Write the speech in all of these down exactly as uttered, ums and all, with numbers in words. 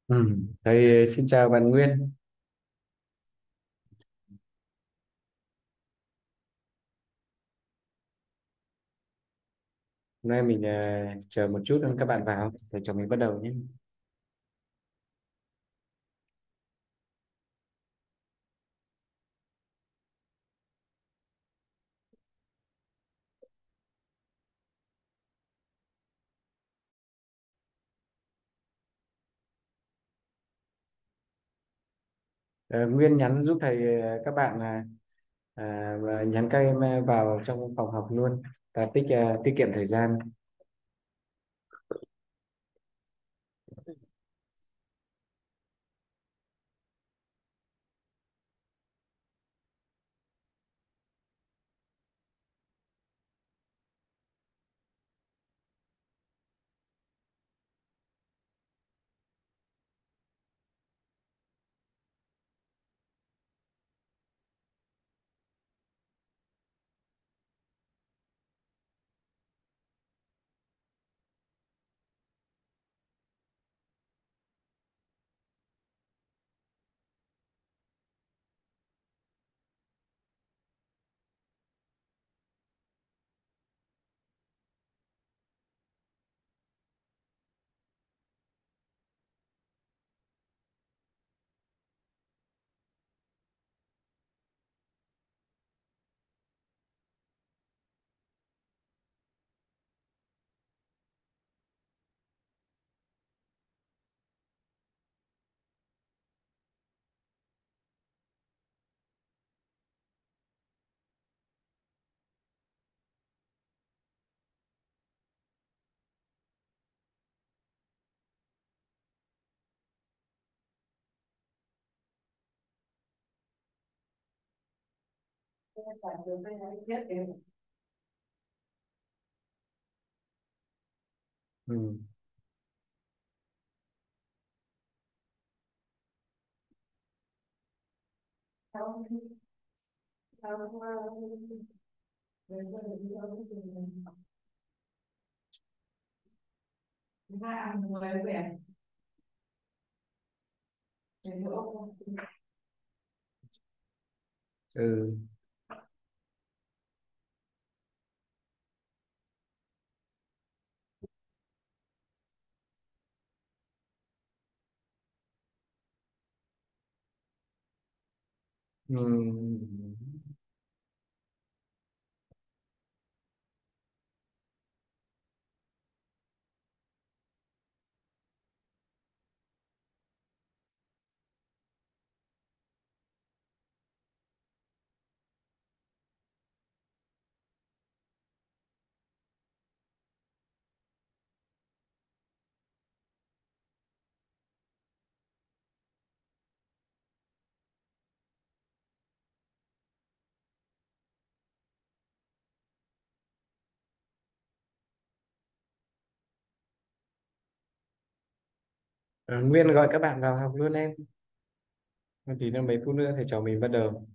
Ừ. Thầy xin chào bạn Nguyên. Hôm nay mình ờ, chờ một chút các bạn vào để cho mình bắt đầu nhé. Ờ, Nguyên nhắn giúp thầy ờ, các bạn là à, và nhắn các em ờ, vào trong phòng học luôn và tích ờ, tiết kiệm thời gian. Ừ. Ừ. Ừ. Ờ, Nguyên gọi các bạn vào học luôn em. Thì nó mấy phút nữa thầy trò mình bắt đầu.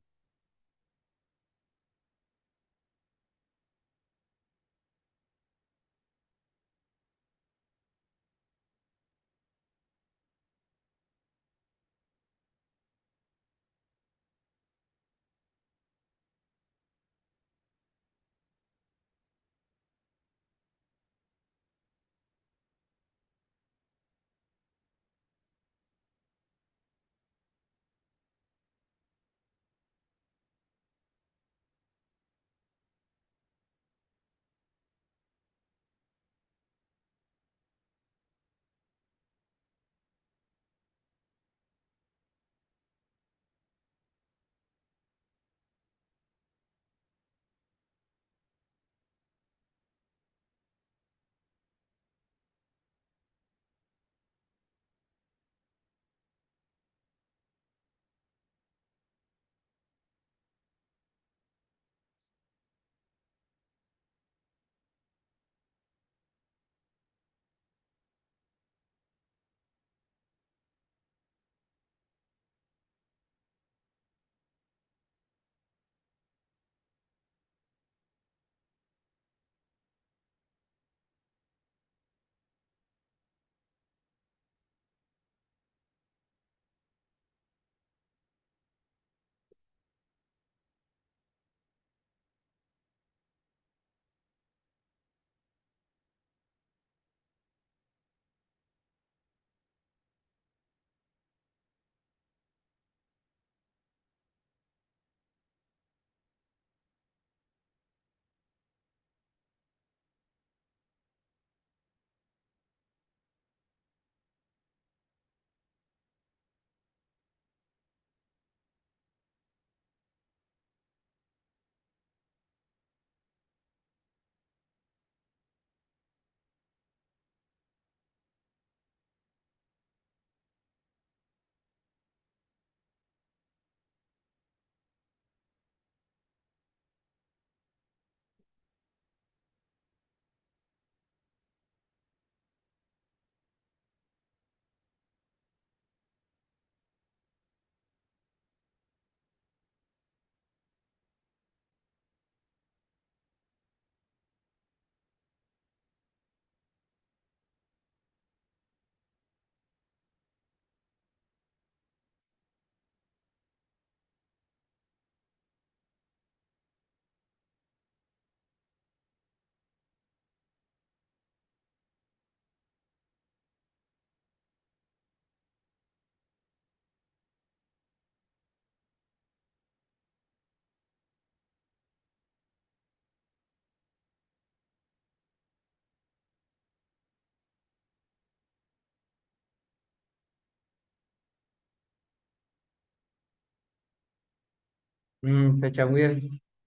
Ừ, thầy chào Nguyên.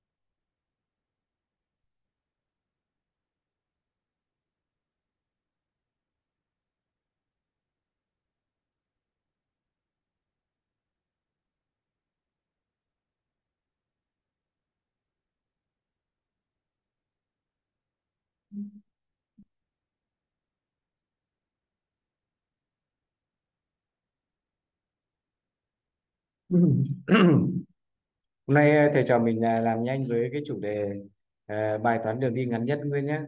Hôm nay thầy trò mình là làm nhanh với cái chủ đề ờ, bài toán đường đi ngắn nhất Nguyên nhé.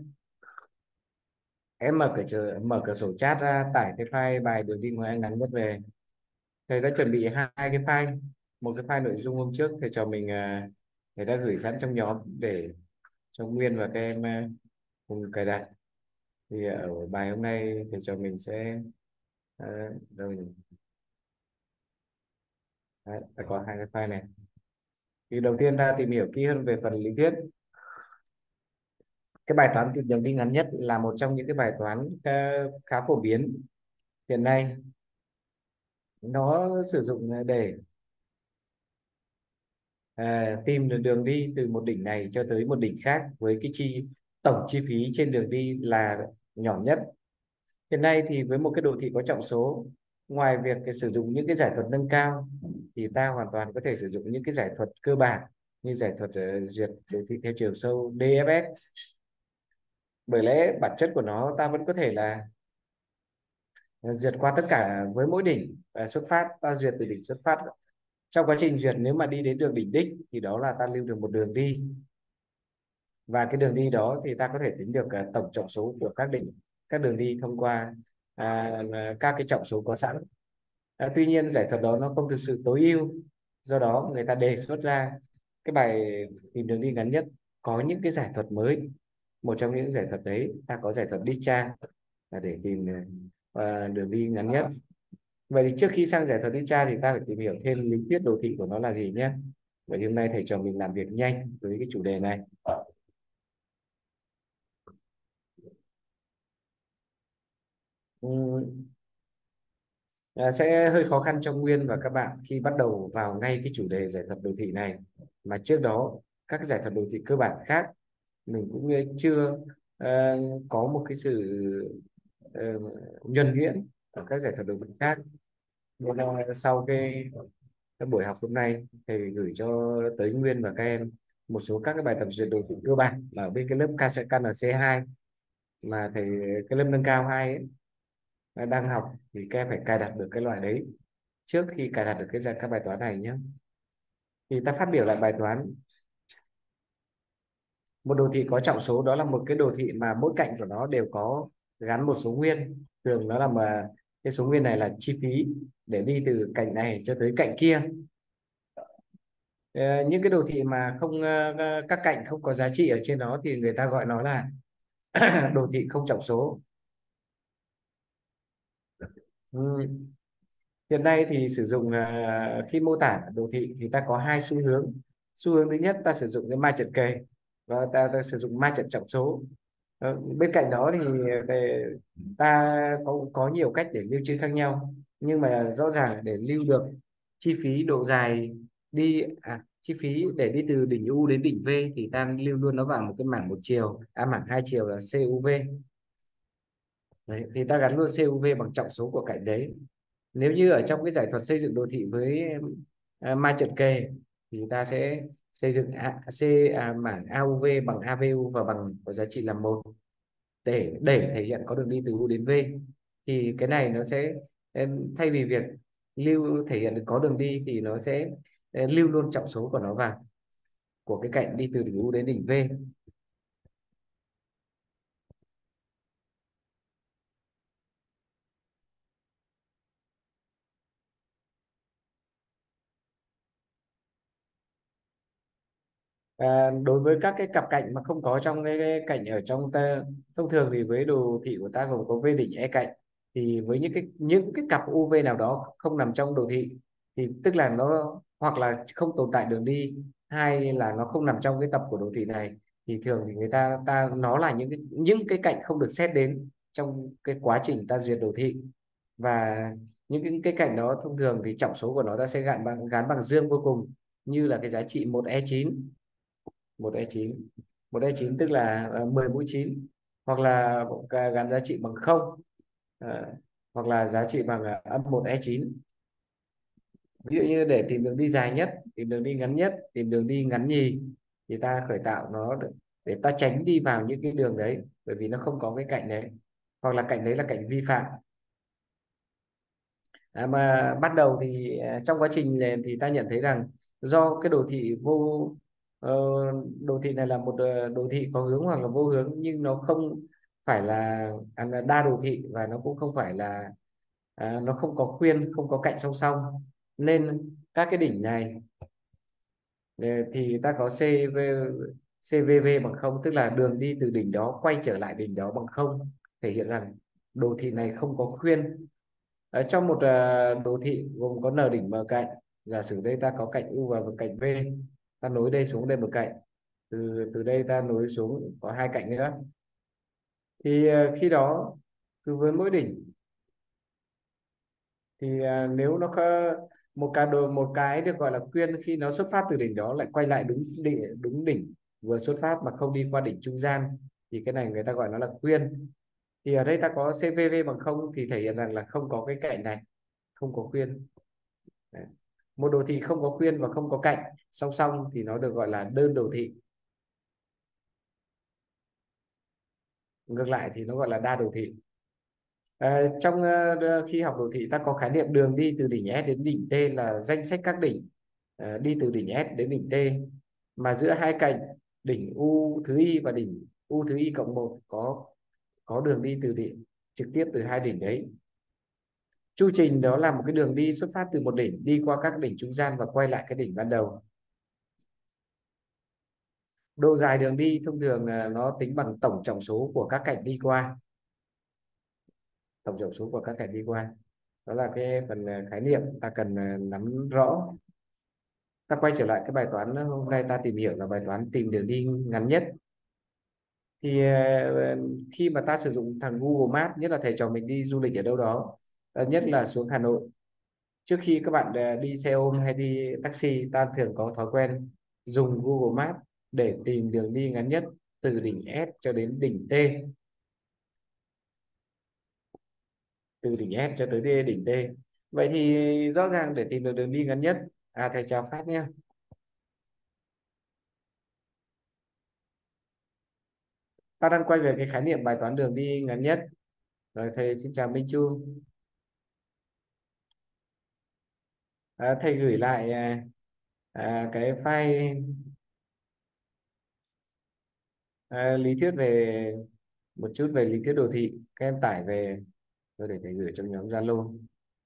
Em mở cửa chờ, mở cửa sổ chat ra, tải cái file bài đường đi ngắn ngắn nhất về. Thầy đã chuẩn bị hai, hai cái file, một cái file nội dung hôm trước thầy trò mình ờ, thầy đã gửi sẵn trong nhóm để cho Nguyên và các em ờ, cùng cài đặt. Thì ở bài hôm nay thầy trò mình sẽ ờ, rồi đấy, đã có hai cái file này. Thì đầu tiên ta tìm hiểu kỹ hơn về phần lý thuyết. Cái bài toán tìm đường đi ngắn nhất là một trong những cái bài toán ờ, khá phổ biến hiện nay. Nó sử dụng để ờ, tìm được đường đi từ một đỉnh này cho tới một đỉnh khác với cái chi tổng chi phí trên đường đi là nhỏ nhất. Hiện nay thì với một cái đồ thị có trọng số, ngoài việc cái sử dụng những cái giải thuật nâng cao thì ta hoàn toàn có thể sử dụng những cái giải thuật cơ bản như giải thuật ờ, duyệt đồ thị theo chiều sâu đê ép ét. Bởi lẽ bản chất của nó ta vẫn có thể là duyệt qua tất cả với mỗi đỉnh, và xuất phát ta duyệt từ đỉnh xuất phát. Trong quá trình duyệt nếu mà đi đến được đỉnh đích thì đó là ta lưu được một đường đi, và cái đường đi đó thì ta có thể tính được à, tổng trọng số của các đỉnh, các đường đi thông qua à, các cái trọng số có sẵn. À, tuy nhiên giải thuật đó nó không thực sự tối ưu, do đó người ta đề xuất ra cái bài tìm đường đi ngắn nhất có những cái giải thuật mới. Một trong những giải thuật đấy ta có giải thuật Dicha là để tìm à, đường đi ngắn nhất. Vậy thì trước khi sang giải thuật đi tra thì ta phải tìm hiểu thêm lý thuyết đồ thị của nó là gì nhé. Vậy thì hôm nay thầy trò mình làm việc nhanh với cái chủ đề này. Ừm, à, sẽ hơi khó khăn cho Nguyên và các bạn khi bắt đầu vào ngay cái chủ đề giải thuật đồ thị này. Mà trước đó các giải thuật đồ thị cơ bản khác mình cũng chưa ờ, có một cái sự ờ, nhuần nhuyễn ở các giải thuật đồ thị khác. Nên là sau cái cái buổi học hôm nay thầy gửi cho tới Nguyên và các em một số các cái bài tập duyệt đồ thị cơ bản mà ở bên cái lớp ca en xê hai, mà thầy cái lớp nâng cao hai ấy, đang học, thì các em phải cài đặt được cái loại đấy trước khi cài đặt được cái dạng các bài toán này nhé. Thì ta phát biểu lại bài toán. Một đồ thị có trọng số đó là một cái đồ thị mà mỗi cạnh của nó đều có gắn một số nguyên, thường nó là mà cái số nguyên này là chi phí để đi từ cạnh này cho tới cạnh kia. Ờ, những cái đồ thị mà không ờ, các cạnh không có giá trị ở trên đó thì người ta gọi nó là đồ thị không trọng số. Ừ. Hiện nay thì sử dụng ờ, khi mô tả đồ thị thì ta có hai xu hướng. Xu hướng thứ nhất ta sử dụng cái ma trận kề, và ta, ta sử dụng ma trận trọng số. Ờ, bên cạnh đó thì về ta có có nhiều cách để lưu trữ khác nhau, nhưng mà rõ ràng để lưu được chi phí độ dài đi à, chi phí để đi từ đỉnh U đến đỉnh V thì ta lưu luôn nó vào một cái mảng một chiều, à mảng hai chiều là xê u vê. Đấy, thì ta gắn luôn xê u vê bằng trọng số của cạnh đấy. Nếu như ở trong cái giải thuật xây dựng đô thị với à, ma trận kề thì ta sẽ xây dựng A, C à, mảng a u vê bằng a vê u và bằng có giá trị là một, để để thể hiện có đường đi từ U đến V. Thì cái này nó sẽ em, thay vì việc lưu thể hiện được có đường đi thì nó sẽ em, lưu luôn trọng số của nó vào, của cái cạnh đi từ đỉnh U đến đỉnh V. À, đối với các cái cặp cạnh mà không có trong cái, cái cạnh ở trong ta, thông thường thì với đồ thị của ta gồm có V đỉnh E cạnh, thì với những cái những cái cặp u vê nào đó không nằm trong đồ thị thì tức là nó hoặc là không tồn tại đường đi, hay là nó không nằm trong cái tập của đồ thị này, thì thường thì người ta ta nó là những cái những cái cạnh không được xét đến trong cái quá trình ta duyệt đồ thị. Và những cái, cái cạnh đó thông thường thì trọng số của nó ta sẽ gắn bằng gắn bằng dương vô cùng, như là cái giá trị một e chín, một e chín, một e chín tức là uh, mười mũi chín, hoặc là gắn giá trị bằng không, ờ, hoặc là giá trị bằng uh, âm một e chín. Ví dụ như để tìm đường đi dài nhất, tìm đường đi ngắn nhất, tìm đường đi ngắn nhì, thì ta khởi tạo nó để, để ta tránh đi vào những cái đường đấy, bởi vì nó không có cái cạnh đấy, hoặc là cạnh đấy là cạnh vi phạm. À, mà bắt đầu thì à, trong quá trình nền thì ta nhận thấy rằng do cái đồ thị vô ờ, đồ thị này là một ờ, đồ thị có hướng hoặc là vô hướng, nhưng nó không phải là, à, là đa đồ thị, và nó cũng không phải là, à, nó không có khuyên, không có cạnh song song, nên các cái đỉnh này ờ, thì ta có CV xê vê vê bằng không, tức là đường đi từ đỉnh đó quay trở lại đỉnh đó bằng không, thể hiện rằng đồ thị này không có khuyên. Ở trong một à, đồ thị gồm có n đỉnh m cạnh, giả sử đây ta có cạnh u và một cạnh v, ta nối đây xuống đây một cạnh, từ từ đây ta nối xuống có hai cạnh nữa, thì à, khi đó cứ với mỗi đỉnh thì à, nếu nó có một cái đồ một cái được gọi là khuyên, khi nó xuất phát từ đỉnh đó lại quay lại đúng đỉnh, đúng đỉnh vừa xuất phát mà không đi qua đỉnh trung gian, thì cái này người ta gọi nó là khuyên. Thì ở đây ta có xê vê vê bằng không thì thể hiện rằng là không có cái cạnh này, không có khuyên. Đấy. Một đồ thị không có khuyên và không có cạnh song song thì nó được gọi là đơn đồ thị. Ngược lại thì nó gọi là đa đồ thị. Ờ, trong ờ, khi học đồ thị ta có khái niệm đường đi từ đỉnh S đến đỉnh T là danh sách các đỉnh ờ, đi từ đỉnh S đến đỉnh T, mà giữa hai cạnh đỉnh U thứ Y và đỉnh U thứ Y cộng một có có đường đi từ đỉnh trực tiếp từ hai đỉnh đấy. Chu trình đó là một cái đường đi xuất phát từ một đỉnh đi qua các đỉnh trung gian và quay lại cái đỉnh ban đầu. Độ dài đường đi thông thường là nó tính bằng tổng trọng số của các cạnh đi qua, tổng trọng số của các cạnh đi qua. Đó là cái phần ờ, khái niệm ta cần ờ, nắm rõ. Ta quay trở lại cái bài toán hôm nay ta tìm hiểu là bài toán tìm đường đi ngắn nhất. Thì ờ, khi mà ta sử dụng thằng Google Maps, nhất là thầy trò mình đi du lịch ở đâu đó, ờ, nhất là xuống Hà Nội, trước khi các bạn ờ, đi xe ôm hay đi taxi, ta thường có thói quen dùng Google Maps để tìm đường đi ngắn nhất từ đỉnh S cho đến đỉnh T, từ đỉnh S cho tới đỉnh T. Vậy thì rõ ràng để tìm được đường đi ngắn nhất, à thầy chào Phát nhé. Ta đang quay về cái khái niệm bài toán đường đi ngắn nhất. Rồi thầy xin chào Minh Chu. À, thầy gửi lại à, à, cái file à, lý thuyết về một chút về lý thuyết đồ thị, các em tải về rồi để thầy gửi trong nhóm Zalo.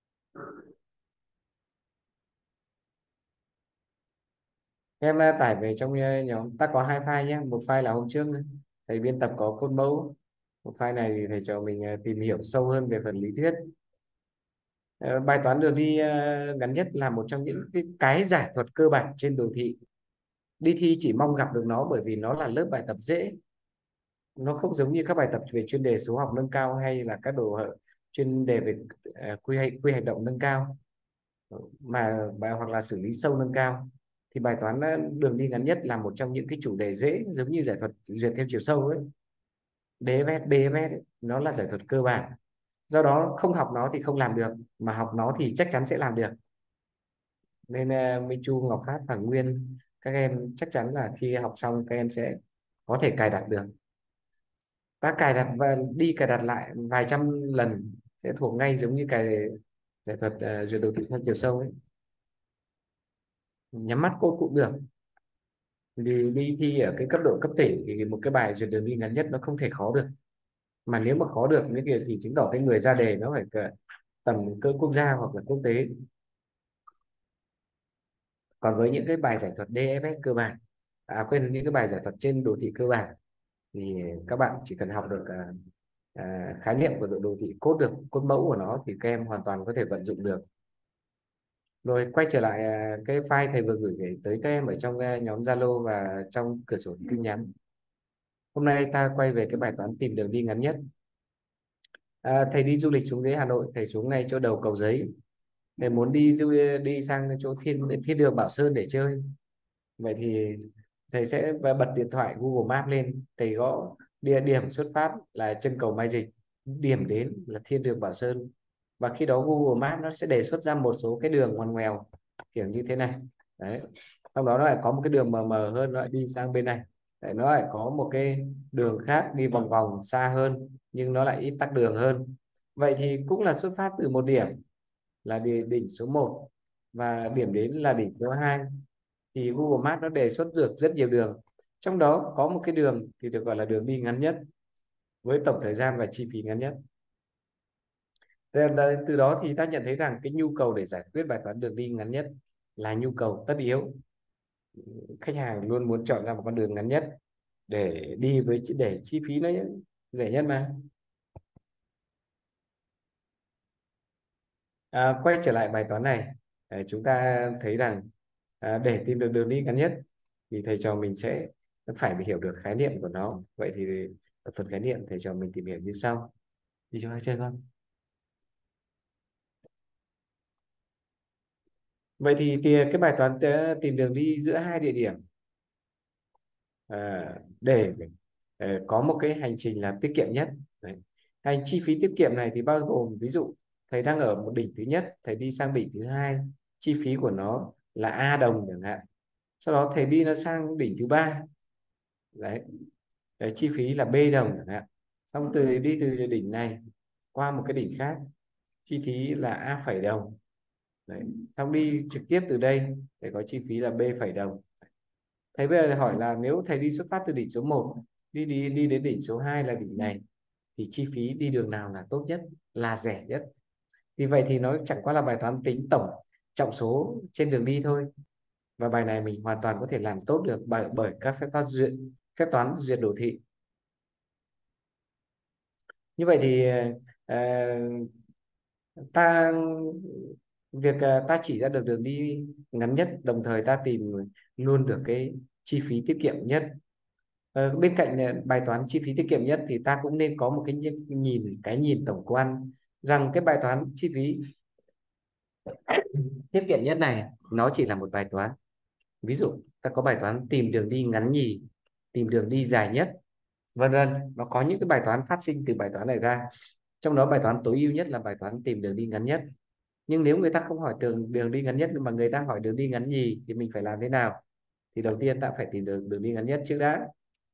Các em à, tải về trong à, nhóm, ta có hai file nhé, một file là hôm trước thầy biên tập có code mẫu, một file này thì thầy cho mình à, tìm hiểu sâu hơn về phần lý thuyết. Ờ, bài toán đường đi ờ, ngắn nhất là một trong những cái, cái giải thuật cơ bản trên đồ thị. Đi thi chỉ mong gặp được nó bởi vì nó là lớp bài tập dễ. Nó không giống như các bài tập về chuyên đề số học nâng cao hay là các đồ hợ- chuyên đề về ờ, quy hành quy hành động nâng cao, mà bài hoặc là xử lý sâu nâng cao. Thì bài toán ờ, đường đi ngắn nhất là một trong những cái chủ đề dễ, giống như giải thuật duyệt theo chiều sâu ấy, đê ép ét, bê ép ét ấy, nó là giải thuật cơ bản. Do đó không học nó thì không làm được, mà học nó thì chắc chắn sẽ làm được. Nên uh, Minh Chu, Ngọc Phát và Nguyên, các em chắc chắn là khi học xong các em sẽ có thể cài đặt được. Ta cài đặt và đi cài đặt lại vài trăm lần sẽ thuộc ngay, giống như cài giải thuật uh, duyệt đồ thị theo chiều sâu ấy. Nhắm mắt cô cũng được. Vì đi thi ở cái cấp độ cấp tỉnh thì một cái bài duyệt đường đi ngắn nhất nó không thể khó được, mà nếu mà khó được cái kia thì chứng tỏ cái người ra đề nó phải cỡ tầm cỡ quốc gia hoặc là quốc tế. Còn với những cái bài giải thuật đê ép ét cơ bản, à quên, những cái bài giải thuật trên đồ thị cơ bản, thì các bạn chỉ cần học được à, à, khái niệm của đồ, đồ thị, cốt được cốt mẫu của nó thì các em hoàn toàn có thể vận dụng được. Rồi quay trở lại à, cái file thầy vừa gửi về tới các em ở trong à, nhóm Zalo và trong cửa sổ tin nhắn. Hôm nay ta quay về cái bài toán tìm đường đi ngắn nhất. À, thầy đi du lịch xuống dưới Hà Nội, thầy xuống ngay chỗ đầu Cầu Giấy, thầy muốn đi du đi sang chỗ thiên thiên đường Bảo Sơn để chơi. Vậy thì thầy sẽ bật điện thoại Google Maps lên, thầy gõ địa điểm xuất phát là chân cầu Mai Dịch, điểm đến là thiên đường Bảo Sơn, và khi đó Google Maps nó sẽ đề xuất ra một số cái đường ngoằn ngoèo kiểu như thế này. Đấy, trong đó nó lại có một cái đường mờ mờ hơn, nó lại đi sang bên này. Đấy, nó lại có một cái đường khác đi vòng vòng xa hơn nhưng nó lại ít tắc đường hơn. Vậy thì cũng là xuất phát từ một điểm là địa đỉnh số một và điểm đến là đỉnh số hai, thì Google Maps nó đề xuất được rất nhiều đường, trong đó có một cái đường thì được gọi là đường đi ngắn nhất với tổng thời gian và chi phí ngắn nhất. Từ đó thì ta nhận thấy rằng cái nhu cầu để giải quyết bài toán đường đi ngắn nhất là nhu cầu tất yếu. Khách hàng luôn muốn chọn ra một con đường ngắn nhất để đi với để chi phí nó rẻ nhất mà. À, quay trở lại bài toán này, à, chúng ta thấy rằng à, để tìm được đường đi ngắn nhất thì thầy trò mình sẽ phải hiểu được khái niệm của nó. Vậy thì ở phần khái niệm thầy trò mình tìm hiểu như sau. Đi chúng ta chơi con. Vậy thì, thì cái bài toán tớ- tìm đường đi giữa hai địa điểm à, để ờ, có một cái hành trình là tiết kiệm nhất. Đấy. Hành chi phí tiết kiệm này thì bao gồm, ví dụ thầy đang ở một đỉnh thứ nhất, thầy đi sang đỉnh thứ hai, chi phí của nó là A đồng chẳng hạn. Sau đó thầy đi nó sang đỉnh thứ ba, đấy, đấy chi phí là B đồng chẳng hạn. Xong từ đi từ đỉnh này qua một cái đỉnh khác, chi phí là A phẩy đồng. Đấy. Xong đi trực tiếp từ đây để có chi phí là B phẩy đồng. Thầy bây giờ hỏi là nếu thầy đi xuất phát từ đỉnh số một, đi đi đi đến đỉnh số hai là đỉnh này, thì chi phí đi đường nào là tốt nhất, là rẻ nhất? Thì vậy thì nó chẳng qua là bài toán tính tổng trọng số trên đường đi thôi. Và bài này mình hoàn toàn có thể làm tốt được bởi bởi các phép toán duyệt phép toán duyệt đồ thị. Như vậy thì ờ, ta việc ờ, ta chỉ ra được đường đi ngắn nhất, đồng thời ta tìm luôn được cái chi phí tiết kiệm nhất. Ờ, bên cạnh ờ, bài toán chi phí tiết kiệm nhất thì ta cũng nên có một cái nhìn nhìn- cái nhìn tổng quan rằng cái bài toán chi phí tiết kiệm nhất này nó chỉ là một bài toán. Ví dụ ta có bài toán tìm đường đi ngắn nhì, tìm đường đi dài nhất, vân vân. Nó có những cái bài toán phát sinh từ bài toán này ra, trong đó bài toán tối ưu nhất là bài toán tìm đường đi ngắn nhất. Nhưng nếu người ta không hỏi đường đường đi ngắn nhất mà người ta hỏi đường đi ngắn nhì thì mình phải làm thế nào? Thì đầu tiên ta phải tìm được đường đi ngắn nhất trước đã.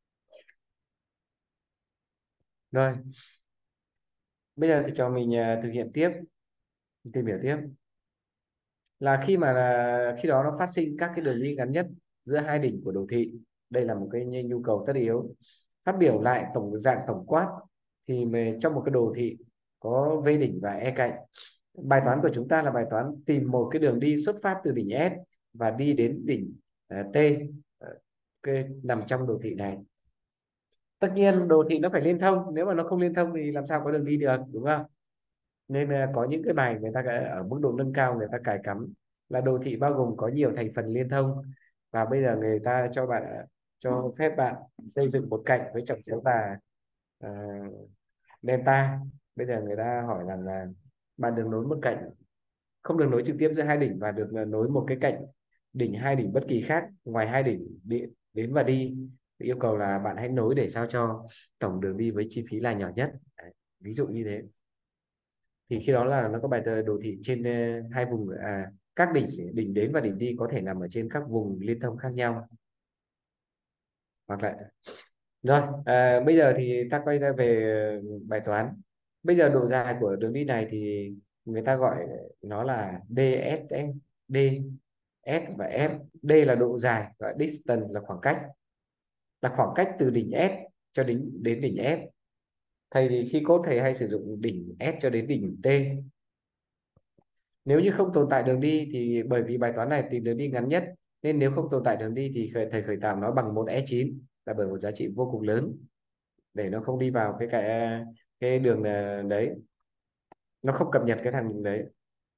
Rồi, bây giờ thì cho mình à, thực hiện tiếp, tìm hiểu tiếp là khi mà là khi đó nó phát sinh các cái đường đi ngắn nhất giữa hai đỉnh của đồ thị. Đây là một cái nhu cầu tất yếu. Phát biểu lại tổng dạng tổng quát thì về trong một cái đồ thị có V đỉnh và E cạnh. Bài toán của chúng ta là bài toán tìm một cái đường đi xuất phát từ đỉnh S và đi đến đỉnh uh, T, uh, cái nằm trong đồ thị này. Tất nhiên đồ thị nó phải liên thông, nếu mà nó không liên thông thì làm sao có đường đi được, đúng không? Nên uh, có những cái bài người ta ở mức độ nâng cao người ta cài cắm là đồ thị bao gồm có nhiều thành phần liên thông, và bây giờ người ta cho bạn cho phép bạn xây dựng một cạnh với trọng số là uh, delta. Bây giờ người ta hỏi rằng là bạn được nối một cạnh, không được nối trực tiếp giữa hai đỉnh, và được nối một cái cạnh đỉnh hai đỉnh bất kỳ khác ngoài hai đỉnh đi, đến và đi. Yêu cầu là bạn hãy nối để sao cho tổng đường đi với chi phí là nhỏ nhất. Đấy, ví dụ như thế. Thì khi đó là nó có bài tờ đồ thị trên ờ, hai vùng, à, các đỉnh đỉnh đến và đỉnh đi có thể nằm ở trên các vùng liên thông khác nhau. Hoặc là rồi, à, bây giờ thì ta quay ra về bài toán. Bây giờ độ dài của đường đi này thì người ta gọi nó là đê ét, D, S và F. D là độ dài, gọi distance là khoảng cách, là khoảng cách từ đỉnh S cho đến đến đỉnh F. Thầy thì khi code thầy hay sử dụng đỉnh S cho đến đỉnh T. Nếu như không tồn tại đường đi thì bởi vì bài toán này tìm đường đi ngắn nhất, nên nếu không tồn tại đường đi thì thầy khởi tạo nó bằng một E chín, là bởi một giá trị vô cùng lớn để nó không đi vào cái cái cái đường đấy, nó không cập nhật cái thằng đường đấy.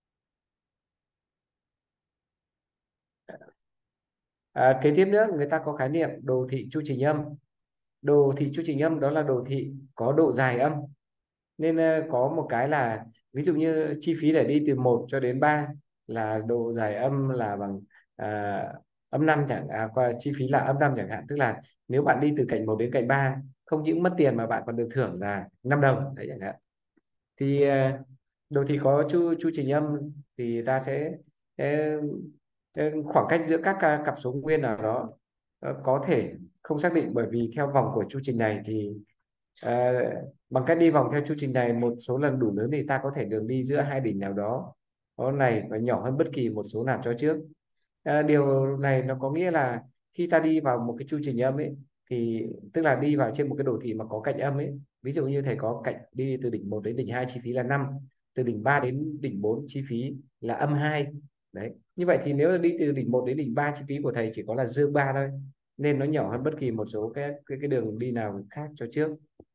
À, kế tiếp nữa người ta có khái niệm đồ thị chu trình âm. Đồ thị chu trình âm đó là đồ thị có độ dài âm, nên ờ, có một cái là ví dụ như chi phí để đi từ một cho đến ba là độ dài âm là bằng à, âm năm chẳng à, qua chi phí là âm năm chẳng hạn, tức là nếu bạn đi từ cạnh một đến cạnh ba không những mất tiền mà bạn còn được thưởng là năm đồng đấy chẳng hạn. Thì ờ, đồ thị có chu chu trình âm thì ta sẽ, sẽ, sẽ khoảng cách giữa các ca- cặp số nguyên nào đó ờ, có thể không xác định, bởi vì theo vòng của chu trình này thì ờ, bằng cách đi vòng theo chu trình này một số lần đủ lớn thì ta có thể đường đi giữa hai đỉnh nào đó có này và nhỏ hơn bất kỳ một số nào cho trước. Ờ, điều này nó có nghĩa là khi ta đi vào một cái chu trình âm ấy thì tức là đi vào trên một cái đồ thị mà có cạnh âm ấy, ví dụ như thầy có cạnh đi từ đỉnh một đến đỉnh hai chi phí là năm, từ đỉnh ba đến đỉnh bốn chi phí là âm hai. Đấy, như vậy thì nếu là đi từ đỉnh một đến đỉnh ba chi phí của thầy chỉ có là dương ba thôi, nên nó nhỏ hơn bất kỳ một số cái cái, cái đường đi nào khác cho trước.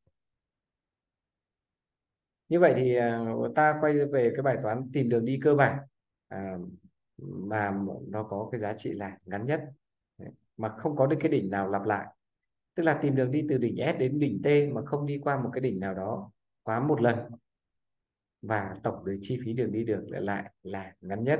Như vậy thì à, ta quay về cái bài toán tìm đường đi cơ bản, à, mà nó có cái giá trị là ngắn nhất. Đấy, mà không có được cái đỉnh nào lặp lại, tức là tìm đường đi từ đỉnh S đến đỉnh T mà không đi qua một cái đỉnh nào đó quá một lần, và tổng được chi phí đường đi được lại lại là ngắn nhất.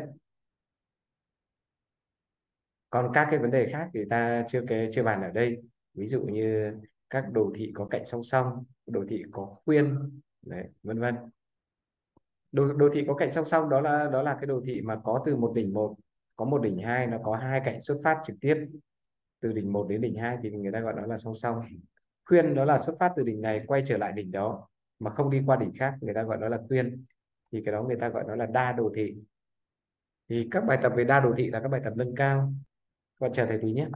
Còn các cái vấn đề khác thì ta chưa cái chưa bàn ở đây, ví dụ như các đồ thị có cạnh song song, đồ thị có khuyên, đấy, vân vân. Đồ, đồ thị có cạnh song song đó là đó là cái đồ thị mà có từ một đỉnh một, có một đỉnh hai, nó có hai cạnh xuất phát trực tiếp từ đỉnh một đến đỉnh hai thì người ta gọi nó là song song. Khuyên đó là xuất phát từ đỉnh này quay trở lại đỉnh đó mà không đi qua đỉnh khác, người ta gọi nó là khuyên, thì cái đó người ta gọi nó là đa đồ thị. Thì các bài tập về đa đồ thị là các bài tập nâng cao, bạn chờ thầy tí nhé.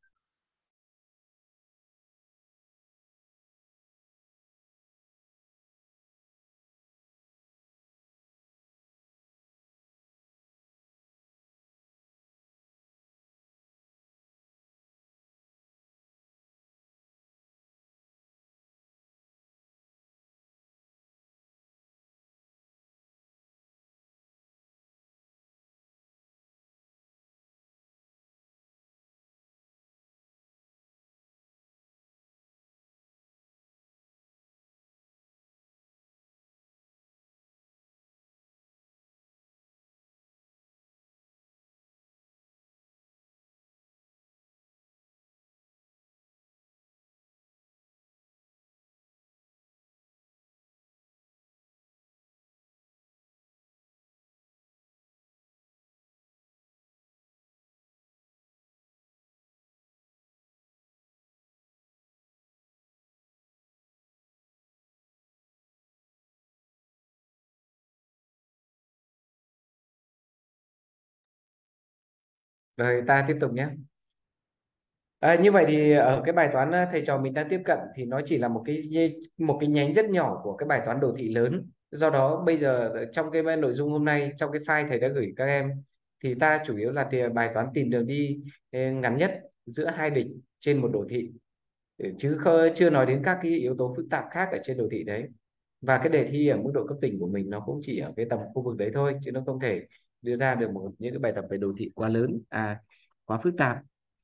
Rồi ta tiếp tục nhé. À, như vậy thì ở cái bài toán à, thầy trò mình đang tiếp cận thì nó chỉ là một cái một cái nhánh rất nhỏ của cái bài toán đồ thị lớn. Do đó bây giờ trong cái nội dung hôm nay, trong cái file thầy đã gửi các em, thì ta chủ yếu là thì bài toán tìm đường đi eh, ngắn nhất giữa hai đỉnh trên một đồ thị. Ừ, chứ khơ, chưa nói đến các cái yếu tố phức tạp khác ở trên đồ thị đấy. Và cái đề thi ở mức độ cấp tỉnh của mình nó cũng chỉ ở cái tầm khu vực đấy thôi, chứ nó không thể đưa ra được một những cái bài tập về đồ thị quá lớn, à quá phức tạp.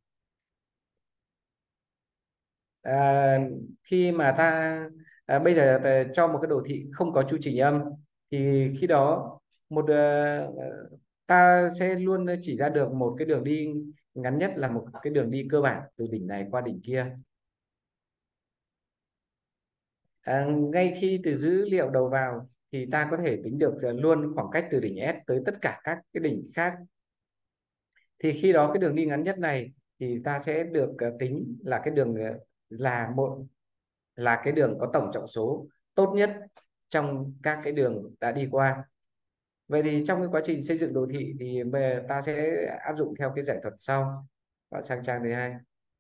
à, Khi mà ta à, bây giờ ta cho một cái đồ thị không có chu trình âm thì khi đó một ờ, ta sẽ luôn chỉ ra được một cái đường đi ngắn nhất là một cái đường đi cơ bản từ đỉnh này qua đỉnh kia. À, ngay khi từ dữ liệu đầu vào thì ta có thể tính được luôn khoảng cách từ đỉnh S tới tất cả các cái đỉnh khác, thì khi đó cái đường đi ngắn nhất này thì ta sẽ được ờ, tính là cái đường ờ, là một là cái đường có tổng trọng số tốt nhất trong các cái đường đã đi qua. Vậy thì trong cái quá trình xây dựng đồ thị thì ta sẽ áp dụng theo cái giải thuật sau. Bạn sang trang thứ hai.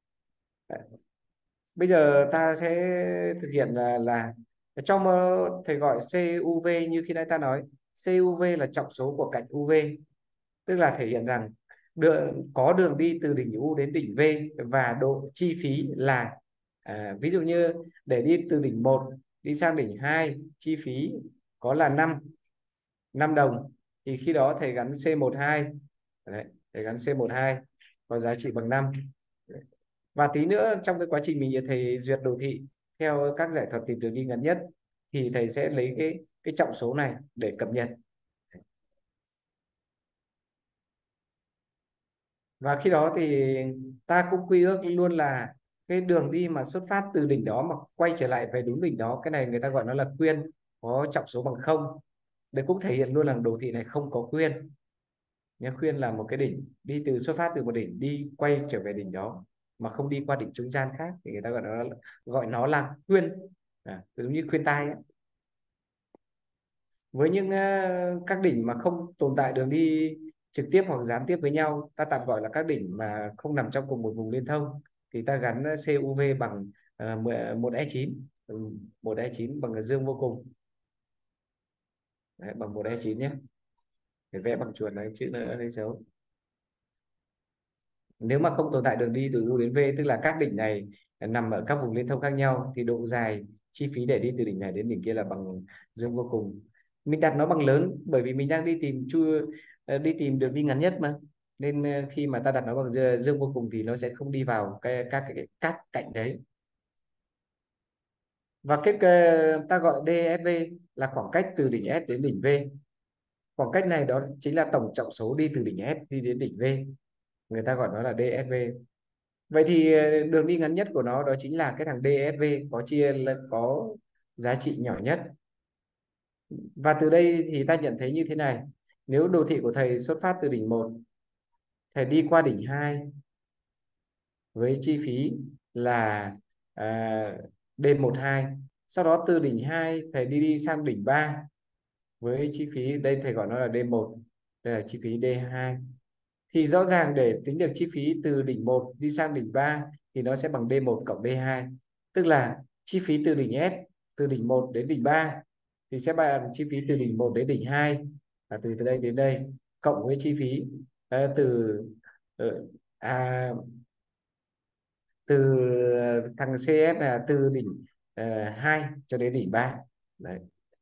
Bây giờ ta sẽ thực hiện là, là trong ờ, thầy gọi xê u vê như khi nãy ta nói, xê u vê là trọng số của cạnh u vê, tức là thể hiện rằng đường có đường đi từ đỉnh U đến đỉnh V và độ chi phí là à, ví dụ như để đi từ đỉnh một đi sang đỉnh hai chi phí có là năm năm đồng, thì khi đó thầy gắn C một hai. Đấy, thầy gắn C một hai có giá trị bằng năm. Và tí nữa trong cái quá trình mình thầy duyệt đồ thị theo các giải thuật tìm đường đi ngắn nhất thì thầy sẽ lấy cái cái trọng số này để cập nhật. Và khi đó thì ta cũng quy ước luôn là cái đường đi mà xuất phát từ đỉnh đó mà quay trở lại về đúng đỉnh đó, cái này người ta gọi nó là khuyên, có trọng số bằng không. Đây cũng thể hiện luôn là đồ thị này không có khuyên nhé. Khuyên là một cái đỉnh đi từ xuất phát từ một đỉnh đi quay trở về đỉnh đó mà không đi qua đỉnh trung gian khác thì người ta gọi nó gọi nó là khuyên, à, giống như khuyên tai ấy. Với những ờ, các đỉnh mà không tồn tại đường đi trực tiếp hoặc gián tiếp với nhau, ta tạm gọi là các đỉnh mà không nằm trong cùng một vùng liên thông, thì ta gắn xê u vê bằng uh, một e chín, một e chín bằng dương vô cùng. Đấy, bằng một e chín nhé. Để vẽ bằng chuột này chữ nữa thấy xấu. Nếu mà không tồn tại đường đi từ U đến V, tức là các đỉnh này nằm ở các vùng liên thông khác nhau, thì độ dài chi phí để đi từ đỉnh này đến đỉnh kia là bằng dương vô cùng. Mình đặt nó bằng lớn bởi vì mình đang đi tìm chu ờ, đi tìm đường đi ngắn nhất mà, nên ờ, khi mà ta đặt nó bằng dương, dương vô cùng thì nó sẽ không đi vào cái các cái các cạnh đấy. Và cái, cái ta gọi đê ét vê là khoảng cách từ đỉnh S đến đỉnh V. Khoảng cách này đó chính là tổng trọng số đi từ đỉnh S đi đến đỉnh V, người ta gọi nó là đê ét vê. Vậy thì ờ, đường đi ngắn nhất của nó đó chính là cái thằng đê ét vê có chia là có giá trị nhỏ nhất. Và từ đây thì ta nhận thấy như thế này: nếu đồ thị của thầy xuất phát từ đỉnh một, thầy đi qua đỉnh hai với chi phí là à, đê mười hai, sau đó từ đỉnh hai thầy đi đi sang đỉnh ba với chi phí đây thầy gọi nó là đê một, đây là chi phí đê hai, thì rõ ràng để tính được chi phí từ đỉnh một đi sang đỉnh ba thì nó sẽ bằng đê một cộng đê hai, tức là chi phí từ đỉnh S, từ đỉnh một đến đỉnh ba thì sẽ bằng chi phí từ đỉnh một đến đỉnh hai là từ từ đây đến đây, cộng với chi phí uh, từ uh, à, từ thằng xê ép là từ đỉnh uh, hai cho đến đỉnh ba. Đấy.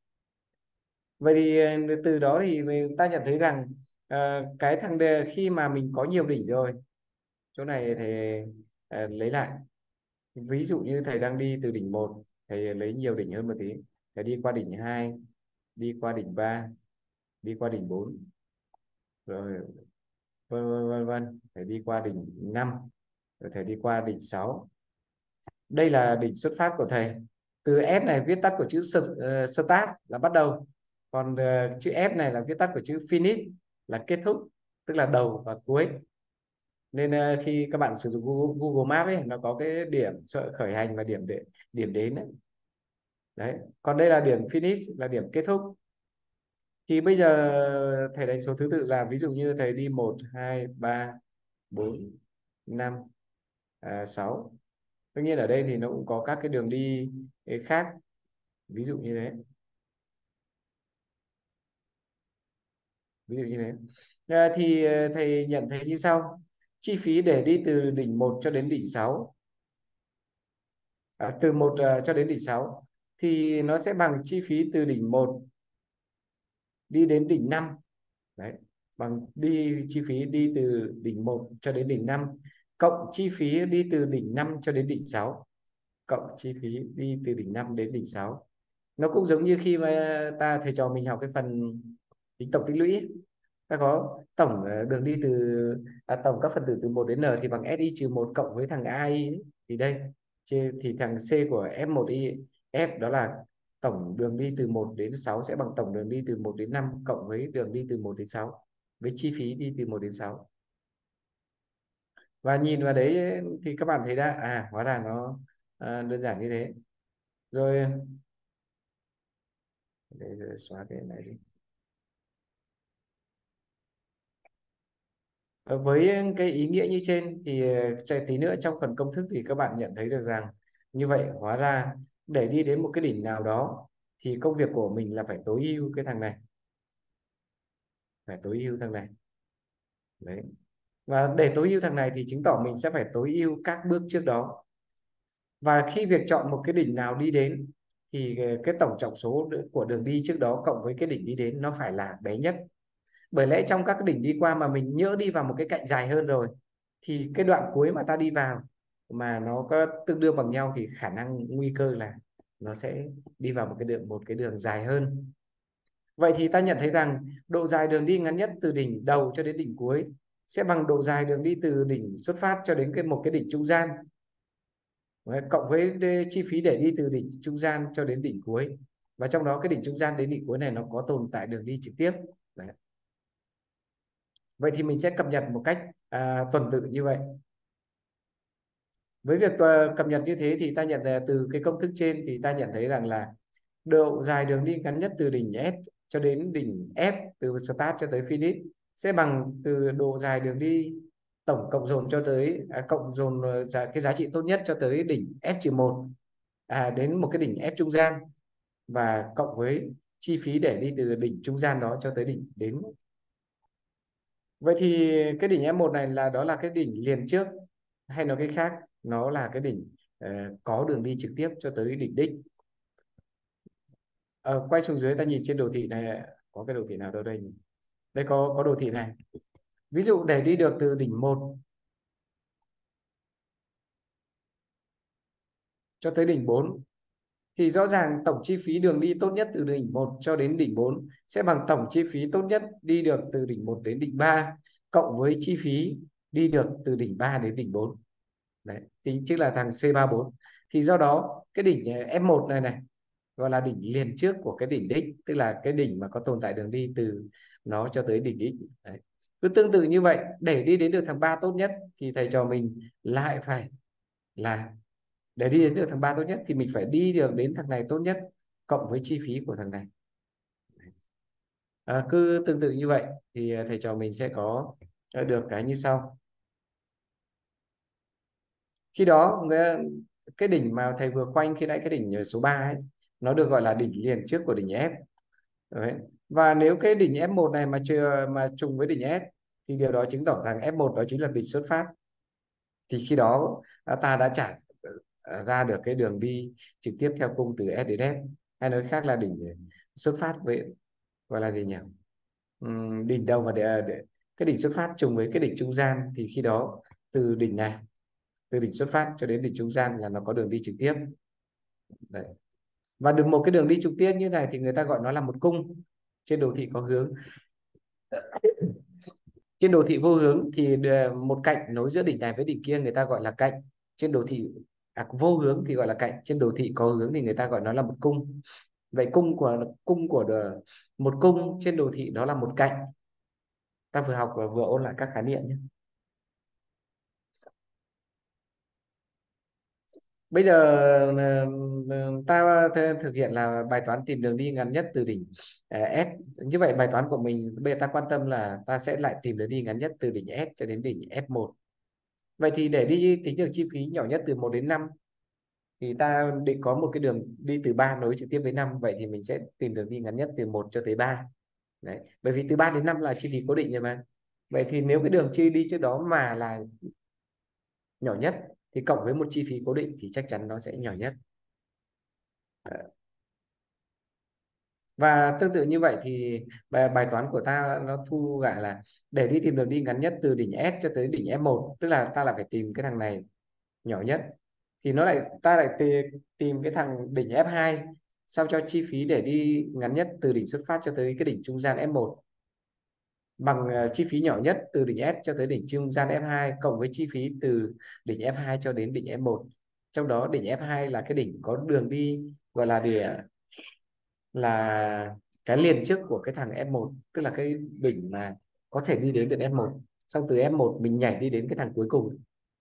Vậy thì ờ, từ đó thì ta nhận thấy rằng ờ, cái thằng đề khi mà mình có nhiều đỉnh rồi, chỗ này thì ờ, lấy lại, ví dụ như thầy đang đi từ đỉnh một, thầy lấy nhiều đỉnh hơn một tí, thầy đi qua đỉnh hai, đi qua đỉnh ba, đi qua đỉnh bốn, rồi vân vân vân vân, thầy đi qua đỉnh năm, rồi thầy đi qua đỉnh sáu. Đây là đỉnh xuất phát của thầy. Từ S này viết tắt của chữ uh, start là bắt đầu, còn uh, chữ F này là viết tắt của chữ finish là kết thúc, tức là đầu và cuối. Nên uh, khi các bạn sử dụng Google, Google Maps ấy, nó có cái điểm khởi hành và điểm để điểm đến ấy. Đấy, còn đây là điểm finish là điểm kết thúc. Thì bây giờ thầy đánh số thứ tự là, ví dụ như thầy đi một hai ba bốn năm sáu, tất nhiên ở đây thì nó cũng có các cái đường đi khác, ví dụ như thế, ví dụ như thế. À, thì ờ, thầy nhận thấy như sau: chi phí để đi từ đỉnh một cho đến đỉnh sáu, à, từ một uh, cho đến đỉnh sáu thì nó sẽ bằng chi phí từ đỉnh một đi đến đỉnh năm. Đấy, bằng đi chi phí đi từ đỉnh một cho đến đỉnh năm cộng chi phí đi từ đỉnh năm cho đến đỉnh sáu, cộng chi phí đi từ đỉnh năm đến đỉnh sáu. Nó cũng giống như khi mà ta thầy trò mình học cái phần tính tổng tích lũy, ta có tổng ờ, đường đi từ à, tổng các phần tử từ một đến n thì bằng si trừ một cộng với thằng ai ấy. Thì đây thì thằng c của ép một i f đó là tổng đường đi từ một đến sáu sẽ bằng tổng đường đi từ một đến năm cộng với đường đi từ một đến sáu với chi phí đi từ một đến sáu. Và nhìn vào đấy thì các bạn thấy ra à hóa ra nó à, đơn giản như thế. Rồi để xóa cái này đi. Ờ, với cái ý nghĩa như trên thì chạy tí nữa trong phần công thức thì các bạn nhận thấy được rằng như vậy hóa ra để đi đến một cái đỉnh nào đó thì công việc của mình là phải tối ưu cái thằng này, phải tối ưu thằng này. Đấy. Và để tối ưu thằng này thì chứng tỏ mình sẽ phải tối ưu các bước trước đó. Và khi việc chọn một cái đỉnh nào đi đến thì cái tổng trọng số của đường đi trước đó cộng với cái đỉnh đi đến nó phải là bé nhất. Bởi lẽ trong các cái đỉnh đi qua mà mình nhỡ đi vào một cái cạnh dài hơn rồi thì cái đoạn cuối mà ta đi vào mà nó có tương đương bằng nhau thì khả năng nguy cơ là nó sẽ đi vào một cái đường một cái đường dài hơn. Vậy thì ta nhận thấy rằng độ dài đường đi ngắn nhất từ đỉnh đầu cho đến đỉnh cuối sẽ bằng độ dài đường đi từ đỉnh xuất phát cho đến cái một cái đỉnh trung gian. Đấy, cộng với chi phí để đi từ đỉnh trung gian cho đến đỉnh cuối, và trong đó cái đỉnh trung gian đến đỉnh cuối này nó có tồn tại đường đi trực tiếp. Đấy. Vậy thì mình sẽ cập nhật một cách à, tuần tự như vậy. Với việc uh, cập nhật như thế thì ta nhận uh, từ cái công thức trên thì ta nhận thấy rằng là độ dài đường đi ngắn nhất từ đỉnh S cho đến đỉnh F, từ start cho tới finish, sẽ bằng từ độ dài đường đi tổng cộng dồn cho tới à, cộng dồn uh, giá, cái giá trị tốt nhất cho tới đỉnh F một à, đến một cái đỉnh F trung gian, và cộng với chi phí để đi từ đỉnh trung gian đó cho tới đỉnh đến. Vậy thì cái đỉnh F một này là đó là cái đỉnh liền trước, hay nói cách khác nó là cái đỉnh uh, có đường đi trực tiếp cho tới đỉnh đích. Ờ, quay xuống dưới ta nhìn trên đồ thị này, có cái đồ thị nào đâu đây nhỉ? Đây có có đồ thị này. Ví dụ để đi được từ đỉnh một cho tới đỉnh bốn thì rõ ràng tổng chi phí đường đi tốt nhất từ đỉnh một cho đến đỉnh bốn sẽ bằng tổng chi phí tốt nhất đi được từ đỉnh một đến đỉnh ba cộng với chi phí đi được từ đỉnh ba đến đỉnh bốn. Đấy, chính chính là thằng C ba bốn. Thì do đó cái đỉnh F một này này gọi là đỉnh liền trước của cái đỉnh đích, tức là cái đỉnh mà có tồn tại đường đi từ nó cho tới đỉnh đích. Đấy. Cứ tương tự như vậy, để đi đến được thằng ba tốt nhất thì thầy trò mình lại phải là để đi đến được thằng ba tốt nhất thì mình phải đi được đến thằng này tốt nhất cộng với chi phí của thằng này. À, cứ tương tự như vậy thì thầy trò mình sẽ có được cái như sau. Khi đó cái đỉnh mà thầy vừa khoanh khi nãy, cái đỉnh số ba ấy, nó được gọi là đỉnh liền trước của đỉnh F. Đấy. Và nếu cái đỉnh F một này mà chưa mà trùng với đỉnh S thì điều đó chứng tỏ rằng F một đó chính là đỉnh xuất phát. Thì khi đó ta đã trả ra được cái đường đi trực tiếp theo cung từ S đến F, hay nói khác là đỉnh xuất phát với gọi là gì nhỉ? Uhm, đỉnh đầu và để, để, cái đỉnh xuất phát trùng với cái đỉnh trung gian thì khi đó từ đỉnh này, từ đỉnh xuất phát cho đến đỉnh trung gian là nó có đường đi trực tiếp. Đấy. Và được một cái đường đi trực tiếp như này thì người ta gọi nó là một cung. Trên đồ thị có hướng, trên đồ thị vô hướng thì một cạnh nối giữa đỉnh này với đỉnh kia người ta gọi là cạnh. Trên đồ thị à, vô hướng thì gọi là cạnh, trên đồ thị có hướng thì người ta gọi nó là một cung. Vậy cung của cung của một cung trên đồ thị đó là một cạnh. Ta vừa học và vừa ôn lại các khái niệm nhé. Bây giờ ta thực hiện là bài toán tìm đường đi ngắn nhất từ đỉnh S. Như vậy bài toán của mình bây giờ ta quan tâm là ta sẽ lại tìm đường đi ngắn nhất từ đỉnh S cho đến đỉnh F một. Vậy thì để đi tính được chi phí nhỏ nhất từ một đến năm thì ta định có một cái đường đi từ ba nối trực tiếp với năm. Vậy thì mình sẽ tìm đường đi ngắn nhất từ một cho tới ba. Đấy. Bởi vì từ ba đến năm là chi phí cố định rồi mà. Vậy thì nếu cái đường chi đi trước đó mà là nhỏ nhất thì cộng với một chi phí cố định thì chắc chắn nó sẽ nhỏ nhất. Và tương tự như vậy thì bài, bài toán của ta nó thu gọi là để đi tìm đường đi ngắn nhất từ đỉnh S cho tới đỉnh F một, tức là ta là phải tìm cái thằng này nhỏ nhất, thì nó lại ta lại tìm, tìm cái thằng đỉnh F hai sao cho chi phí để đi ngắn nhất từ đỉnh xuất phát cho tới cái đỉnh trung gian F một bằng uh, chi phí nhỏ nhất từ đỉnh S cho tới đỉnh trung gian F hai cộng với chi phí từ đỉnh F hai cho đến đỉnh F một. Trong đó đỉnh F hai là cái đỉnh có đường đi gọi là địa là cái liền trước của cái thằng F một, tức là cái đỉnh mà có thể đi đến được F một, xong từ F một mình nhảy đi đến cái thằng cuối cùng.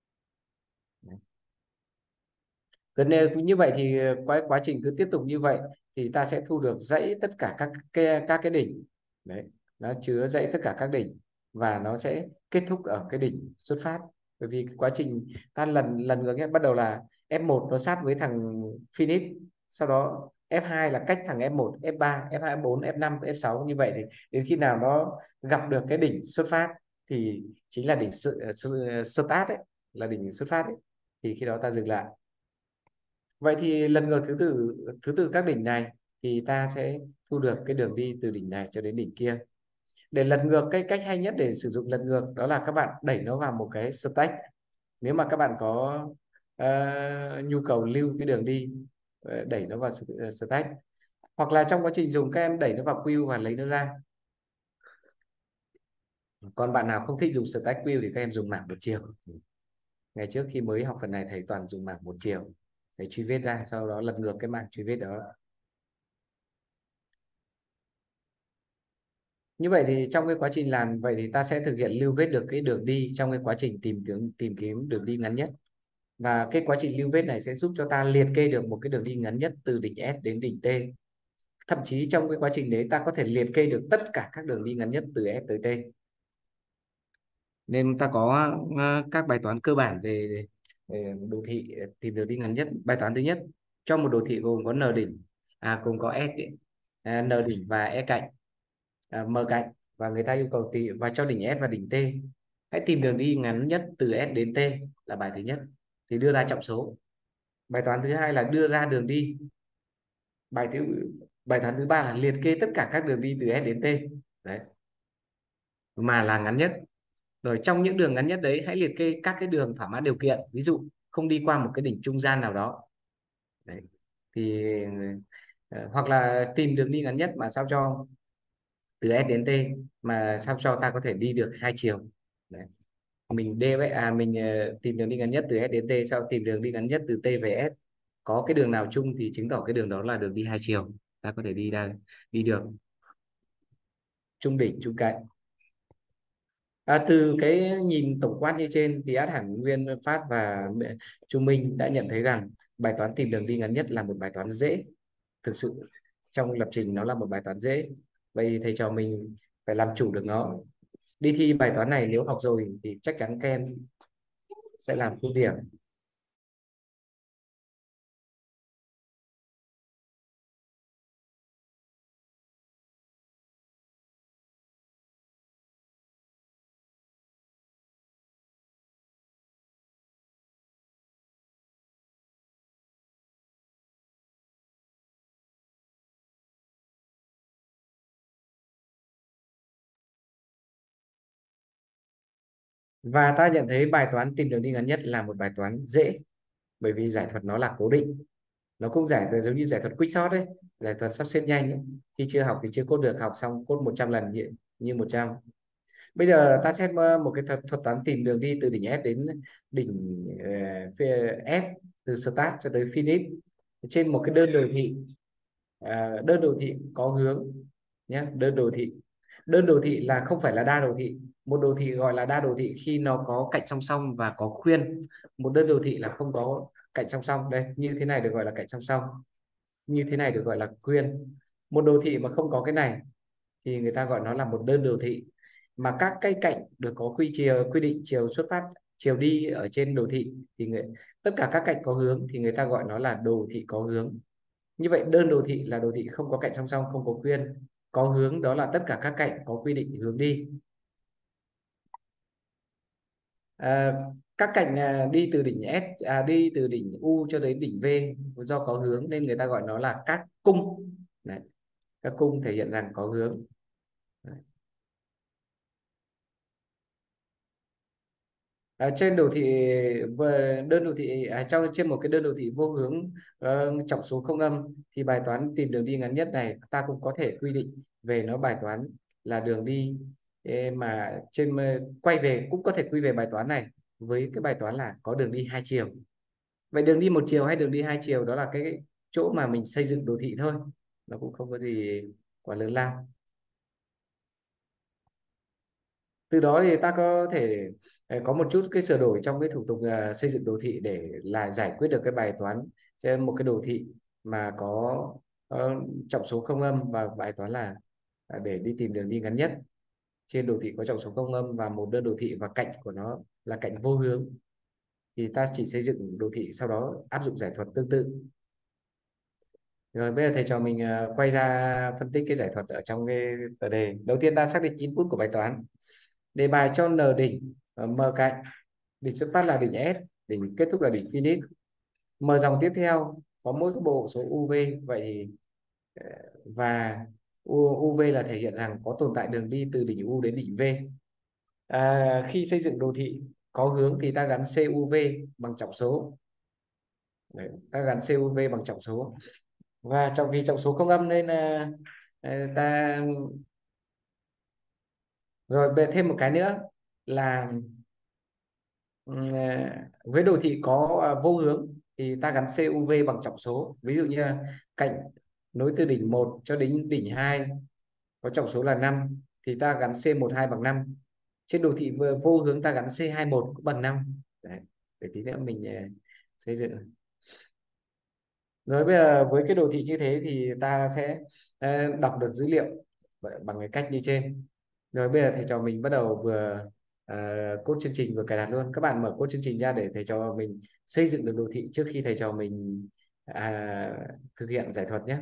Gần như vậy thì quá quá trình cứ tiếp tục như vậy thì ta sẽ thu được dãy tất cả các cái các cái đỉnh. Đấy, nó chứa dãy tất cả các đỉnh và nó sẽ kết thúc ở cái đỉnh xuất phát. Bởi vì quá trình ta lần lần ngược nhé, bắt đầu là F một nó sát với thằng finish, sau đó F hai là cách thằng F một, F ba, F hai, F bốn, F năm, F sáu, như vậy thì đến khi nào nó gặp được cái đỉnh xuất phát thì chính là đỉnh start ấy, là đỉnh xuất phát ấy, thì khi đó ta dừng lại. Vậy thì lần ngược thứ tự thứ tự các đỉnh này thì ta sẽ thu được cái đường đi từ đỉnh này cho đến đỉnh kia. Để lần ngược, cái cách hay nhất để sử dụng lần ngược đó là các bạn đẩy nó vào một cái stack. Nếu mà các bạn có uh, nhu cầu lưu cái đường đi, uh, đẩy nó vào stack, hoặc là trong quá trình dùng các em đẩy nó vào queue và lấy nó ra. Còn bạn nào không thích dùng stack view thì các em dùng mảng một chiều. Ngày trước khi mới học phần này thầy toàn dùng mảng một chiều để truy vết ra, sau đó lật ngược cái mảng truy vết đó. Như vậy thì trong cái quá trình làm vậy thì ta sẽ thực hiện lưu vết được cái đường đi trong cái quá trình tìm kiếm tìm kiếm đường đi ngắn nhất. Và cái quá trình lưu vết này sẽ giúp cho ta liệt kê được một cái đường đi ngắn nhất từ đỉnh S đến đỉnh T. Thậm chí trong cái quá trình đấy ta có thể liệt kê được tất cả các đường đi ngắn nhất từ S tới T. Nên ta có ờ, các bài toán cơ bản về, về đồ thị tìm đường đi ngắn nhất. Bài toán thứ nhất, cho một đồ thị gồm có n đỉnh, à gồm có S à, n đỉnh và E cạnh, à, M cạnh, và người ta yêu cầu tìm và cho đỉnh S và đỉnh T. Hãy tìm đường đi ngắn nhất từ S đến T là bài thứ nhất. Thì đưa ra trọng số. Bài toán thứ hai là đưa ra đường đi. Bài thứ bài toán thứ ba là liệt kê tất cả các đường đi từ S đến T. Đấy. Mà là ngắn nhất. Rồi trong những đường ngắn nhất đấy hãy liệt kê các cái đường thỏa mãn điều kiện, ví dụ không đi qua một cái đỉnh trung gian nào đó. Đấy. Thì ờ, hoặc là tìm đường đi ngắn nhất mà sao cho từ S đến T mà sao cho ta có thể đi được hai chiều. Đấy. Mình D với à mình ờ, tìm đường đi ngắn nhất từ S đến T, sau tìm đường đi ngắn nhất từ T về S, có cái đường nào chung thì chứng tỏ cái đường đó là đường đi hai chiều, ta có thể đi ra đi được trung đỉnh trung cạnh. À, từ cái nhìn tổng quát như trên thì Át Hẳn, Nguyên Phát và Trung Minh đã nhận thấy rằng bài toán tìm đường đi ngắn nhất là một bài toán dễ. Thực sự trong lập trình nó là một bài toán dễ. Vậy thì thầy trò mình phải làm chủ được nó. Đi thi bài toán này nếu học rồi thì chắc chắn các em sẽ làm full điểm. Và ta nhận thấy bài toán tìm đường đi ngắn nhất là một bài toán dễ, bởi vì giải thuật nó là cố định. Nó cũng giải thuật giống như giải thuật quick short đấy, giải thuật sắp xếp nhanh ấy. Khi chưa học thì chưa code được, học xong code một trăm lần như, như một trăm. Bây giờ ta xét một cái thuật, thuật toán tìm đường đi từ đỉnh S đến đỉnh uh, F, từ start cho tới finish trên một cái đơn đồ thị. Uh, đơn đồ thị có hướng nhé. Đơn đồ thị đơn đồ thị là không phải là đa đồ thị. Một đồ thị gọi là đa đồ thị khi nó có cạnh song song và có khuyên. Một đơn đồ thị là không có cạnh song song. Đây, như thế này được gọi là cạnh song song, như thế này được gọi là khuyên. Một đồ thị mà không có cái này thì người ta gọi nó là một đơn đồ thị. Mà các cây cạnh được có quy chiều, quy định chiều xuất phát, chiều đi ở trên đồ thị thì người, tất cả các cạnh có hướng thì người ta gọi nó là đồ thị có hướng. Như vậy đơn đồ thị là đồ thị không có cạnh song song, không có khuyên. Có hướng đó là tất cả các cạnh có quy định hướng đi. À, các cạnh à, đi từ đỉnh S à, đi từ đỉnh U cho đến đỉnh V do có hướng nên người ta gọi nó là các cung. Đấy. Các cung thể hiện rằng có hướng. Đấy. À, trên đồ thị về đơn đồ thị à, trong trên một cái đơn đồ thị vô hướng uh, trọng số không âm thì bài toán tìm đường đi ngắn nhất này ta cũng có thể quy định về nó. Bài toán là đường đi ê, mà trên quay về cũng có thể quy về bài toán này với cái bài toán là có đường đi hai chiều. Vậy đường đi một chiều hay đường đi hai chiều đó là cái chỗ mà mình xây dựng đồ thị thôi, nó cũng không có gì quá lớn lao. Từ đó thì ta có thể ờ, có một chút cái sửa đổi trong cái thủ tục ờ, xây dựng đồ thị để là giải quyết được cái bài toán trên một cái đồ thị mà có ờ, trọng số không âm, và bài toán là à, để đi tìm đường đi ngắn nhất trên đồ thị có trọng số không âm và một đơn đồ thị và cạnh của nó là cạnh vô hướng, thì ta chỉ xây dựng đồ thị sau đó áp dụng giải thuật tương tự. Rồi bây giờ thầy trò mình ờ, quay ra phân tích cái giải thuật ở trong cái tờ đề. Đầu tiên ta xác định input của bài toán. Đề bài cho n đỉnh ở M cạnh, đỉnh xuất phát là đỉnh S, đỉnh kết thúc là đỉnh finish. M dòng tiếp theo có mỗi cái bộ số u vê, vậy thì ờ, và u, UV là thể hiện rằng có tồn tại đường đi từ đỉnh U đến đỉnh V. À, khi xây dựng đồ thị có hướng thì ta gắn xê u vê bằng trọng số. Đấy, ta gắn xê u vê bằng trọng số, và trong vì trọng số không âm nên là ờ, ta Rồi về thêm một cái nữa là ừ, với đồ thị có à, vô hướng thì ta gắn xê u vê bằng trọng số. Ví dụ như là cạnh nối từ đỉnh một cho đến đỉnh hai có trọng số là năm thì ta gắn xê mười hai bằng năm. Trên đồ thị vô vô hướng ta gắn xê hai mươi mốt cũng bằng năm. Đấy, để tí nữa mình ờ, xây dựng. Rồi bây giờ với cái đồ thị như thế thì ta sẽ ờ, đọc được dữ liệu bằng cái cách như trên. Rồi bây giờ thầy trò mình bắt đầu vừa uh, code chương trình vừa cài đặt luôn. Các bạn mở code chương trình ra để thầy trò mình xây dựng được đồ thị trước khi thầy trò mình à, thực hiện giải thuật nhé.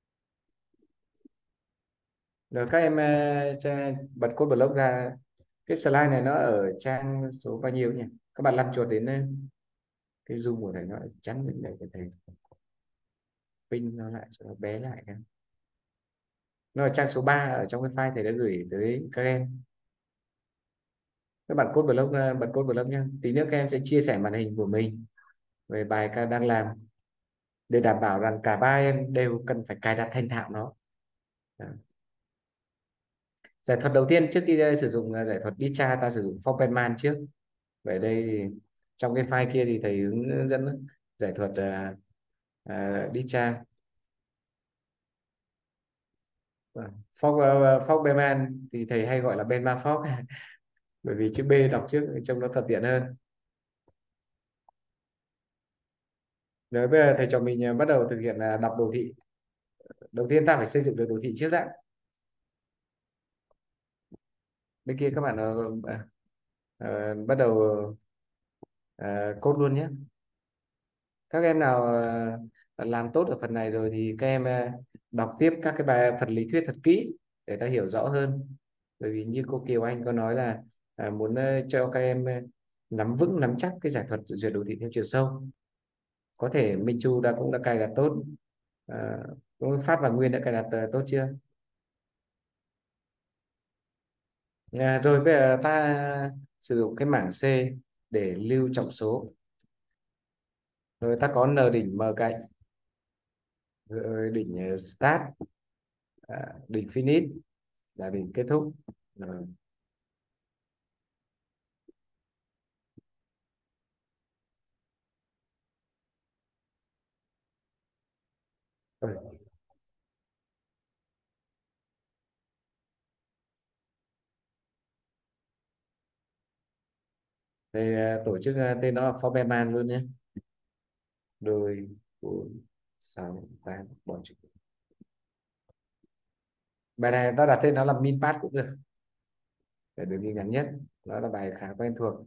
Rồi các em uh, cha- bật code block ra. Cái slide này nó ở trang số bao nhiêu nhỉ? Các bạn lăn chuột đến uh, cái zoom của thầy nó chắn đến đây để thầy pin nó lại cho nó bé lại. Nó ở trang số ba ở trong cái file thầy đã gửi tới các em. Các bạn code blog ờ, bật code blog nhé. Tí nữa các em sẽ chia sẻ màn hình của mình về bài các đang làm để đảm bảo rằng cả ba em đều cần phải cài đặt thành thạo nó. Đó. Giải thuật đầu tiên trước khi ờ, sử dụng ờ, giải thuật đi tra ta sử dụng Feynman trước. Vậy đây thì, trong cái file kia thì thầy hướng dẫn giải thuật uh, uh, đi tra. Feynman thì thầy hay gọi là Benman Fock bởi vì chữ B đọc trước trông nó thuận tiện hơn. Rồi bây giờ thầy cho mình à, bắt đầu thực hiện là đọc đồ thị. Đầu tiên ta phải xây dựng được đồ thị trước đã. Bên kia các bạn ờ, à, ờ, bắt đầu ờ, code luôn nhé. Các em nào ờ, làm tốt ở phần này rồi thì các em ờ, đọc tiếp các cái bài phần lý thuyết thật kỹ để ta hiểu rõ hơn. Bởi vì như cô Kiều Anh có nói là à, muốn ờ, cho các em ờ, nắm vững nắm chắc cái giải thuật duyệt đồ thị theo chiều sâu. Có thể Minh Chu đã cũng đã cài đặt tốt. Uh, Phát và Nguyên đã cài đặt ờ, tốt chưa? À, rồi bây giờ ta sử dụng cái mảng C để lưu trọng số. Rồi ta có N đỉnh M cạnh, rồi đỉnh ờ, start, à, đỉnh finish là đỉnh kết thúc. Rồi. Rồi. Thì, à, tổ chức à, tên nó là Forbeman luôn nhé. Đôi bốn sáu tám bỏ chữ. Bài này ta đặt tên nó là MinPath cũng được để được ghi ngắn nhất. Nó là bài khá quen thuộc.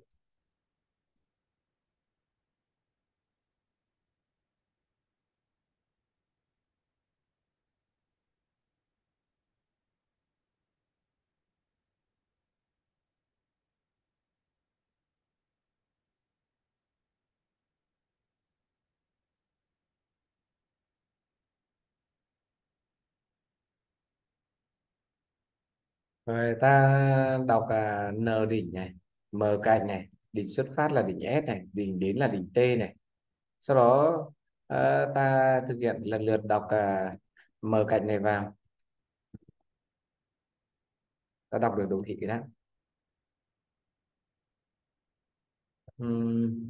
Rồi ta đọc à, N đỉnh này, M cạnh này, đỉnh xuất phát là đỉnh S này, đỉnh đến là đỉnh T này. Sau đó ờ, ta thực hiện lần lượt đọc à, mở cạnh này vào, ta đọc được đồ thị đó. Ừm,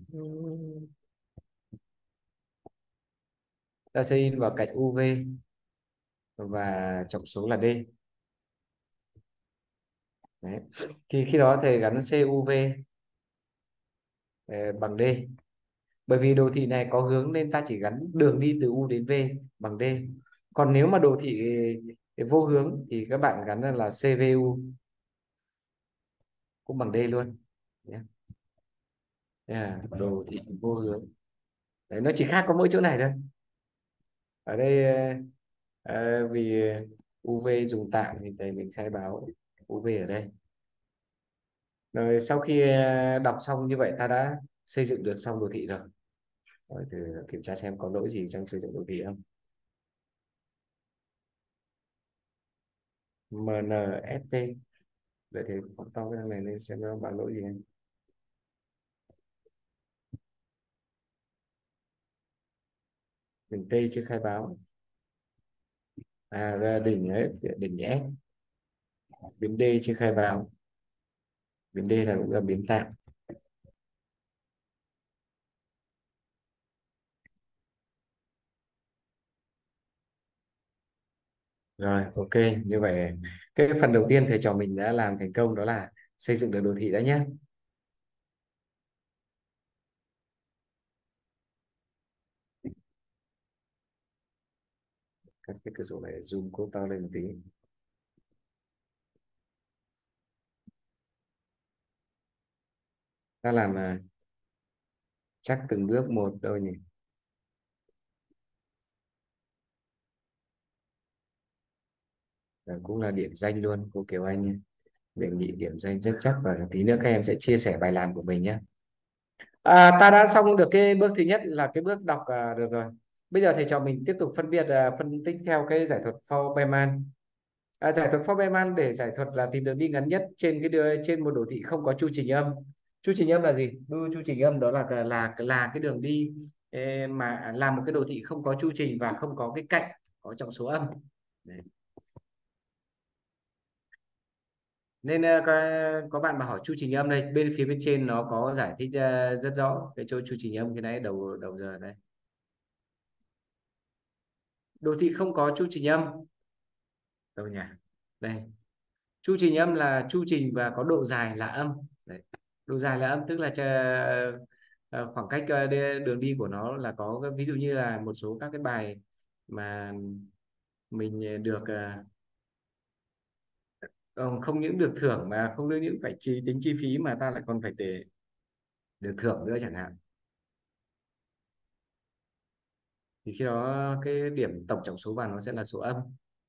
ta sẽ in vào cạnh u vê và trọng số là D. Đấy. Thì khi đó thầy gắn xê u vê ờ, bằng D, bởi vì đồ thị này có hướng nên ta chỉ gắn đường đi từ U đến V bằng D. Còn nếu mà đồ thị ờ, vô hướng thì các bạn gắn là xê vê u cũng bằng D luôn nhé. Yeah, đồ thị vô hướng. Đấy, nó chỉ khác có mỗi chỗ này thôi. Ở đây ờ, ờ, vì u vê dùng tạm thì thầy mình khai báo u vê ở đây. Rồi sau khi ờ, đọc xong như vậy ta đã xây dựng được xong đồ thị rồi. Rồi thì kiểm tra xem có lỗi gì trong xây dựng đồ thị không. em en ét tê, để thì phóng to cái này lên xem nó báo lỗi gì. Đỉnh T chưa khai báo. À ra đỉnh ấy, đỉnh S. biến D chưa khai báo. Biến D là cũng là biến tạm. Rồi, ok. Như vậy cái phần đầu tiên thầy trò mình đã làm thành công, đó là xây dựng được đồ thị đã nhé. Các cái cửa sổ này zoom cô to lên một tí. Ta làm à, chắc từng bước một đâu nhỉ. Rồi, cũng là điểm danh luôn cô Kiều Anh nhé. Đề nghị điểm danh rất chắc, và tí nữa các em sẽ chia sẻ bài làm của mình nhé. À, ta đã xong được cái bước thứ nhất là cái bước đọc à, được rồi. Bây giờ thầy trò mình tiếp tục phân biệt à, phân tích theo cái giải thuật Foreman. À, giải thuật Foreman để giải thuật là tìm đường đi ngắn nhất trên cái đưa, trên một đồ thị không có chu trình âm. Chu trình âm là gì? Đu chu trình âm đó là là là cái đường đi ê, mà làm một cái đồ thị không có chu trình và không có cái cạnh có trọng số âm. Đấy. Nên ờ, có, có bạn mà hỏi chu trình âm đây, bên phía bên trên nó có giải thích ờ, rất rõ cái chỗ chu trình âm cái này đầu đầu giờ đây. Đồ thị không có chu trình âm đâu nhỉ? Đây, chu trình âm là chu trình và có độ dài là âm. Đấy. Độ dài là âm tức là chờ, ờ, khoảng cách ờ, đi- đường đi của nó là có cái- ví dụ như là một số các cái bài mà mình được ờ, ờ, không những được thưởng mà không những phải chi tính chi phí mà ta lại còn phải để được thưởng nữa chẳng hạn, thì khi đó cái điểm tổng trọng số vào nó sẽ là số âm.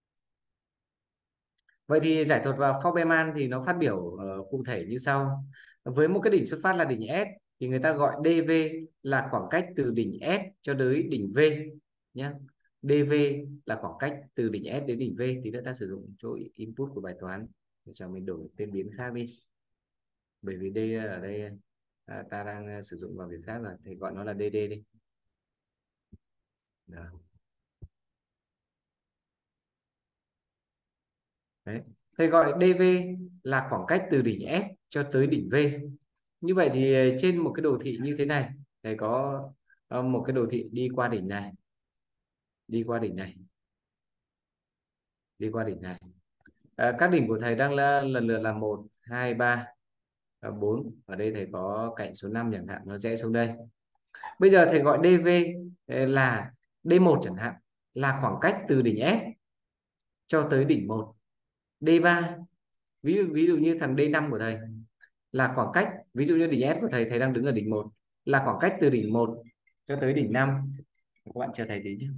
Vậy thì giải thuật vào Foreman thì nó phát biểu ờ, cụ thể như sau. Với một cái đỉnh xuất phát là đỉnh S thì người ta gọi đê vê là khoảng cách từ đỉnh S cho tới đỉnh V nhé. đê vê là khoảng cách từ đỉnh S đến đỉnh V, thì chúng ta sử dụng chỗ input của bài toán để cho mình đổi tên biến khác đi. Bởi vì D ở đây à, ta đang à, sử dụng vào việc khác rồi thì gọi nó là đê đê đi. Đó. Đấy. Thầy gọi đê vê là khoảng cách từ đỉnh S cho tới đỉnh V. Như vậy thì ờ, trên một cái đồ thị như thế này, thầy có ờ, một cái đồ thị đi qua đỉnh này, đi qua đỉnh này, đi qua đỉnh này. À, các đỉnh của thầy đang là lần lượt là một, hai, ba, bốn. Ở đây thầy có cạnh số năm chẳng hạn, nó rẽ xuống đây. Bây giờ thầy gọi đê vê ờ, là đê một chẳng hạn, là khoảng cách từ đỉnh S cho tới đỉnh một. đê ba, ví dụ ví dụ như thằng đê năm của thầy là khoảng cách, ví dụ như đỉnh S của thầy thầy đang đứng ở đỉnh một, là khoảng cách từ đỉnh một cho tới đỉnh năm. Các bạn chờ thầy tí nhé.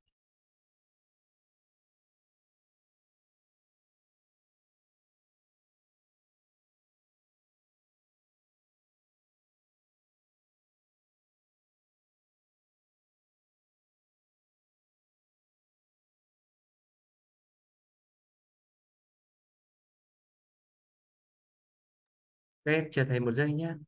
Đây, chờ thầy một giây nhé.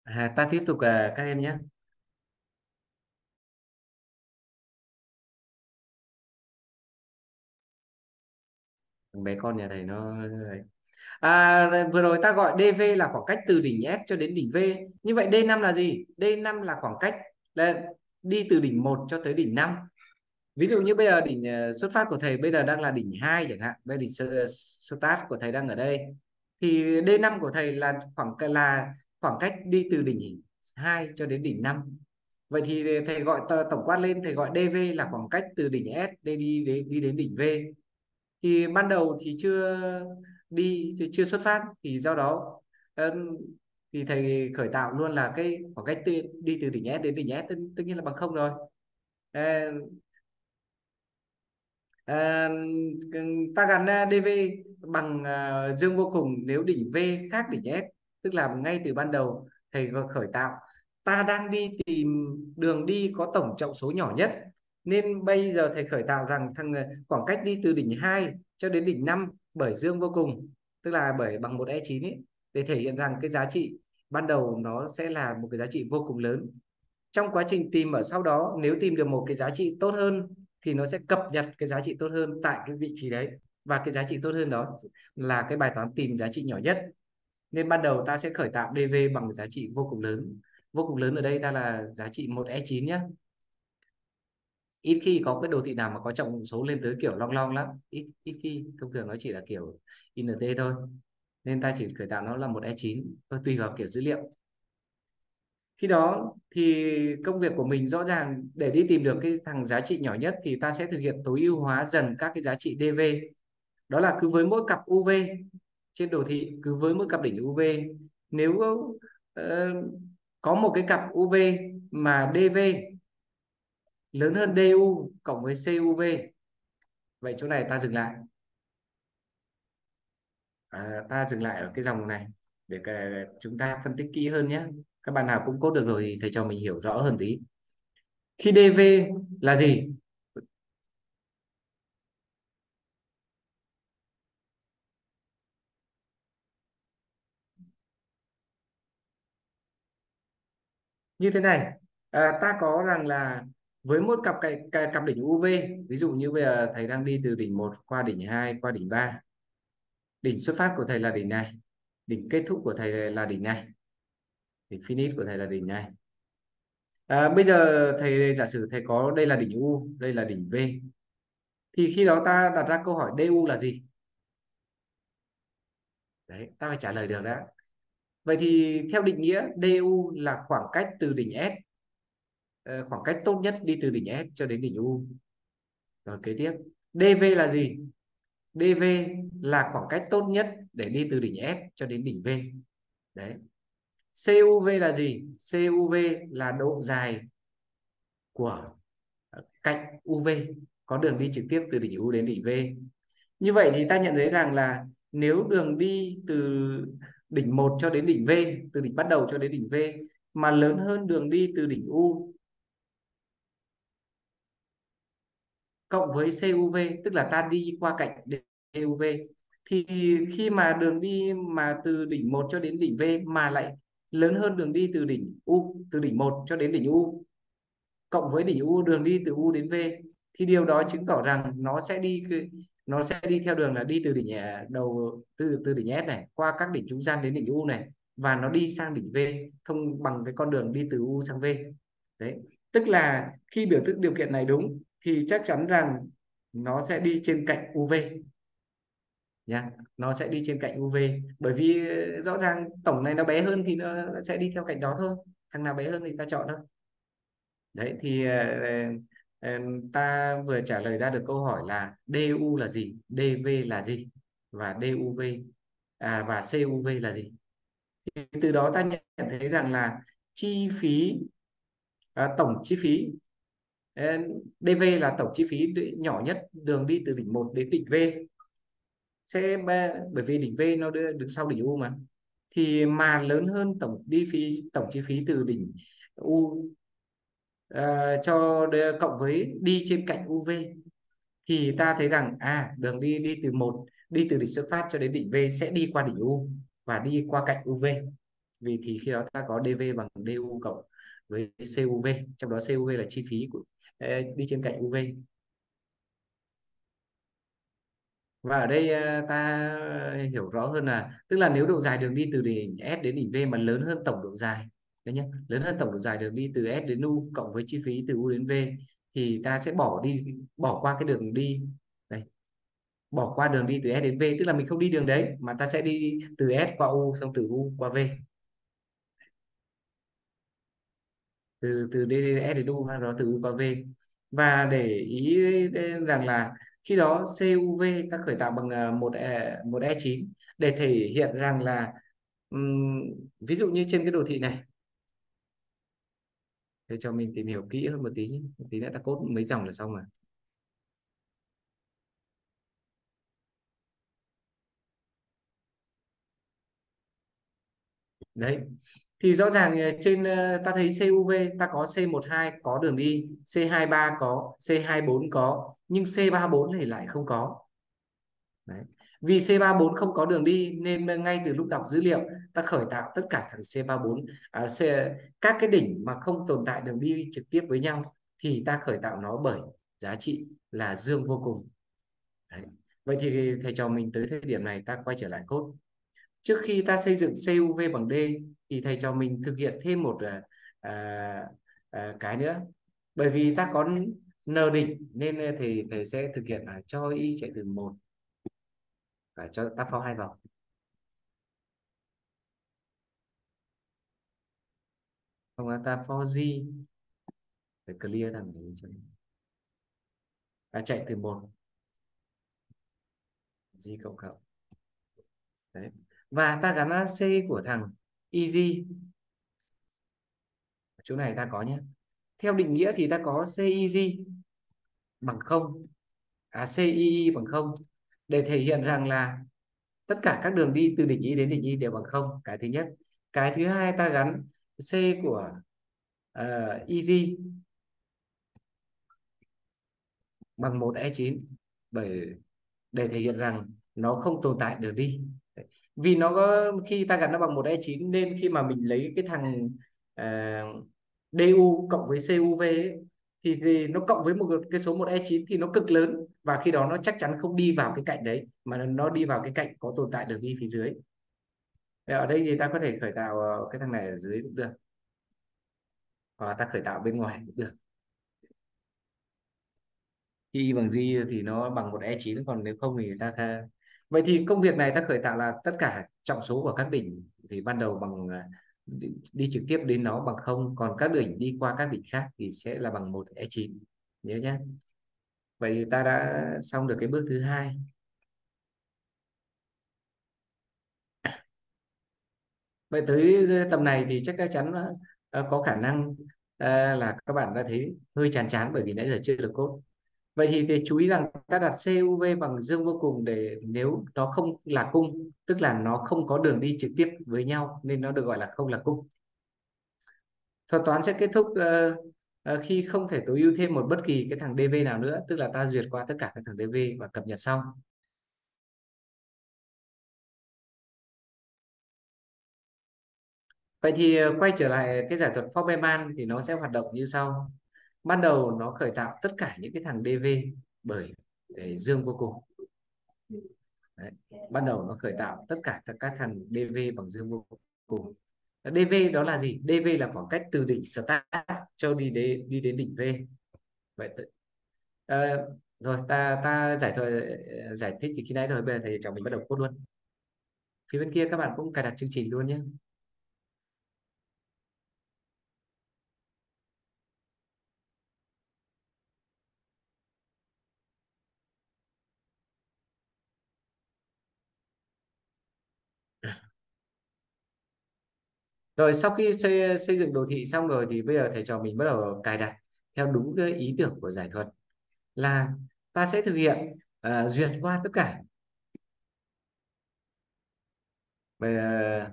À, ta tiếp tục à, các em nhé. Thằng bé con nhà thầy nó à, vừa rồi ta gọi đê vê là khoảng cách từ đỉnh S cho đến đỉnh V. Như vậy D năm là gì? D năm là khoảng cách là đi từ đỉnh một cho tới đỉnh năm. Ví dụ như bây giờ đỉnh ờ, xuất phát của thầy bây giờ đang là đỉnh hai chẳng hạn, bây đỉnh s- start của thầy đang ở đây, thì D năm của thầy là khoảng là khoảng cách đi từ đỉnh hai cho đến đỉnh năm. Vậy thì thầy gọi t- tổng quát lên, thầy gọi đê vê là khoảng cách từ đỉnh S đi đi đến đi đến đỉnh V. Thì ban đầu thì chưa đi chưa chưa xuất phát, thì do đó ờ, thì thầy khởi tạo luôn là cái khoảng cách từ, đi từ đỉnh S đến đỉnh S tất, tất nhiên là bằng không rồi. Ờ, Ờ, ta gắn à, đê vê bằng à, dương vô cùng nếu đỉnh V khác đỉnh S, tức là ngay từ ban đầu thầy có khởi tạo ta đang đi tìm đường đi có tổng trọng số nhỏ nhất, nên bây giờ thầy khởi tạo rằng thằng à, khoảng cách đi từ đỉnh hai cho đến đỉnh năm bởi dương vô cùng, tức là bởi bằng một e chín ấy, để thể hiện rằng cái giá trị ban đầu nó sẽ là một cái giá trị vô cùng lớn. Trong quá trình tìm ở sau đó, nếu tìm được một cái giá trị tốt hơn thì nó sẽ cập nhật cái giá trị tốt hơn tại cái vị trí đấy, và cái giá trị tốt hơn đó là cái bài toán tìm giá trị nhỏ nhất. Nên ban đầu ta sẽ khởi tạo đê vê bằng giá trị vô cùng lớn. Vô cùng lớn ở đây ta là giá trị một e chín nhé. Ít khi có cái đồ thị nào mà có trọng số lên tới kiểu long long lắm, ít ít khi, thông thường nó chỉ là kiểu int thôi, nên ta chỉ khởi tạo nó là một e chín, tùy vào kiểu dữ liệu. Khi đó thì công việc của mình rõ ràng để đi tìm được cái thằng giá trị nhỏ nhất thì ta sẽ thực hiện tối ưu hóa dần các cái giá trị đê vê. Đó là cứ với mỗi cặp u vê trên đồ thị, cứ với mỗi cặp đỉnh u vê, nếu ờ, có một cái cặp u vê mà đê vê lớn hơn đê u cộng với xê u vê. Vậy chỗ này ta dừng lại. À, ta dừng lại ở cái dòng này để cả, chúng ta phân tích kỹ hơn nhé. Các bạn nào cũng cốt được rồi thì thầy cho mình hiểu rõ hơn tí. Khi đê vê là gì? Như thế này, à, ta có rằng là với mỗi cặp cái, cái cặp đỉnh u vê, ví dụ như bây giờ thầy đang đi từ đỉnh một qua đỉnh hai qua đỉnh ba, đỉnh xuất phát của thầy là đỉnh này, đỉnh kết thúc của thầy là đỉnh này, đỉnh finish của thầy là đỉnh này. À, bây giờ thầy giả sử thầy có đây là đỉnh U, đây là đỉnh V, thì khi đó ta đặt ra câu hỏi đê u là gì? Đấy, ta phải trả lời được đã. Vậy thì theo định nghĩa đê u là khoảng cách từ đỉnh S, ờ, khoảng cách tốt nhất đi từ đỉnh S cho đến đỉnh U. Rồi kế tiếp, đê vê là gì? đê vê là khoảng cách tốt nhất để đi từ đỉnh S cho đến đỉnh V. Đấy. xê u vê là gì? xê u vê là độ dài của cạnh u vê, có đường đi trực tiếp từ đỉnh U đến đỉnh V. Như vậy thì ta nhận thấy rằng là nếu đường đi từ đỉnh một cho đến đỉnh V, từ đỉnh bắt đầu cho đến đỉnh V mà lớn hơn đường đi từ đỉnh U cộng với xê u vê, tức là ta đi qua cạnh đê u vê, thì khi mà đường đi mà từ đỉnh một cho đến đỉnh V mà lại lớn hơn đường đi từ đỉnh U, từ đỉnh một cho đến đỉnh U cộng với đỉnh U, đường đi từ U đến V, thì điều đó chứng tỏ rằng nó sẽ đi nó sẽ đi theo đường là đi từ đỉnh à, đầu từ từ đỉnh S này qua các đỉnh trung gian đến đỉnh U này, và nó đi sang đỉnh V thông bằng cái con đường đi từ U sang V. Đấy, tức là khi biểu thức điều kiện này đúng thì chắc chắn rằng nó sẽ đi trên cạnh u vê nha, nó sẽ đi trên cạnh u vê, bởi vì ờ, rõ ràng tổng này nó bé hơn thì nó sẽ đi theo cạnh đó thôi, thằng nào bé hơn thì ta chọn thôi. Đấy thì ờ, ờ, ta vừa trả lời ra được câu hỏi là đê u là gì, đê vê là gì, và đê u vê à, và xê u vê là gì. Thì từ đó ta nhận thấy rằng là chi phí à, tổng chi phí ờ, đê vê là tổng chi phí nhỏ nhất đường đi từ đỉnh một đến đỉnh V, sẽ bởi vì đỉnh V nó đưa đứng sau đỉnh U mà, thì mà lớn hơn tổng đi phí tổng chi phí từ đỉnh U ờ, cho cộng với đi trên cạnh u vê, thì ta thấy rằng à đường đi đi từ một đi từ đỉnh xuất phát cho đến đỉnh V sẽ đi qua đỉnh U và đi qua cạnh u vê. vì thì khi đó ta có dv bằng du cộng với cuv, trong đó cuv là chi phí của ờ, đi trên cạnh uv. Và ở đây ờ, ta hiểu rõ hơn là tức là nếu độ dài đường đi từ đỉnh S đến đỉnh V mà lớn hơn tổng độ dài đấy nhé, lớn hơn tổng độ dài đường đi từ S đến U cộng với chi phí từ U đến V, thì ta sẽ bỏ đi bỏ qua cái đường đi đây, bỏ qua đường đi từ S đến V, tức là mình không đi đường đấy mà ta sẽ đi từ S qua U, xong từ U qua V, từ từ D đến S đến U, sau đó từ U qua V. Và để ý rằng là khi đó cuv ta khởi tạo bằng à, một e, một e chín, để thể hiện rằng là ừm, ví dụ như trên cái đồ thị này, để cho mình tìm hiểu kỹ hơn một tí nhé. Một tí nữa ta cốt mấy dòng là xong rồi đấy. Thì rõ ràng ờ, trên ờ, ta thấy cuv ta có c một hai có đường đi, c hai ba có, c hai bốn có, nhưng c ba bốn thì lại không có. Đấy. Vì c ba bốn không có đường đi nên ngay từ lúc đọc dữ liệu ta khởi tạo tất cả thằng c ba bốn, à, C, các cái đỉnh mà không tồn tại đường đi trực tiếp với nhau thì ta khởi tạo nó bởi giá trị là dương vô cùng. Đấy. Vậy thì thầy trò mình tới thời điểm này ta quay trở lại code. Trước khi ta xây dựng cuv bằng D thì thầy trò mình thực hiện thêm một à, à, à, cái nữa. Bởi vì ta có n đỉnh nên thì thầy sẽ thực hiện là cho y chạy từ một và cho ta for hai vòng, không là ta for g, phải clear thằng này cho ta chạy từ một g cộng cộng. Đấy. Và ta gắn c của thằng easy, chỗ này ta có nhé. Theo định nghĩa thì ta có c easy bằng không, à c ii bằng không, để thể hiện rằng là tất cả các đường đi từ đỉnh Y đến đỉnh Y đều bằng không, cái thứ nhất. Cái thứ hai ta gắn c của uh, easy bằng một e chín, bởi để thể hiện rằng nó không tồn tại đường đi. Vì nó có khi ta gắn nó bằng một e chín nên khi mà mình lấy cái thằng uh, du cộng với cuv ấy, thì, thì nó cộng với một cái số một e chín thì nó cực lớn, và khi đó nó chắc chắn không đi vào cái cạnh đấy mà nó đi vào cái cạnh có tồn tại đường đi phía dưới. Ở đây thì ta có thể khởi tạo ờ, cái thằng này ở dưới cũng được, hoặc ta khởi tạo bên ngoài cũng được. Y bằng G thì nó bằng một e chín, còn nếu không thì ta tha... Vậy thì công việc này ta khởi tạo là tất cả trọng số của các đỉnh thì ban đầu bằng à, đi, đi trực tiếp đến nó bằng không, còn các đỉnh đi qua các đỉnh khác thì sẽ là bằng một e chín, nhớ nhé. Vậy thì ta đã xong được cái bước thứ hai. Vậy tới tầm này thì chắc chắn ờ, có khả năng ờ, là các bạn đã thấy hơi chán chán bởi vì nãy giờ chưa được code. Vậy thì, thì chú ý rằng ta đặt cuv bằng dương vô cùng để nếu nó không là cung, tức là nó không có đường đi trực tiếp với nhau nên nó được gọi là không là cung. Thuật toán sẽ kết thúc ờ, ờ, khi không thể tối ưu thêm một bất kỳ cái thằng dv nào nữa, tức là ta duyệt qua tất cả các thằng dv và cập nhật xong. Vậy thì ờ, quay trở lại cái giải thuật Foreman thì nó sẽ hoạt động như sau. Ban đầu nó khởi tạo tất cả những cái thằng dv bởi để dương vô cùng. Đấy. Ban đầu nó khởi tạo tất cả các thằng dv bằng dương vô cùng. dv đó là gì? dv là khoảng cách từ đỉnh start cho đi đến đi đến đỉnh v. Vậy tự- ờ, rồi ta ta giải thôi, giải thích thì khi nãy rồi, bây giờ thì cho mình bắt đầu code luôn. Phía bên kia các bạn cũng cài đặt chương trình luôn nhé. Rồi sau khi xây, xây dựng đồ thị xong rồi thì bây giờ thầy trò mình bắt đầu cài đặt theo đúng cái ý tưởng của giải thuật, là ta sẽ thực hiện ờ, duyệt qua tất cả. Về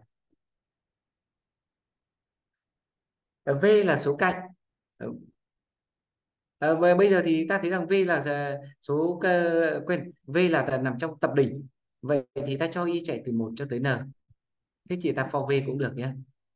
ờ, V là số cạnh. Ờ, ờ, và bây giờ thì ta thấy rằng V là giờ số ờ, quên V là ta nằm trong tập đỉnh. Vậy thì ta cho y chạy từ một cho tới n. Thế thì ta for V cũng được nhé.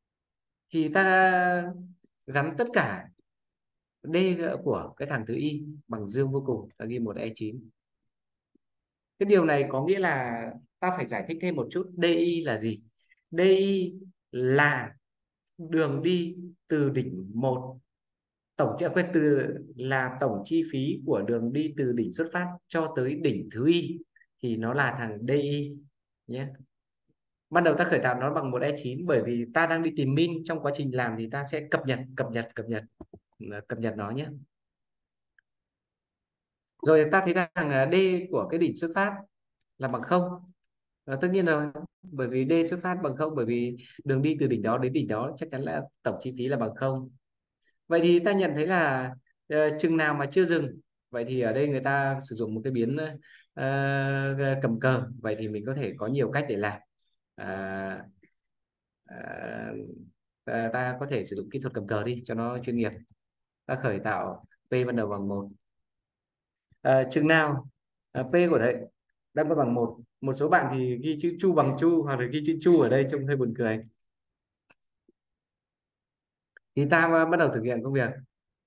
thì ta gắn tất cả D của cái thằng thứ y bằng dương vô cùng, ta ghi một e chín. Cái điều này có nghĩa là ta phải giải thích thêm một chút, DI là gì? DI là đường đi từ đỉnh một, tổng chi quên từ là tổng chi phí của đường đi từ đỉnh xuất phát cho tới đỉnh thứ y, thì nó là thằng DI nhé. Ban đầu ta khởi tạo nó bằng một e chín bởi vì ta đang đi tìm min, trong quá trình làm thì ta sẽ cập nhật cập nhật cập nhật cập nhật nó nhé. Rồi ta thấy rằng D của cái đỉnh xuất phát là bằng không. À, tất nhiên rồi, bởi vì D xuất phát bằng không, bởi vì đường đi từ đỉnh đó đến đỉnh đó chắc chắn là tổng chi phí là bằng không. Vậy thì ta nhận thấy là uh, chừng nào mà chưa dừng, vậy thì ở đây người ta sử dụng một cái biến uh, cầm cờ. Vậy thì mình có thể có nhiều cách để làm. À, à, ta, ta có thể sử dụng kỹ thuật cầm cờ đi cho nó chuyên nghiệp. Ta khởi tạo P ban đầu bằng một. À, chừng nào à, P của đấy đang có bằng một, một số bạn thì ghi chữ chu bằng chu hoặc là ghi chữ chu ở đây trông hơi buồn cười, thì ta bắt đầu thực hiện công việc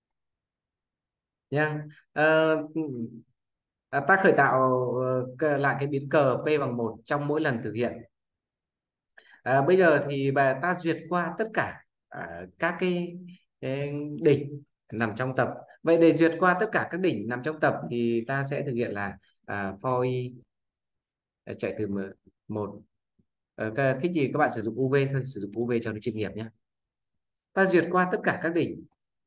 nha. Ờ, à, ta khởi tạo ờ, lại cái biến cờ P bằng một trong mỗi lần thực hiện. À, bây giờ thì bà ta duyệt qua tất cả à, các cái, cái đỉnh nằm trong tập. Vậy để duyệt qua tất cả các đỉnh nằm trong tập thì ta sẽ thực hiện là à, for i à, chạy từ một. Ờ, cái- thích gì các bạn sử dụng u vê thôi, sử dụng u vê cho nó chuyên nghiệp nhé. Ta duyệt qua tất cả các đỉnh.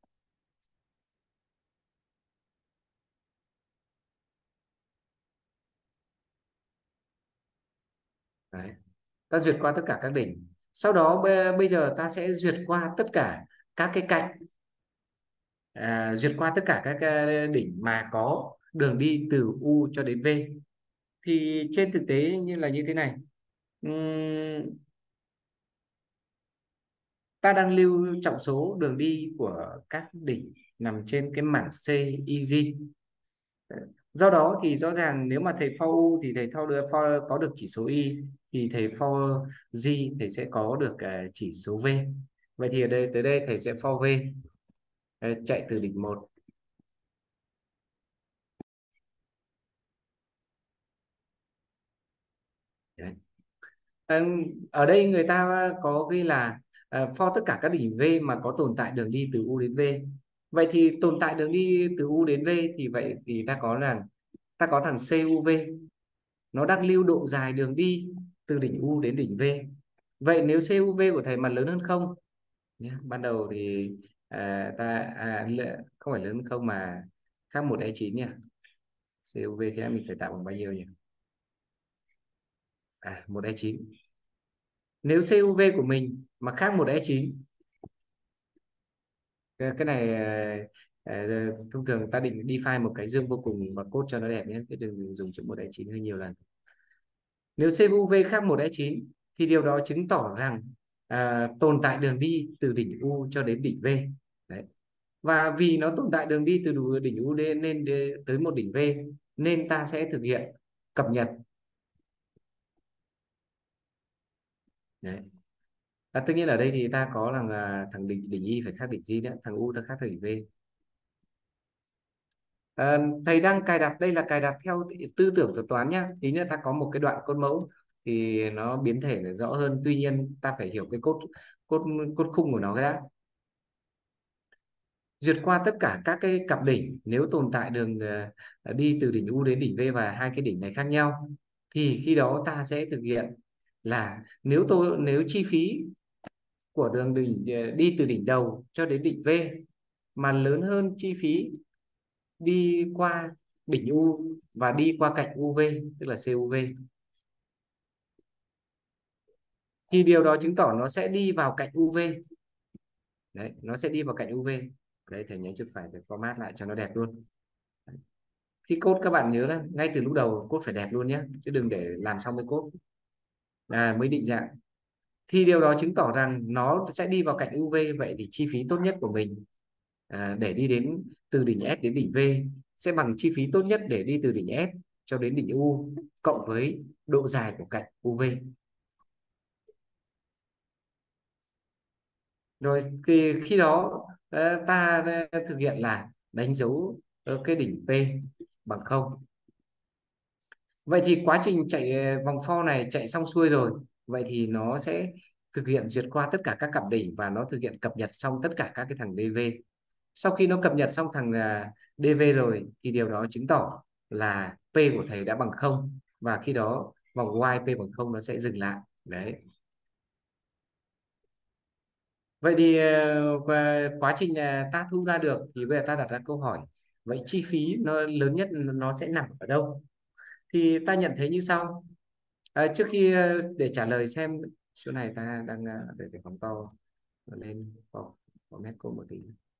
Đấy. Ta duyệt qua tất cả các đỉnh, sau đó bây giờ ta sẽ duyệt qua tất cả các cái cạnh, à, duyệt qua tất cả các cái đỉnh mà có đường đi từ U cho đến V. Thì trên thực tế như là như thế này. Ừm, ta đang lưu trọng số đường đi của các đỉnh nằm trên cái mảng C easy. Do đó thì rõ ràng nếu mà thầy for U thì thầy for được for có được chỉ số Y, thì thầy for G thầy sẽ có được uh, chỉ số V. Vậy thì ở đây tới đây thầy sẽ for V uh, chạy từ đỉnh một. Đấy. Um, ở đây người ta có ghi là uh, for tất cả các đỉnh V mà có tồn tại đường đi từ U đến V. Vậy thì tồn tại đường đi từ U đến V thì vậy thì ta có là ta có thằng xê u vê, nó đang lưu độ dài đường đi từ đỉnh U đến đỉnh V. Vậy nếu xê u vê của thầy mà lớn hơn không nhé, ban đầu thì à, ta à, không phải lớn hơn không mà khác một e chín nha. xê u vê thì mình phải tạo bằng bao nhiêu nhỉ? À, một e chín. Nếu xê u vê của mình mà khác một e chín, cái, cái này à, à, thông thường ta định define một cái dương vô cùng và code cho nó đẹp nhé, chứ đừng dùng chữ một e chín hơi nhiều lần. Nếu xê u vê khác một e chín thì điều đó chứng tỏ rằng à, tồn tại đường đi từ đỉnh U cho đến đỉnh V. Đấy. Và vì nó tồn tại đường đi từ đỉnh U đến nên tới một đỉnh V, nên ta sẽ thực hiện cập nhật. Đấy. À, tất nhiên ở đây thì ta có là à, thằng đỉnh đỉnh Y phải khác đỉnh G nữa, thằng U ta khác đỉnh V. À, thầy đang cài đặt, đây là cài đặt theo tư tưởng của toán nhá. Tí nữa ta có một cái đoạn code mẫu thì nó biến thể nó rõ hơn, tuy nhiên ta phải hiểu cái code code code khung của nó cái đã. Duyệt qua tất cả các cái cặp đỉnh, nếu tồn tại đường ờ, đi từ đỉnh U đến đỉnh V và hai cái đỉnh này khác nhau, thì khi đó ta sẽ thực hiện là nếu tôi nếu chi phí của đường đỉnh ờ, đi từ đỉnh đầu cho đến đỉnh V mà lớn hơn chi phí đi qua đỉnh U và đi qua cạnh u vê, tức là xê u vê, thì điều đó chứng tỏ nó sẽ đi vào cạnh u vê. Đấy, nó sẽ đi vào cạnh u vê. Đấy, thầy nhớ chút phải phải format lại cho nó đẹp luôn. Khi code các bạn nhớ là ngay từ lúc đầu code phải đẹp luôn nhé, chứ đừng để làm xong cái code à, mới định dạng. Thì điều đó chứng tỏ rằng nó sẽ đi vào cạnh u vê. Vậy thì chi phí tốt nhất của mình à, để đi đến từ đỉnh S đến đỉnh V sẽ bằng chi phí tốt nhất để đi từ đỉnh S cho đến đỉnh U cộng với độ dài của cạnh u vê. Rồi thì khi đó ờ, ta ờ, thực hiện là đánh dấu ờ, cái đỉnh P bằng không. Vậy thì quá trình chạy ờ, vòng for này chạy xong xuôi rồi, vậy thì nó sẽ thực hiện duyệt qua tất cả các cặp đỉnh và nó thực hiện cập nhật xong tất cả các cái thằng đê vê. Sau khi nó cập nhật xong thằng à, đê vê rồi thì điều đó chứng tỏ là P của thầy đã bằng không, và khi đó vòng while P bằng không nó sẽ dừng lại. Đấy. Vậy thì ờ, và quá trình à, ta thu ra được thì bây giờ ta đặt ra câu hỏi, vậy chi phí nó lớn nhất nó sẽ nằm ở đâu? Thì ta nhận thấy như sau. À, trước khi ờ, để trả lời xem chỗ này ta đang ờ, để cái phóng to lên có có mét cô một tí.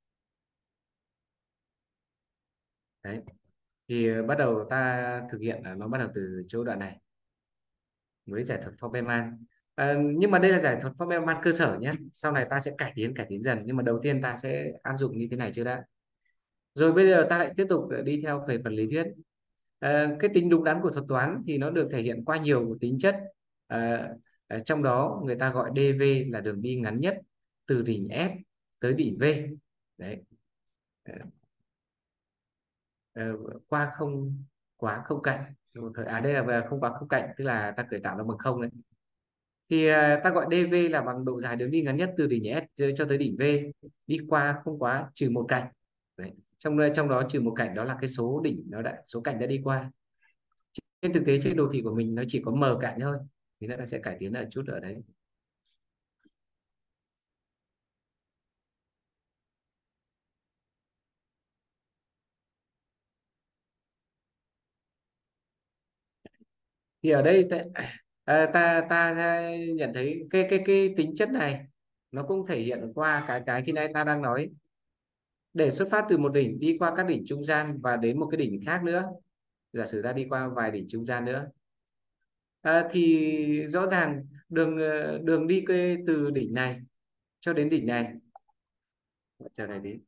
Đấy, thì ờ, bắt đầu ta thực hiện là nó bắt đầu từ chỗ đoạn này với giải thuật Foreman. À, nhưng mà đây là giải thuật Foreman cơ sở nhé, sau này ta sẽ cải tiến cải tiến dần, nhưng mà đầu tiên ta sẽ áp dụng như thế này chưa đã. Rồi bây giờ ta lại tiếp tục đi theo về phần lý thuyết. À, cái tính đúng đắn của thuật toán thì nó được thể hiện qua nhiều tính chất. à, à, Trong đó người ta gọi đê vê là đường đi ngắn nhất từ đỉnh S tới đỉnh V. Đấy. à, à, Qua không quá không cạnh. À đây là về không quá không cạnh, tức là ta khởi tạo nó bằng không đấy. Thì à, ta gọi đê vê là bằng độ dài đường đi ngắn nhất từ đỉnh S cho tới đỉnh V, đi qua không quá trừ một cạnh. Đấy. Trong trong đó trừ một cạnh đó là cái số đỉnh nó đã số cạnh đã đi qua. Trên thực tế trên đồ thị của mình nó chỉ có m cạnh thôi, thì nó sẽ cải tiến lại chút ở đấy. Thì ở đây ta à, ta, ta nhận thấy cái cái cái tính chất này nó cũng thể hiện qua cái cái khi nãy ta đang nói, để xuất phát từ một đỉnh đi qua các đỉnh trung gian và đến một cái đỉnh khác nữa. Giả sử ta đi qua vài đỉnh trung gian nữa, à, thì rõ ràng đường ờ, đường đi cái từ đỉnh này cho đến đỉnh này, chờ này đi.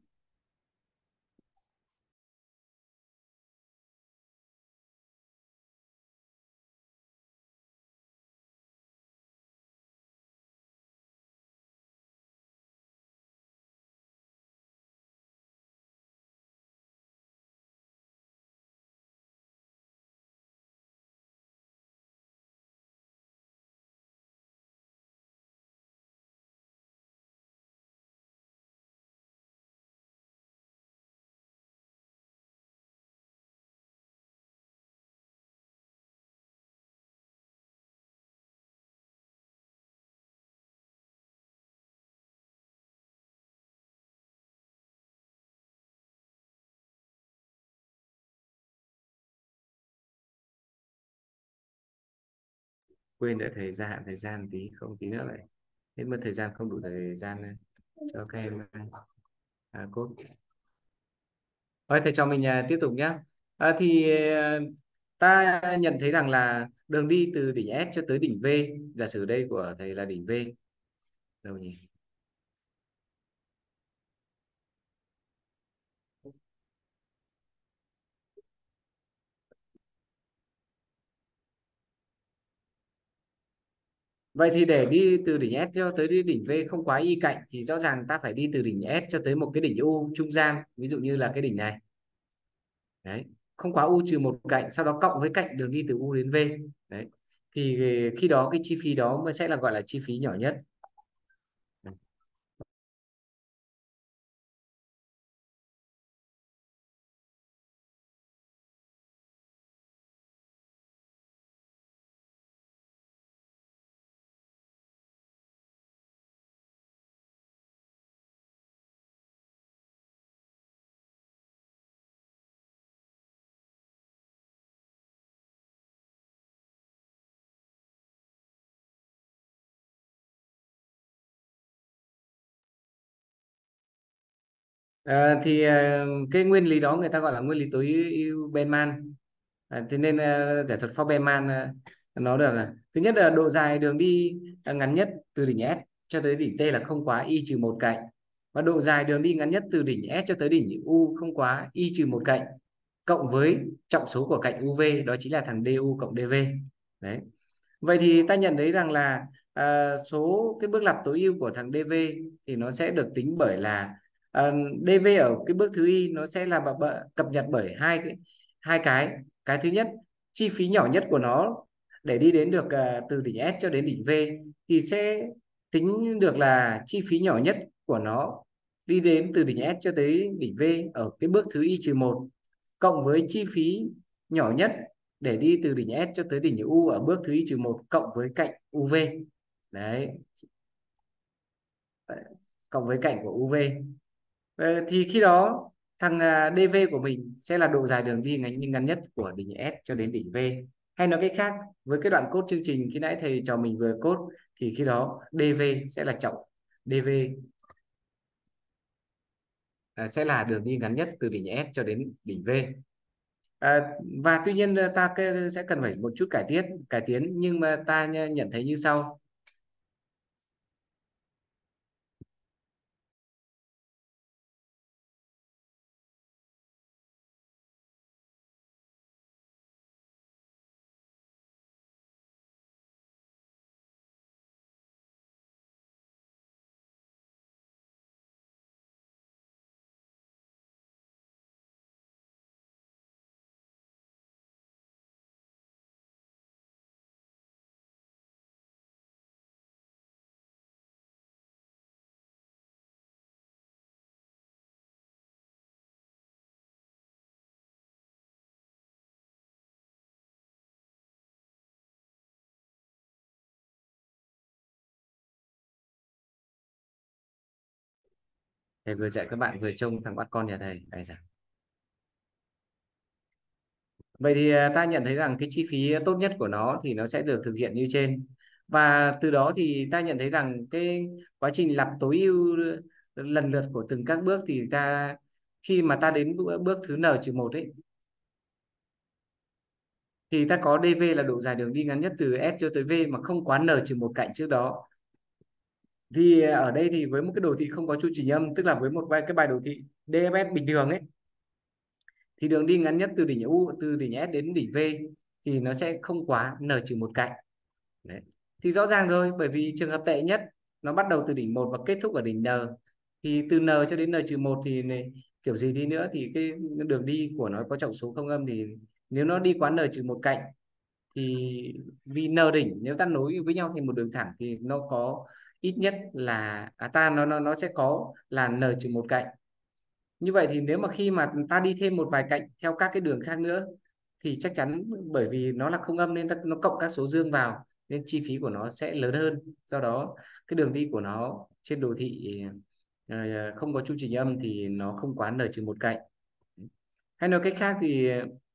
Quên để thầy gia hạn thời gian tí, không tí nữa lại hết mất thời gian, không đủ thời gian cho các em à, cốt. Thôi thầy cho mình à, tiếp tục nhé. À, thì à, ta nhận thấy rằng là đường đi từ đỉnh S cho tới đỉnh V, giả sử đây của thầy là đỉnh V đâu nhỉ? Vậy thì để đi từ đỉnh S cho tới đỉnh V không quá y cạnh thì rõ ràng ta phải đi từ đỉnh S cho tới một cái đỉnh U trung gian, ví dụ như là cái đỉnh này. Đấy, không quá U trừ một cạnh, sau đó cộng với cạnh đường đi từ U đến V. Đấy. Thì khi đó cái chi phí đó mới sẽ là gọi là chi phí nhỏ nhất. Ờ, thì ờ, cái nguyên lý đó người ta gọi là nguyên lý tối ưu Bellman. À, thế nên ờ, giải thuật for Bellman ờ, nó được là thứ nhất là độ dài đường đi ờ, ngắn nhất từ đỉnh S cho tới đỉnh T là không quá y trừ một cạnh, và độ dài đường đi ngắn nhất từ đỉnh S cho tới đỉnh U không quá y trừ một cạnh, cộng với trọng số của cạnh u vê, đó chính là thằng đê u cộng đê vê. Đấy. Vậy thì ta nhận thấy rằng là à, số cái bước lặp tối ưu của thằng đê vê thì nó sẽ được tính bởi là à, đê vê ở cái bước thứ y nó sẽ là bợ- bợ- cập nhật bởi hai cái hai cái cái thứ nhất, chi phí nhỏ nhất của nó để đi đến được à, từ đỉnh S cho đến đỉnh V thì sẽ tính được là chi phí nhỏ nhất của nó đi đến từ đỉnh S cho tới đỉnh V ở cái bước thứ y trừ một, cộng với chi phí nhỏ nhất để đi từ đỉnh S cho tới đỉnh U ở bước thứ y trừ một cộng với cạnh u vê. Đấy, cộng với cạnh của u vê. Ờ, thì khi đó thằng à, đê vê của mình sẽ là độ dài đường đi ngắn ngắn nhất của đỉnh S cho đến đỉnh V. Hay nói cách khác, với cái đoạn code chương trình khi nãy thầy trò mình vừa code thì khi đó đê vê sẽ là trọng đê vê à, sẽ là đường đi ngắn nhất từ đỉnh S cho đến đỉnh V. À, và tuy nhiên à, ta cái- sẽ cần phải một chút cải tiến cải tiến nhưng mà ta nh- nhận thấy như sau. Thầy vừa dạy các bạn vừa trông thằng bắt con nhà thầy. Đây rồi. Vậy thì à, ta nhận thấy rằng cái chi phí tốt nhất của nó thì nó sẽ được thực hiện như trên. Và từ đó thì ta nhận thấy rằng cái quá trình lặp tối ưu lần lượt của từng các bước thì ta khi mà ta đến bước bước thứ n trừ một ấy thì ta có đê vê là độ dài đường đi ngắn nhất từ S cho tới V mà không quá n trừ một cạnh trước đó. Thì ở đây thì với một cái đồ thị không có chu trình âm, tức là với một bài cái bài đồ thị đê ép ét bình thường ấy, thì đường đi ngắn nhất từ đỉnh U từ đỉnh S đến đỉnh V thì nó sẽ không quá n trừ một cạnh. Đấy. Thì rõ ràng rồi, bởi vì trường hợp tệ nhất nó bắt đầu từ đỉnh một và kết thúc ở đỉnh N, thì từ N cho đến N trừ một thì này, kiểu gì đi nữa thì cái đường đi của nó có trọng số không âm thì nếu nó đi quá N trừ một cạnh thì vì N đỉnh nếu ta nối với nhau thành một đường thẳng thì nó có ít nhất là à, ta nó nó nó sẽ có là N trừ một cạnh. Như vậy thì nếu mà khi mà ta đi thêm một vài cạnh theo các cái đường khác nữa thì chắc chắn bởi vì nó là không âm nên ta, nó cộng các số dương vào nên chi phí của nó sẽ lớn hơn. Do đó cái đường đi của nó trên đồ thị ờ, không có chu trình âm thì nó không quá n trừ một cạnh. Hay nói cách khác thì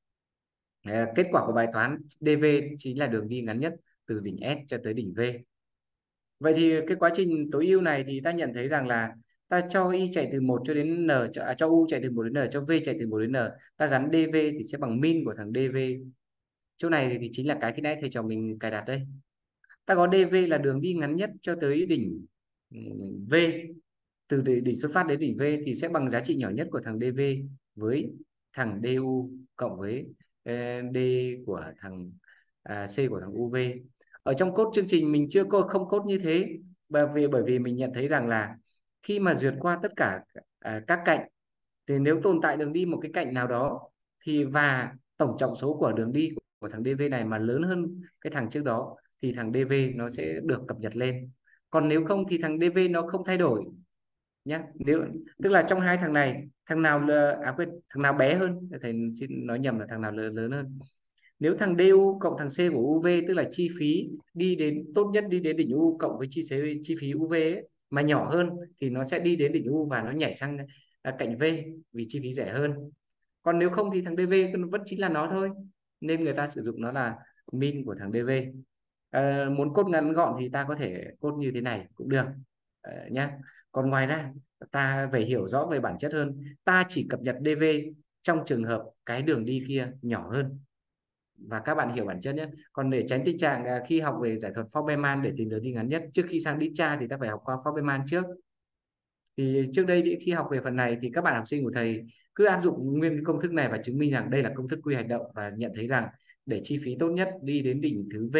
ờ, kết quả của bài toán đê vê chính là đường đi ngắn nhất từ đỉnh S cho tới đỉnh V. Vậy thì cái quá trình tối ưu này thì ta nhận thấy rằng là ta cho y chạy từ một cho đến n cho, à, cho u chạy từ một đến n, cho v chạy từ một đến n, ta gắn dv thì sẽ bằng min của thằng dv. Chỗ này thì chính là cái khi nãy thầy trò mình cài đặt đây. Ta có dv là đường đi ngắn nhất cho tới đỉnh ừm, v, từ đỉnh đỉnh xuất phát đến đỉnh v thì sẽ bằng giá trị nhỏ nhất của thằng dv với thằng du cộng với ờ, d của thằng à, c của thằng uv. Ở trong code chương trình mình chưa có không code như thế, bởi vì bởi vì mình nhận thấy rằng là khi mà duyệt qua tất cả à, các cạnh thì nếu tồn tại đường đi một cái cạnh nào đó thì và tổng trọng số của đường đi của thằng dv này mà lớn hơn cái thằng trước đó thì thằng dv nó sẽ được cập nhật lên. Còn nếu không thì thằng dv nó không thay đổi nhé. Nếu tức là trong hai thằng này thằng nào là à quên thằng nào bé hơn, thầy xin nói nhầm là thằng nào lớn lớn hơn. Nếu thằng du cộng thằng c của uv tức là chi phí đi đến tốt nhất đi đến đỉnh u cộng với chi phí chi phí uv ấy, mà nhỏ hơn thì nó sẽ đi đến đỉnh u và nó nhảy sang à, cạnh v vì chi phí rẻ hơn. Còn nếu không thì thằng dv vẫn chính là nó thôi, nên người ta sử dụng nó là min của thằng dv. À, muốn code ngắn gọn thì ta có thể code như thế này cũng được à, nhá. Còn ngoài ra ta phải hiểu rõ về bản chất hơn, ta chỉ cập nhật dv trong trường hợp cái đường đi kia nhỏ hơn và các bạn hiểu bản chất nhé. Còn để tránh tình trạng à, khi học về giải thuật Foreman để tìm đường đi ngắn nhất trước khi sang đi tra thì ta phải học qua Foreman trước. Thì trước đây thì khi học về phần này thì các bạn học sinh của thầy cứ áp dụng nguyên cái công thức này và chứng minh rằng đây là công thức quy hành động và nhận thấy rằng để chi phí tốt nhất đi đến đỉnh thứ V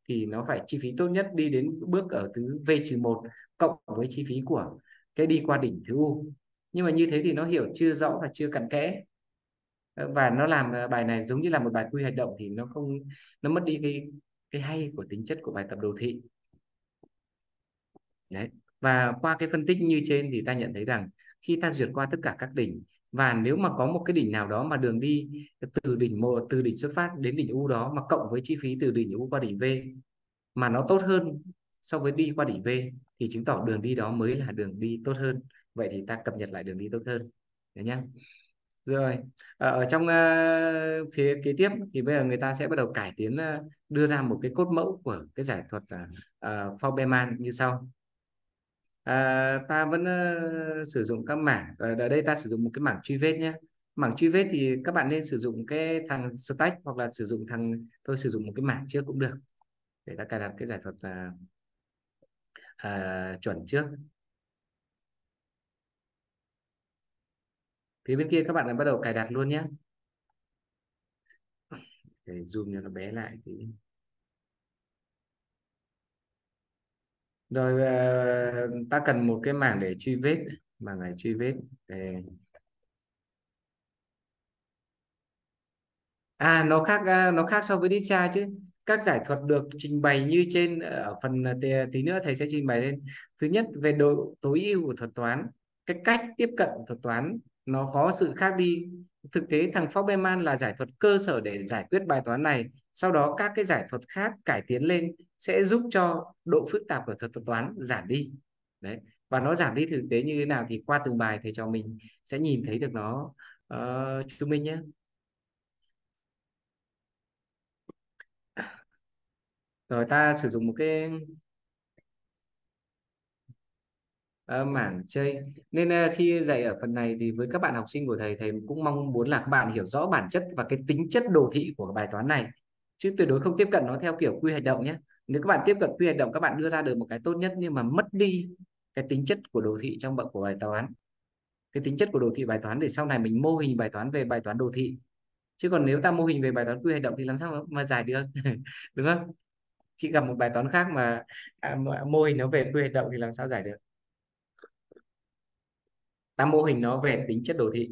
thì nó phải chi phí tốt nhất đi đến bước ở thứ v trừ một cộng với chi phí của cái đi qua đỉnh thứ U. Nhưng mà như thế thì nó hiểu chưa rõ và chưa cặn kẽ. Ờ, và nó làm ờ, bài này giống như là một bài quy hoạch động thì nó không, nó mất đi cái cái hay của tính chất của bài tập đồ thị. Đấy. Và qua cái phân tích như trên thì ta nhận thấy rằng khi ta duyệt qua tất cả các đỉnh, và nếu mà có một cái đỉnh nào đó mà đường đi từ đỉnh một từ đỉnh xuất phát đến đỉnh U đó mà cộng với chi phí từ đỉnh U qua đỉnh V mà nó tốt hơn so với đi qua đỉnh V, thì chứng tỏ đường đi đó mới là đường đi tốt hơn. Vậy thì ta cập nhật lại đường đi tốt hơn. Đấy nhá. Rồi, ở ở trong ờ, phía kế tiếp thì bây giờ người ta sẽ bắt đầu cải tiến, ờ, đưa ra một cái cốt mẫu của cái giải thuật uh, Feynman như sau. À, ta vẫn ờ, sử dụng các mảng ở ở đây, ta sử dụng một cái mảng truy vết nhé. Mảng truy vết thì các bạn nên sử dụng cái thằng stack, hoặc là sử dụng thằng, tôi sử dụng một cái mảng trước cũng được để ta cài đặt cái giải thuật à, à, chuẩn trước. Phía bên kia các bạn đã bắt đầu cài đặt luôn nhé, để zoom cho nó bé lại thì rồi. ờ, ta cần một cái mảng để truy vết, mảng này truy vết để... À, nó khác, à, nó khác so với discharge chứ. Các giải thuật được trình bày như trên, ờ, ở phần tí, tí nữa thầy sẽ trình bày lên. Thứ nhất, về độ tối ưu của thuật toán, cái cách tiếp cận của thuật toán nó có sự khác đi. Thực tế thằng Feynman là giải thuật cơ sở để giải quyết bài toán này. Sau đó các cái giải thuật khác cải tiến lên sẽ giúp cho độ phức tạp của thuật thuật toán giảm đi. Đấy. Và nó giảm đi thực tế như thế nào thì qua từng bài thầy trò mình sẽ nhìn thấy được nó, uh, chúng mình nhé. Rồi ta sử dụng một cái ờ, mảng chơi, nên ờ, khi dạy ở phần này thì với các bạn học sinh của thầy, thầy cũng mong muốn là các bạn hiểu rõ bản chất và cái tính chất đồ thị của bài toán này, chứ tuyệt đối không tiếp cận nó theo kiểu quy hoạch động nhé. Nếu các bạn tiếp cận quy hoạch động, các bạn đưa ra được một cái tốt nhất nhưng mà mất đi cái tính chất của đồ thị trong bậc của bài toán, cái tính chất của đồ thị bài toán để sau này mình mô hình bài toán về bài toán đồ thị. Chứ còn nếu ta mô hình về bài toán quy hoạch động thì làm sao mà, mà giải được đúng không? Khi gặp một bài toán khác mà, à, mà mô hình nó về quy hoạch động thì làm sao giải được. Ta mô hình nó về tính chất đồ thị.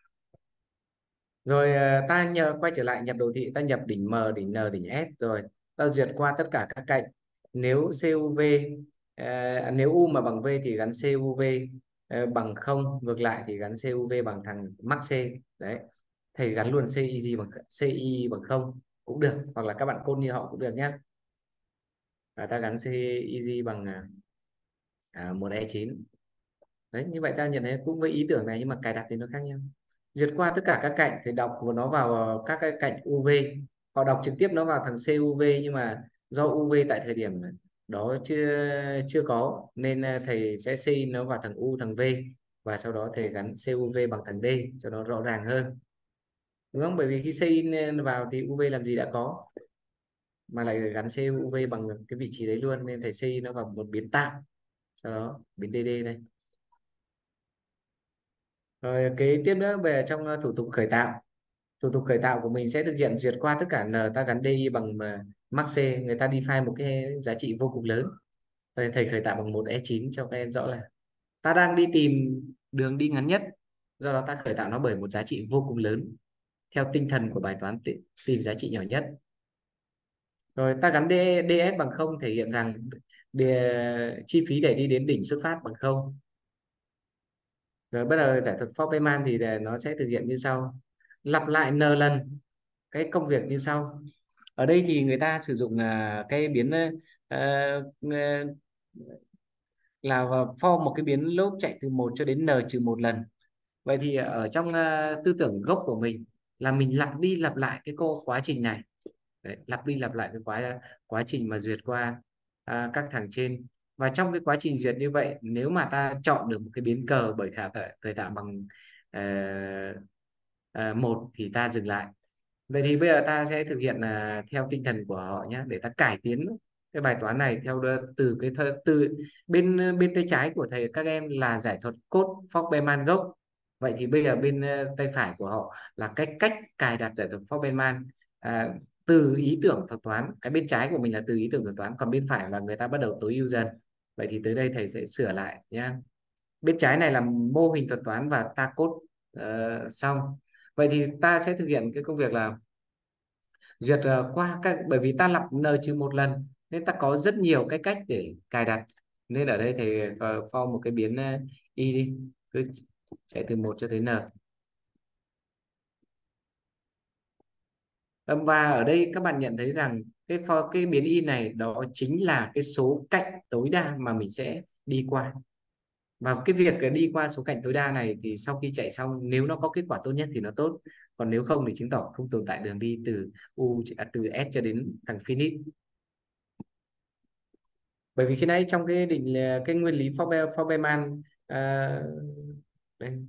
Rồi à, ta nhờ quay trở lại nhập đồ thị, ta nhập đỉnh M, đỉnh N, đỉnh S, rồi ta duyệt qua tất cả các cạnh. Nếu CUV, à, nếu U mà bằng V thì gắn CUV à, bằng không, ngược lại thì gắn CUV bằng thằng mắc C. Đấy, thầy gắn luôn CI bằng CI bằng không cũng được, hoặc là các bạn côn như họ cũng được nhé. Và ta gắn CI bằng à, à, một E chín. Đấy, như vậy ta nhận thấy cũng với ý tưởng này nhưng mà cài đặt thì nó khác nhau. Duyệt qua tất cả các cạnh thì đọc của nó vào ờ, các cái cạnh u vê, họ đọc trực tiếp nó vào thằng CUV, nhưng mà do u vê tại thời điểm đó chưa chưa có nên ờ, thầy sẽ xây nó vào thằng U, thằng V, và sau đó thầy gắn CUV bằng thằng D cho nó rõ ràng hơn, đúng không? Bởi vì khi xây vào thì u vê làm gì đã có, mà lại gắn CUV bằng cái vị trí đấy luôn, nên thầy xây nó vào một biến tạm, sau đó biến D D đây. Rồi kế tiếp nữa về trong ờ, thủ tục khởi tạo. Thủ tục khởi tạo của mình sẽ thực hiện duyệt qua tất cả N, ta gắn DI bằng ờ, max C, người ta define một cái giá trị vô cùng lớn. Rồi thầy khởi tạo bằng một E chín cho các em rõ là ta đang đi tìm đường đi ngắn nhất, do đó ta khởi tạo nó bởi một giá trị vô cùng lớn theo tinh thần của bài toán tìm, tìm giá trị nhỏ nhất. Rồi ta gắn D, DS bằng không, thể hiện rằng để, chi phí để đi đến đỉnh xuất phát bằng không. Rồi bắt đầu giải thuật Feynman thì để nó sẽ thực hiện như sau: lặp lại n lần cái công việc như sau. Ở đây thì người ta sử dụng à, cái biến à, à, là for một cái biến lốp chạy từ một cho đến n trừ một lần. Vậy thì ở trong à, tư tưởng gốc của mình là mình lặp đi lặp lại cái cô quá trình này. Đấy, lặp đi lặp lại cái quá quá trình mà duyệt qua à, các thằng trên. Và trong cái quá trình duyệt như vậy, nếu mà ta chọn được một cái biến cờ bởi khả thể khởi tạo bằng uh, uh, một thì ta dừng lại. Vậy thì bây giờ ta sẽ thực hiện là theo tinh thần của họ nhé, để ta cải tiến cái bài toán này theo đơ- từ cái thơ, từ bên bên tay trái của thầy các em là giải thuật cốt Feynman gốc. Vậy thì bây giờ bên ờ, tay phải của họ là cách cách cài đặt giải thuật Feynman. À, từ ý tưởng thuật toán. Cái bên trái của mình là từ ý tưởng thuật toán, còn bên phải là người ta bắt đầu tối ưu dần. Vậy thì tới đây thầy sẽ sửa lại nhé. Bên trái này là mô hình thuật toán và ta code ờ, xong. Vậy thì ta sẽ thực hiện cái công việc là duyệt ờ, qua các, bởi vì ta lặp n trừ một lần nên ta có rất nhiều cái cách để cài đặt. Nên ở đây thầy uh, for một cái biến ờ, y đi, cứ chạy từ một cho tới n. Ờ, và ở đây các bạn nhận thấy rằng cái for cái biến y này đó chính là cái số cạnh tối đa mà mình sẽ đi qua. Và cái việc đi qua số cạnh tối đa này thì sau khi chạy xong, nếu nó có kết quả tốt nhất thì nó tốt, còn nếu không thì chứng tỏ không tồn tại đường đi từ u à, từ S cho đến thằng finite. Bởi vì khi nãy trong cái định là cái nguyên lý Forbe- Forbeman à, đây,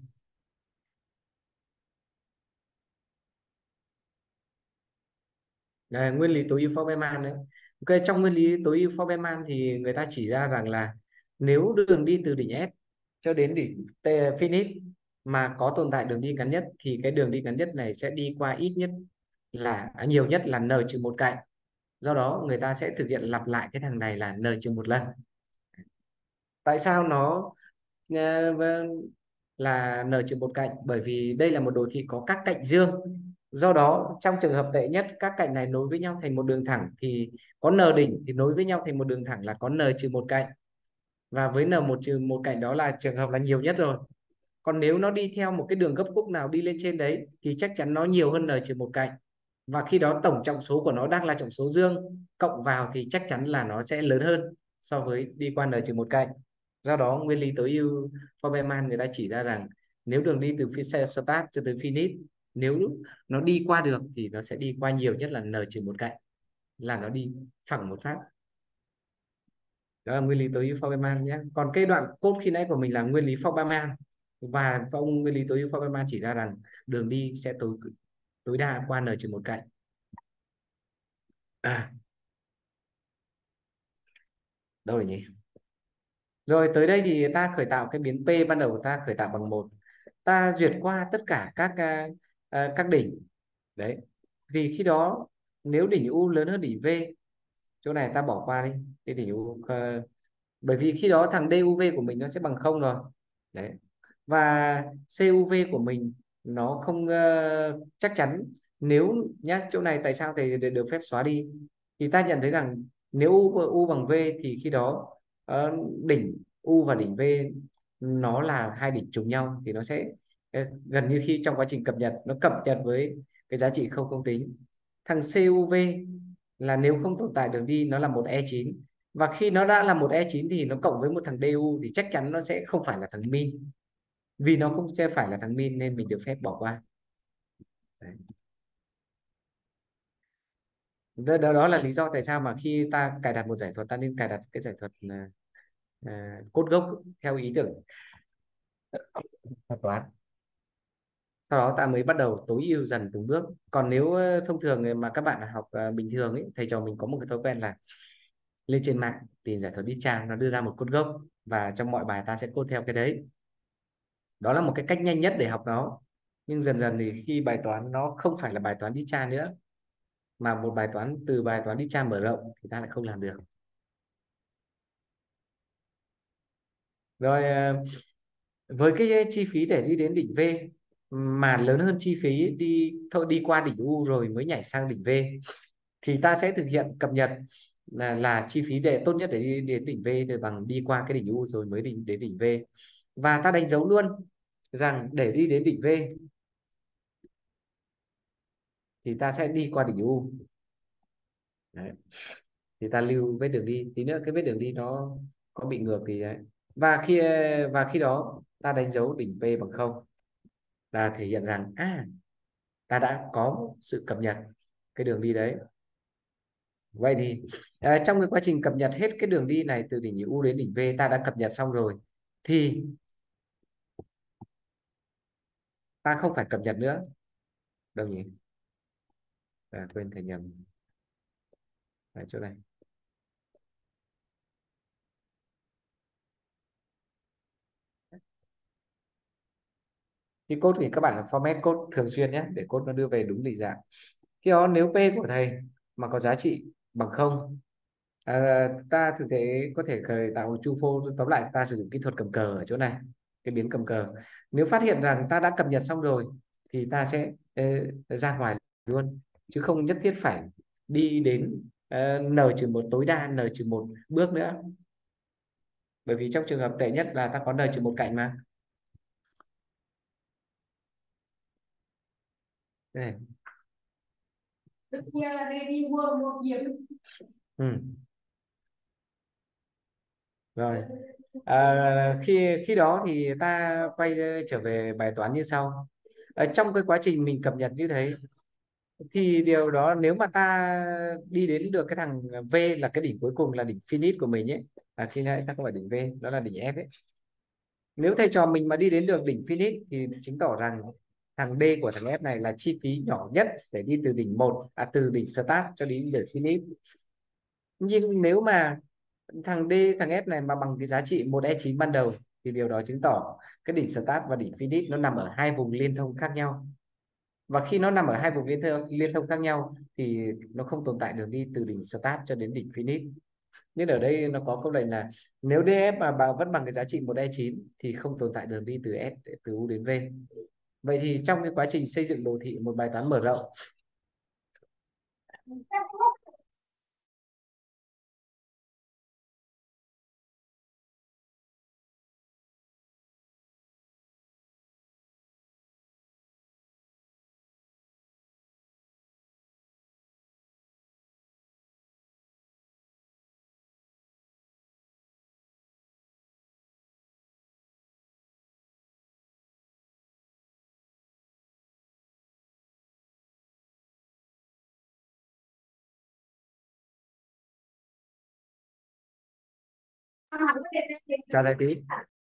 à, nguyên lý tối ưu Forbeman đấy. Ok, trong nguyên lý tối ưu Forbeman thì người ta chỉ ra rằng là nếu đường đi từ đỉnh S cho đến đỉnh T finite mà có tồn tại đường đi ngắn nhất thì cái đường đi ngắn nhất này sẽ đi qua ít nhất là à, nhiều nhất là n trừ một cạnh. Do đó người ta sẽ thực hiện lặp lại cái thằng này là n trừ một lần. Tại sao nó ờ, vâng, là n trừ một cạnh? Bởi vì đây là một đồ thị có các cạnh dương. Do đó trong trường hợp tệ nhất, các cạnh này nối với nhau thành một đường thẳng thì có n đỉnh thì nối với nhau thành một đường thẳng là có n trừ một cạnh. Và với n một trừ một cạnh đó là trường hợp là nhiều nhất rồi. Còn nếu nó đi theo một cái đường gấp khúc nào đi lên trên đấy thì chắc chắn nó nhiều hơn n trừ một cạnh. Và khi đó tổng trọng số của nó đang là trọng số dương, cộng vào thì chắc chắn là nó sẽ lớn hơn so với đi qua n trừ một cạnh. Do đó nguyên lý tối ưu Forbeman người ta chỉ ra rằng nếu đường đi từ phía xe start cho tới finite, nếu nó đi qua được thì nó sẽ đi qua nhiều nhất là n trừ một cạnh, là nó đi phẳng một phát. Đó là nguyên lý tối ưu Forbeman nhé. Còn cái đoạn code khi nãy của mình là nguyên lý Forbeman, và ông nguyên lý tối ưu Forbeman chỉ ra rằng đường đi sẽ tối tối đa qua n trừ một cạnh. À, đâu rồi nhỉ? Rồi tới đây thì ta khởi tạo cái biến P ban đầu, ta khởi tạo bằng một. Ta duyệt qua tất cả các à, à, các đỉnh. Đấy. Vì khi đó nếu đỉnh U lớn hơn đỉnh V, chỗ này ta bỏ qua đi. Cái đỉnh U ờ, bởi vì khi đó thằng đê u vê của mình nó sẽ bằng không rồi. Đấy. Và xê u vê của mình nó không ờ, chắc chắn. Nếu nhá, chỗ này tại sao thầy được được phép xóa đi? Thì ta nhận thấy rằng nếu U, U bằng V thì khi đó ờ, đỉnh U và đỉnh V nó là hai đỉnh trùng nhau thì nó sẽ ờ, gần như khi trong quá trình cập nhật nó cập nhật với cái giá trị không không tính. Thằng xê u vê là nếu không tồn tại đường đi nó là một e chín, và khi nó đã là một e chín thì nó cộng với một thằng đê u thì chắc chắn nó sẽ không phải là thằng min. Vì nó không sẽ phải là thằng min nên mình được phép bỏ qua. Đấy. Đó, đó đó là lý do tại sao mà khi ta cài đặt một giải thuật ta nên cài đặt cái giải thuật à, à, cốt gốc theo ý tưởng thuật toán. Sau đó ta mới bắt đầu tối ưu dần từng bước. Còn nếu ờ, thông thường mà các bạn học ờ, bình thường ấy, thầy trò mình có một cái thói quen là lên trên mạng tìm giải thuật đi tra, nó đưa ra một code gốc và trong mọi bài ta sẽ code theo cái đấy. Đó là một cái cách nhanh nhất để học nó. Nhưng dần dần thì khi bài toán nó không phải là bài toán đi tra nữa mà một bài toán từ bài toán đi tra mở rộng thì ta lại không làm được. Rồi ờ, với cái chi phí để đi đến đỉnh V mà lớn hơn chi phí đi thôi đi qua đỉnh U rồi mới nhảy sang đỉnh V thì ta sẽ thực hiện cập nhật là, là chi phí để tốt nhất để đi đến đỉnh V thì bằng đi qua cái đỉnh U rồi mới đến, đến đỉnh V. Và ta đánh dấu luôn rằng để đi đến đỉnh V thì ta sẽ đi qua đỉnh U. Đấy. Thì ta lưu vết đường đi, tí nữa cái vết đường đi nó có bị ngược thì đấy. Và khi và khi đó ta đánh dấu đỉnh P bằng không là thể hiện rằng à ta đã có sự cập nhật cái đường đi đấy. Vậy thì à, trong cái quá trình cập nhật hết cái đường đi này từ đỉnh U đến đỉnh V ta đã cập nhật xong rồi thì ta không phải cập nhật nữa. Đâu nhỉ? À, quên thầy nhầm ở chỗ này. Thì code thì các bạn là format code thường xuyên nhé để code nó đưa về đúng định dạng. Khi đó nếu P của thầy mà có giá trị bằng không, à, ta thực tế có thể khởi tạo một chu phô. Tóm lại ta sử dụng kỹ thuật cầm cờ ở chỗ này, cái biến cầm cờ. Nếu phát hiện rằng ta đã cập nhật xong rồi thì ta sẽ ờ, ra ngoài luôn, chứ không nhất thiết phải đi đến ờ, n trừ một, tối đa n trừ một bước nữa, bởi vì trong trường hợp tệ nhất là ta có n trừ một cạnh mà. Đây. Ừ. Rồi. À, khi khi đó thì ta quay trở về bài toán như sau. Ở trong cái quá trình mình cập nhật như thế thì điều đó, nếu mà ta đi đến được cái thằng V là cái đỉnh cuối cùng, là đỉnh finish của mình ấy, à khi nãy ta không phải đỉnh V, đó là đỉnh F ấy. Nếu thầy trò mình mà đi đến được đỉnh finish thì chứng tỏ rằng thằng D của thằng F này là chi phí nhỏ nhất để đi từ đỉnh một, à từ đỉnh start cho đến đỉnh finish. Nhưng nếu mà thằng D thằng F này mà bằng cái giá trị một e chín ban đầu thì điều đó chứng tỏ cái đỉnh start và đỉnh finish nó nằm ở hai vùng liên thông khác nhau. Và khi nó nằm ở hai vùng liên thông liên thông khác nhau thì nó không tồn tại đường đi từ đỉnh start cho đến đỉnh finish. Nhưng ở đây nó có câu lệnh là nếu đê ép mà bà vẫn bằng cái giá trị một e chín thì không tồn tại đường đi từ S từ U đến V. Vậy thì trong cái quá trình xây dựng đồ thị một bài toán mở rộng, cho đây tí.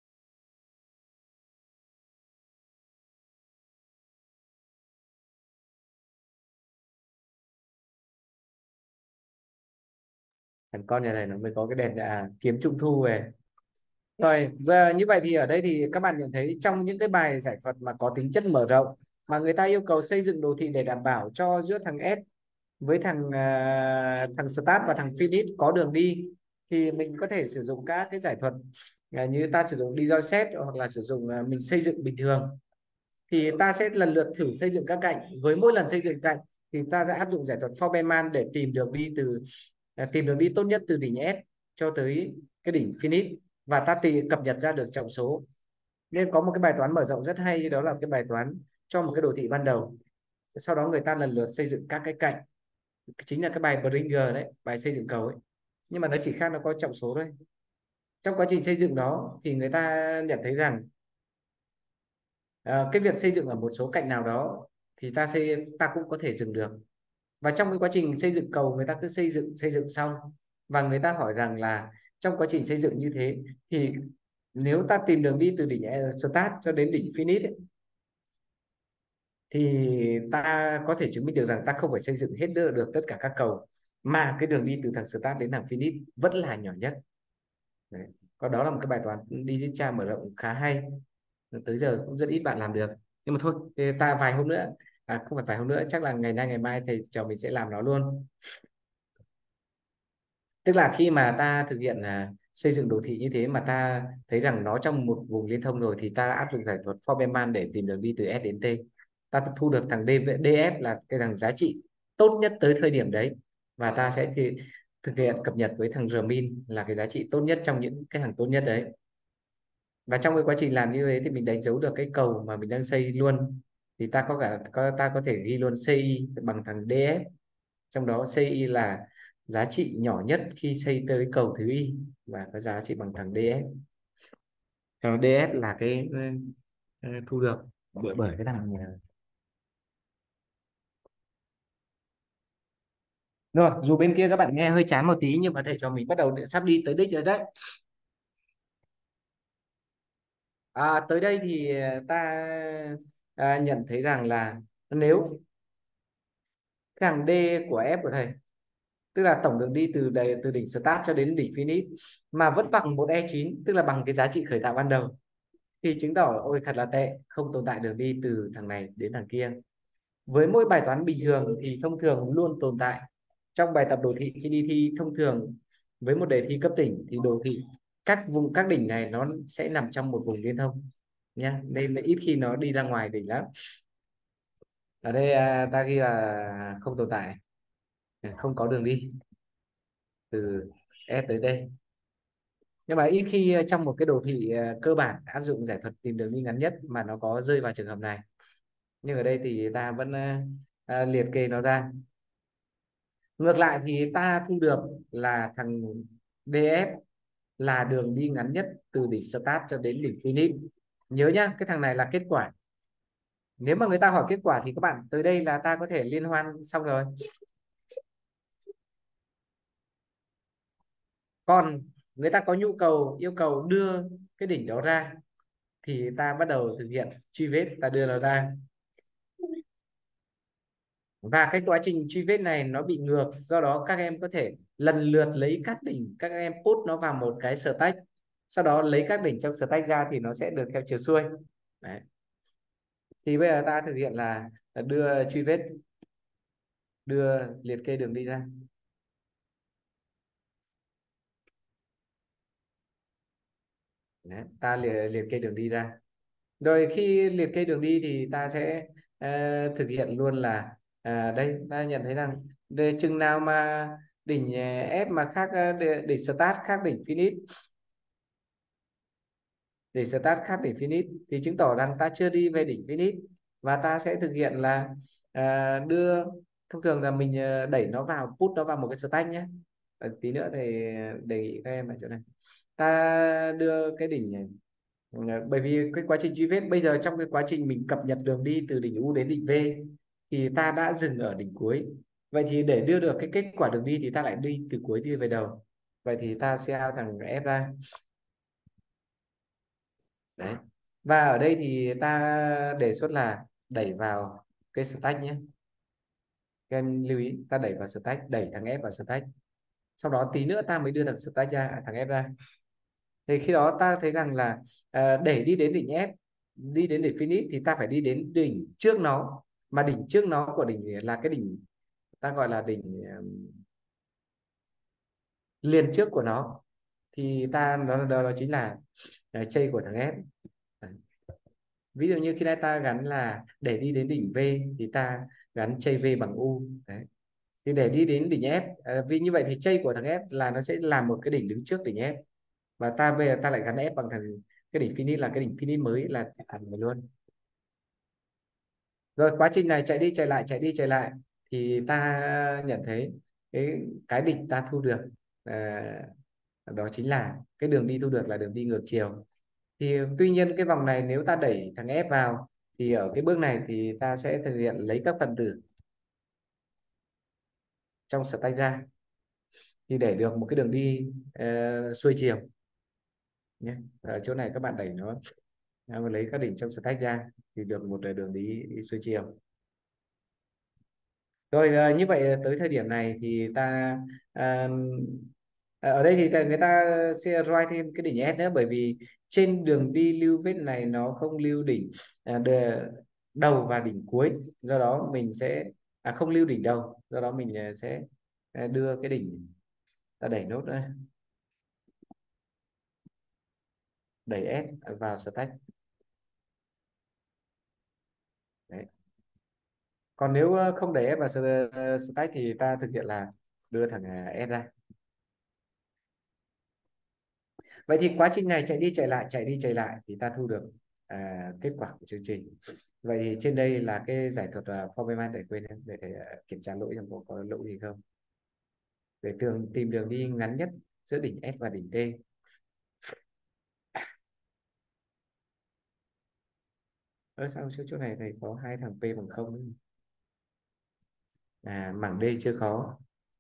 Thằng con nhà này nó mới có cái đèn à, kiếm trung thu về. Rồi, và như vậy thì ở đây thì các bạn nhận thấy trong những cái bài giải thuật mà có tính chất mở rộng mà người ta yêu cầu xây dựng đồ thị để đảm bảo cho giữa thằng S với thằng à, thằng start và thằng finish có đường đi, thì mình có thể sử dụng các cái giải thuật à, như ta sử dụng Dijon set, hoặc là sử dụng à, mình xây dựng bình thường. Thì ta sẽ lần lượt thử xây dựng các cạnh. Với mỗi lần xây dựng cạnh thì ta sẽ áp dụng giải thuật Foreman để tìm đường đi từ à, tìm đường đi tốt nhất từ đỉnh S cho tới cái đỉnh finish, và ta tìm cập nhật ra được trọng số. Nên có một cái bài toán mở rộng rất hay, đó là cái bài toán cho một cái đồ thị ban đầu, sau đó người ta lần lượt xây dựng các cái cạnh, chính là cái bài Bringer đấy, bài xây dựng cầu ấy. Nhưng mà nó chỉ khác nó có trọng số thôi. Trong quá trình xây dựng đó thì người ta nhận thấy rằng à, cái việc xây dựng ở một số cạnh nào đó thì ta xây ta cũng có thể dừng được. Và trong cái quá trình xây dựng cầu, người ta cứ xây dựng xây dựng xong, và người ta hỏi rằng là trong quá trình xây dựng như thế thì nếu ta tìm đường đi từ đỉnh start cho đến đỉnh finish ấy, thì ta có thể chứng minh được rằng ta không phải xây dựng hết được, được tất cả các cầu, mà cái đường đi từ thằng start đến thằng finish vẫn là nhỏ nhất. Đấy. Còn đó là một cái bài toán Digit mở rộng khá hay, tới giờ cũng rất ít bạn làm được. Nhưng mà thôi, thì ta vài hôm nữa, à không phải vài hôm nữa, chắc là ngày nay ngày mai thầy trò mình sẽ làm nó luôn. Tức là khi mà ta thực hiện là xây dựng đồ thị như thế mà ta thấy rằng nó trong một vùng liên thông rồi, thì ta áp dụng giải thuật Foreman để tìm đường đi từ S đến T. Ta thu được thằng D, DF là cái thằng giá trị tốt nhất tới thời điểm đấy, và ta sẽ thì thực hiện cập nhật với thằng Rmin là cái giá trị tốt nhất trong những cái thằng tốt nhất đấy. Và trong cái quá trình làm như thế thì mình đánh dấu được cái cầu mà mình đang xây luôn, thì ta có cả có ta có thể ghi luôn xê i bằng thằng đê ép, trong đó xê i là giá trị nhỏ nhất khi xây tới cầu thứ y, và có giá trị bằng thằng đê ép. Thằng đê ép là cái ờ, thu được bởi bởi cái thằng ờ, rồi. Dù bên kia các bạn nghe hơi chán một tí, nhưng mà thầy cho mình bắt đầu sắp đi tới đích rồi đấy. À, tới đây thì ta à, nhận thấy rằng là nếu thằng D của F của thầy, tức là tổng đường đi từ đầy, từ đỉnh start cho đến đỉnh finish mà vẫn bằng một e chín, tức là bằng cái giá trị khởi tạo ban đầu, thì chứng tỏ ôi thật là tệ, không tồn tại đường đi từ thằng này đến thằng kia. Với mỗi bài toán bình thường thì thông thường luôn tồn tại trong bài tập đồ thị khi đi thi thông thường. Với một đề thi cấp tỉnh thì đồ thị các vùng các đỉnh này nó sẽ nằm trong một vùng liên thông nha, nên là ít khi nó đi ra ngoài đỉnh lắm. Ở đây à, ta ghi là không tồn tại, không có đường đi từ S tới đây. Nhưng mà ít khi trong một cái đồ thị à, cơ bản áp dụng giải thuật tìm đường đi ngắn nhất mà nó có rơi vào trường hợp này. Nhưng ở đây thì ta vẫn à, à, liệt kê nó ra. Ngược lại thì ta thu được là thằng đê ép là đường đi ngắn nhất từ đỉnh start cho đến đỉnh finish. Nhớ nhá, cái thằng này là kết quả. Nếu mà người ta hỏi kết quả thì các bạn tới đây là ta có thể liên hoan xong rồi. Còn người ta có nhu cầu yêu cầu đưa cái đỉnh đó ra thì ta bắt đầu thực hiện truy vết, ta đưa nó ra. Và cái quá trình truy vết này nó bị ngược, do đó các em có thể lần lượt lấy các đỉnh, các em put nó vào một cái stack, sau đó lấy các đỉnh trong stack ra thì nó sẽ được theo chiều xuôi. Đấy. Thì bây giờ ta thực hiện là đưa truy vết, đưa liệt kê đường đi ra. Đấy. Ta liệt, liệt kê đường đi ra. Rồi khi liệt kê đường đi thì ta sẽ ờ, thực hiện luôn là à, đây ta nhận thấy rằng để chừng nào mà đỉnh ờ, F mà khác ờ, đ- đỉnh start khác đỉnh finish, đỉnh start khác đỉnh finish thì chứng tỏ rằng ta chưa đi về đỉnh finish, và ta sẽ thực hiện là à, đưa, thông thường là mình ờ, đẩy nó vào, put nó vào một cái stack nhé. Ờ, tí nữa thì đề nghị các em ở chỗ này ta đưa cái đỉnh này. Ừ, bởi vì cái quá trình truy vết bây giờ trong cái quá trình mình cập nhật đường đi từ đỉnh U đến đỉnh V thì ta đã dừng ở đỉnh cuối. Vậy thì để đưa được cái kết quả đường đi thì ta lại đi từ cuối đi về đầu. Vậy thì ta sẽ ao thằng F ra. Đấy. Và ở đây thì ta đề xuất là đẩy vào cái stack nhé. Các em lưu ý, ta đẩy vào stack, đẩy thằng F vào stack. Sau đó tí nữa ta mới đưa thằng stack ra, à, thằng F ra. Thì khi đó ta thấy rằng là à, để đi đến đỉnh F, đi đến đỉnh finish thì ta phải đi đến đỉnh trước nó, mà đỉnh trước nó của đỉnh là cái đỉnh ta gọi là đỉnh um, liền trước của nó, thì ta đó, đó, đó chính là uh, chây của thằng F. Đấy. Ví dụ như khi nãy ta gắn là để đi đến đỉnh V thì ta gắn chây V bằng U. Đấy. Thì để đi đến đỉnh F à, vì như vậy thì chây của thằng F là nó sẽ làm một cái đỉnh đứng trước đỉnh F, và ta bây giờ ta lại gắn F bằng thằng cái đỉnh finish là cái đỉnh finish mới là thằng này luôn. Rồi quá trình này chạy đi chạy lại chạy đi chạy lại thì ta nhận thấy cái cái đỉnh ta thu được à, đó chính là cái đường đi thu được là đường đi ngược chiều. Thì tuy nhiên cái vòng này nếu ta đẩy thằng F vào thì ở cái bước này thì ta sẽ thực hiện lấy các phần tử trong stack ra thì để được một cái đường đi uh, xuôi chiều nhé. Ở chỗ này các bạn đẩy nó, nó lấy các đỉnh trong stack ra thì được một đường đi, đi xuôi chiều. Rồi ờ, như vậy tới thời điểm này thì ta à, ở đây thì ta- người ta sẽ write thêm cái đỉnh S nữa, bởi vì trên đường đi lưu vết này nó không lưu đỉnh à, đờ- đầu và đỉnh cuối, do đó mình sẽ à, không lưu đỉnh đầu, do đó mình à, sẽ à, đưa cái đỉnh, ta đẩy nốt nữa, đẩy S vào stack. Đấy. Còn nếu ờ, không đẩy S vào s- stack thì ta thực hiện là đưa thằng à, S ra. Vậy thì quá trình này chạy đi chạy lại chạy đi chạy lại thì ta thu được à, kết quả của chương trình. Vậy thì trên đây là cái giải thuật uh, Foreman, để quên em, để thầy à, kiểm tra lỗi xem có, có lỗi gì không, để thường tìm đường đi ngắn nhất giữa đỉnh S và đỉnh T. Ở sau chỗ chỗ này thầy có hai thằng P bằng không, à mảng D chưa khó.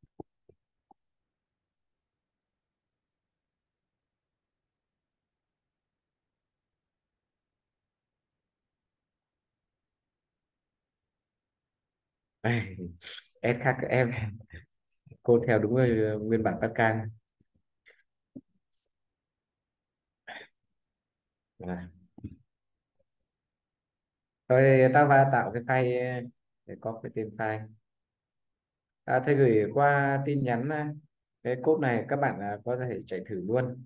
S khác em, cô theo đúng rồi, nguyên bản Pascal. Rồi tao va tạo cái file để có cái tên file. À, thầy gửi qua tin nhắn à, cái code này các bạn à, có thể chạy thử luôn.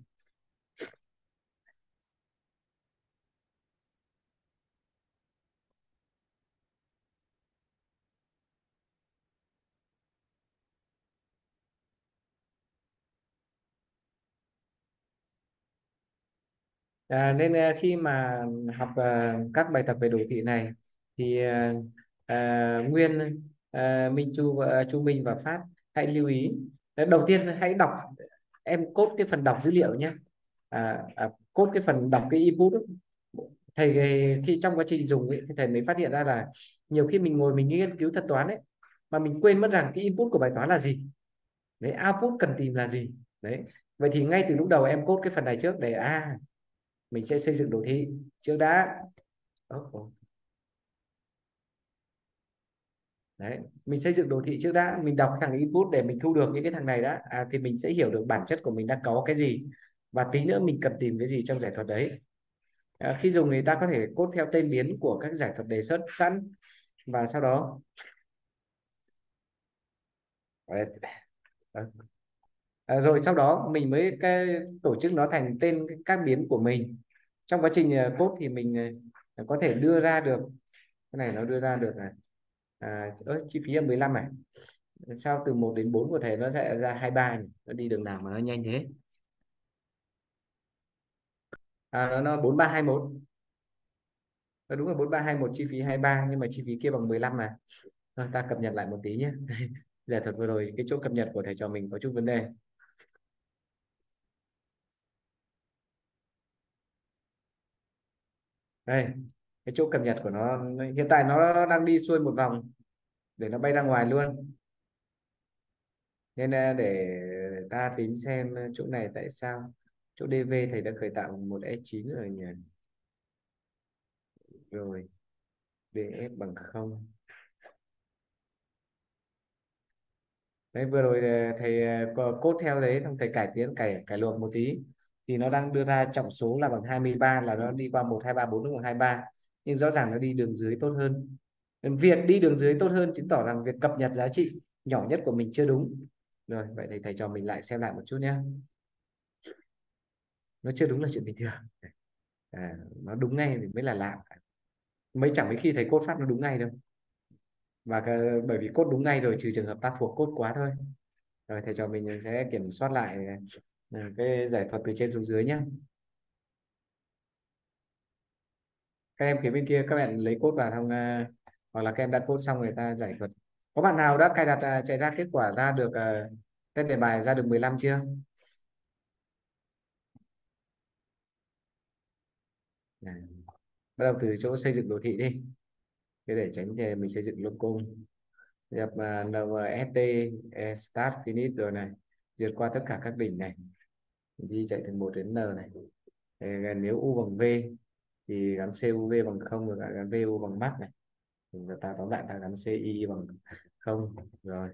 À, nên à, khi mà học à, các bài tập về đồ thị này thì à, à, Nguyên, à, Minh Chu và Chu Minh và Phát hãy lưu ý. Ờ, đầu tiên hãy đọc, em code cái phần đọc dữ liệu nhé. À, à, code cái phần đọc cái input ấy. Thầy khi trong quá trình dùng ấy, thì thầy mới phát hiện ra là nhiều khi mình ngồi mình nghiên cứu thuật toán ấy mà mình quên mất rằng cái input của bài toán là gì, đấy, output cần tìm là gì. Đấy, vậy thì ngay từ lúc đầu em code cái phần này trước để à mình sẽ xây dựng đồ thị trước đã. Ồ, ồ. Đấy, mình xây dựng đồ thị trước đã, mình đọc thằng input để mình thu được những cái thằng này đã, à, thì mình sẽ hiểu được bản chất của mình đang có cái gì và tí nữa mình cần tìm cái gì trong giải thuật đấy. À, khi dùng thì ta có thể code theo tên biến của các giải thuật đề xuất sẵn và sau đó à, rồi sau đó mình mới cái tổ chức nó thành tên các biến của mình. Trong quá trình à, code thì mình à, có thể đưa ra được cái này, nó đưa ra được này, à, ớ, chi phí là mười lăm này, sao từ một đến bốn của thầy nó sẽ ra hai mươi ba nhỉ? Nó đi đường nào mà nó nhanh thế? À, nó, nó bốn ba hai một. Ờ, đúng là bốn ba hai một, chi phí hai mươi ba nhưng mà chi phí kia bằng mười lăm mà. Thôi, ta cập nhật lại một tí nhé. Giải thuật vừa rồi cái chỗ cập nhật của thầy trò mình có chút vấn đề. Đây, cái chỗ cập nhật của nó hiện tại nó đang đi xuôi một vòng để nó bay ra ngoài luôn. Nên à, để ta tính xem chỗ này tại sao chỗ đê vê thầy đã khởi tạo một e chín rồi nhỉ. Rồi đê ép bằng không. Đấy, vừa rồi ờ, thầy ờ, có code theo đấy, xong thầy cải tiến cải cải luồng một tí thì nó đang đưa ra trọng số là bằng hai mươi ba, là nó đi qua một hai ba bốn đúng bằng hai mươi ba, nhưng rõ ràng nó đi đường dưới tốt hơn. Việc đi đường dưới tốt hơn chứng tỏ rằng việc cập nhật giá trị nhỏ nhất của mình chưa đúng. Rồi vậy thì thầy cho mình lại xem lại một chút nhé. Nó chưa đúng là chuyện bình thường, à, nó đúng ngay thì mới là lạ. Mấy chẳng mấy khi thầy code phát nó đúng ngay đâu. Và cái, bởi vì code đúng ngay rồi trừ trường hợp ta thuộc code quá thôi. Rồi thầy cho mình sẽ kiểm soát lại ừ, cái giải thuật từ trên xuống dưới nhé. Các em phía bên kia các bạn lấy code vào không, à, hoặc là các em đặt code xong người ta giải thuật. Có bạn nào đã cài đặt à, chạy ra kết quả ra được à, tên đề bài ra được mười lăm chưa? À, bắt đầu từ chỗ xây dựng đồ thị đi. Thế để tránh thì mình xây dựng lông cung. Nhập uh, en vê ét tê e, start finish rồi này, vượt qua tất cả các đỉnh này, đi chạy từ một đến N này. Thế, nếu U bằng V thì gắn xê u vê bằng không, rồi lại gắn vê u bằng max này, thì người ta tóm lại ta gắn xê i bằng không rồi.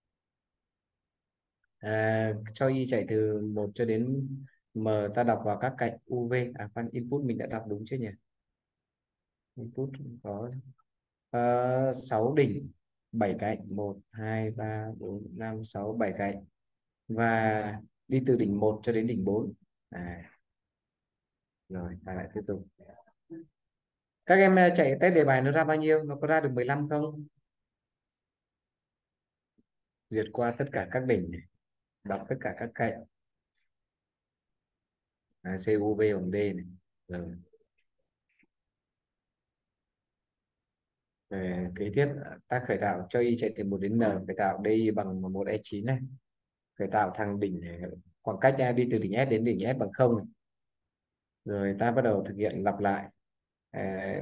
À, cho y chạy từ một cho đến M, ta đọc vào các cạnh u vê. À khoan, input mình đã đọc đúng chưa nhỉ? Input có uh, sáu đỉnh, bảy cạnh, một hai ba bốn năm sáu, bảy cạnh, và đi từ đỉnh một cho đến đỉnh bốn. À, rồi ta lại tiếp tục. Các em uh, chạy test đề bài nó ra bao nhiêu? Nó có ra được mười lăm không? Duyệt qua tất cả các đỉnh này, đọc tất cả các cạnh, à, xê u vê bằng D này. Rồi. Về kế tiếp ta khởi tạo cho y chạy từ một đến N, khởi tạo đi bằng một e chín này, khởi tạo thằng đỉnh này, khoảng cách à, đi từ đỉnh S đến đỉnh S bằng không này. Rồi ta bắt đầu thực hiện lặp lại à,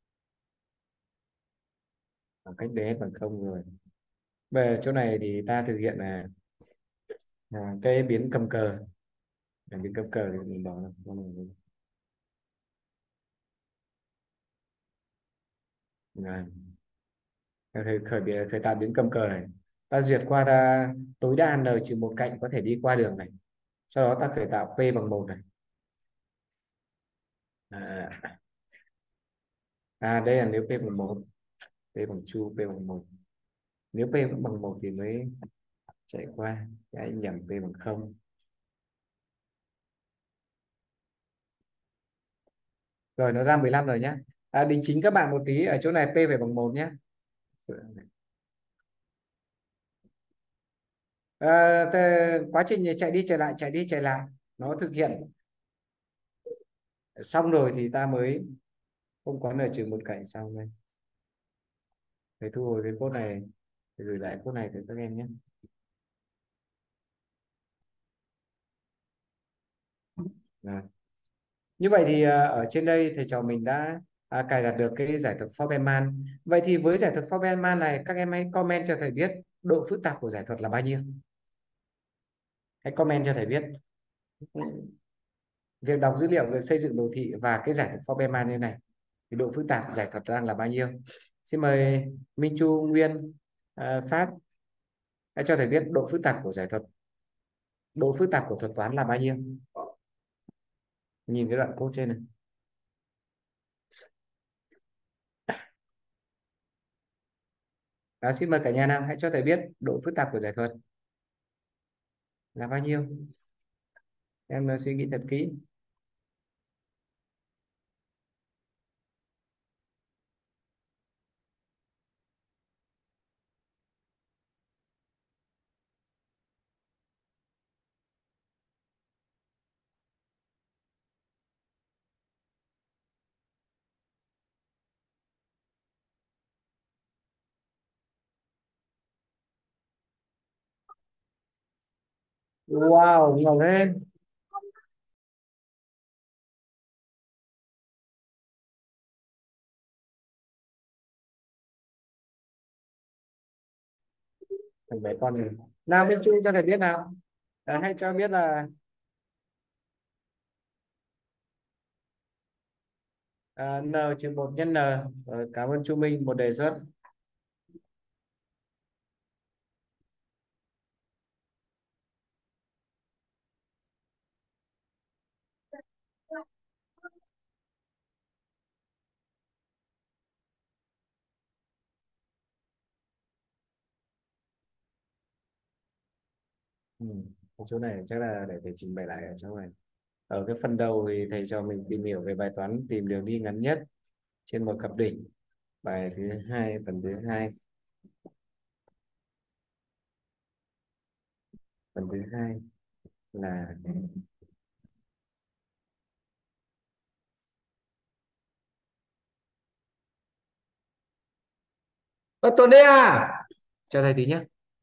khoảng cách ds bằng không rồi. Về chỗ này thì ta thực hiện là à, cái biến cầm cờ. À, biến cầm cờ thì mình bỏ là à, khởi, khởi, biến- khởi tạo biến cầm cờ này, ta duyệt qua ta tối đa n trừ một cạnh có thể đi qua đường này, sau đó ta khởi tạo p bằng một này. À, à đây là nếu p bằng một. P bằng chu, P bằng một. Nếu P vẫn bằng một thì mới chạy qua. Cái anh nhầm, P bằng không. Rồi nó ra mười lăm rồi nhá. À, đính chính các bạn một tí, ở chỗ này P phải bằng một nhé. À, thế quá trình này chạy đi chạy lại, chạy đi chạy lại, nó thực hiện xong rồi thì ta mới không có n trừ một cạnh sau đây. Thầy thu hồi cái code này, thầy gửi lại code này tới các em nhé. Rồi. Như vậy thì à, ở trên đây thầy trò mình đã à, cài đặt được cái giải thuật Foreman. Vậy thì với giải thuật Foreman này, các em hãy comment cho thầy biết độ phức tạp của giải thuật là bao nhiêu. Hãy comment cho thầy biết việc đọc dữ liệu, việc xây dựng đồ thị và cái giải thuật Foreman như này thì độ phức tạp giải thuật đang là bao nhiêu. Xin mời Minh Chu, Nguyên, à, Phát hãy cho thầy biết độ phức tạp của giải thuật, độ phức tạp của thuật toán là bao nhiêu. Nhìn cái đoạn code trên này. Đó, xin mời cả nhà nào hãy cho thầy biết độ phức tạp của giải thuật là bao nhiêu. Em uh, suy nghĩ thật kỹ. Wow, ngầu thế. Thằng bé con này. Nào Minh Chu cho thầy biết nào. À, hãy cho biết là à, n trừ một nhân n. Rồi, cảm ơn Chu Minh một đề xuất. Ừ. Cái chỗ này chắc là để thầy trình bày lại ở chỗ này. Ở cái phần đầu thì thầy cho mình tìm hiểu về bài toán tìm đường đi ngắn nhất trên một cặp đỉnh. Bài thứ hai, phần thứ hai, phần thứ hai là Ơ, Tuấn đấy à? Cho thầy tí nhé.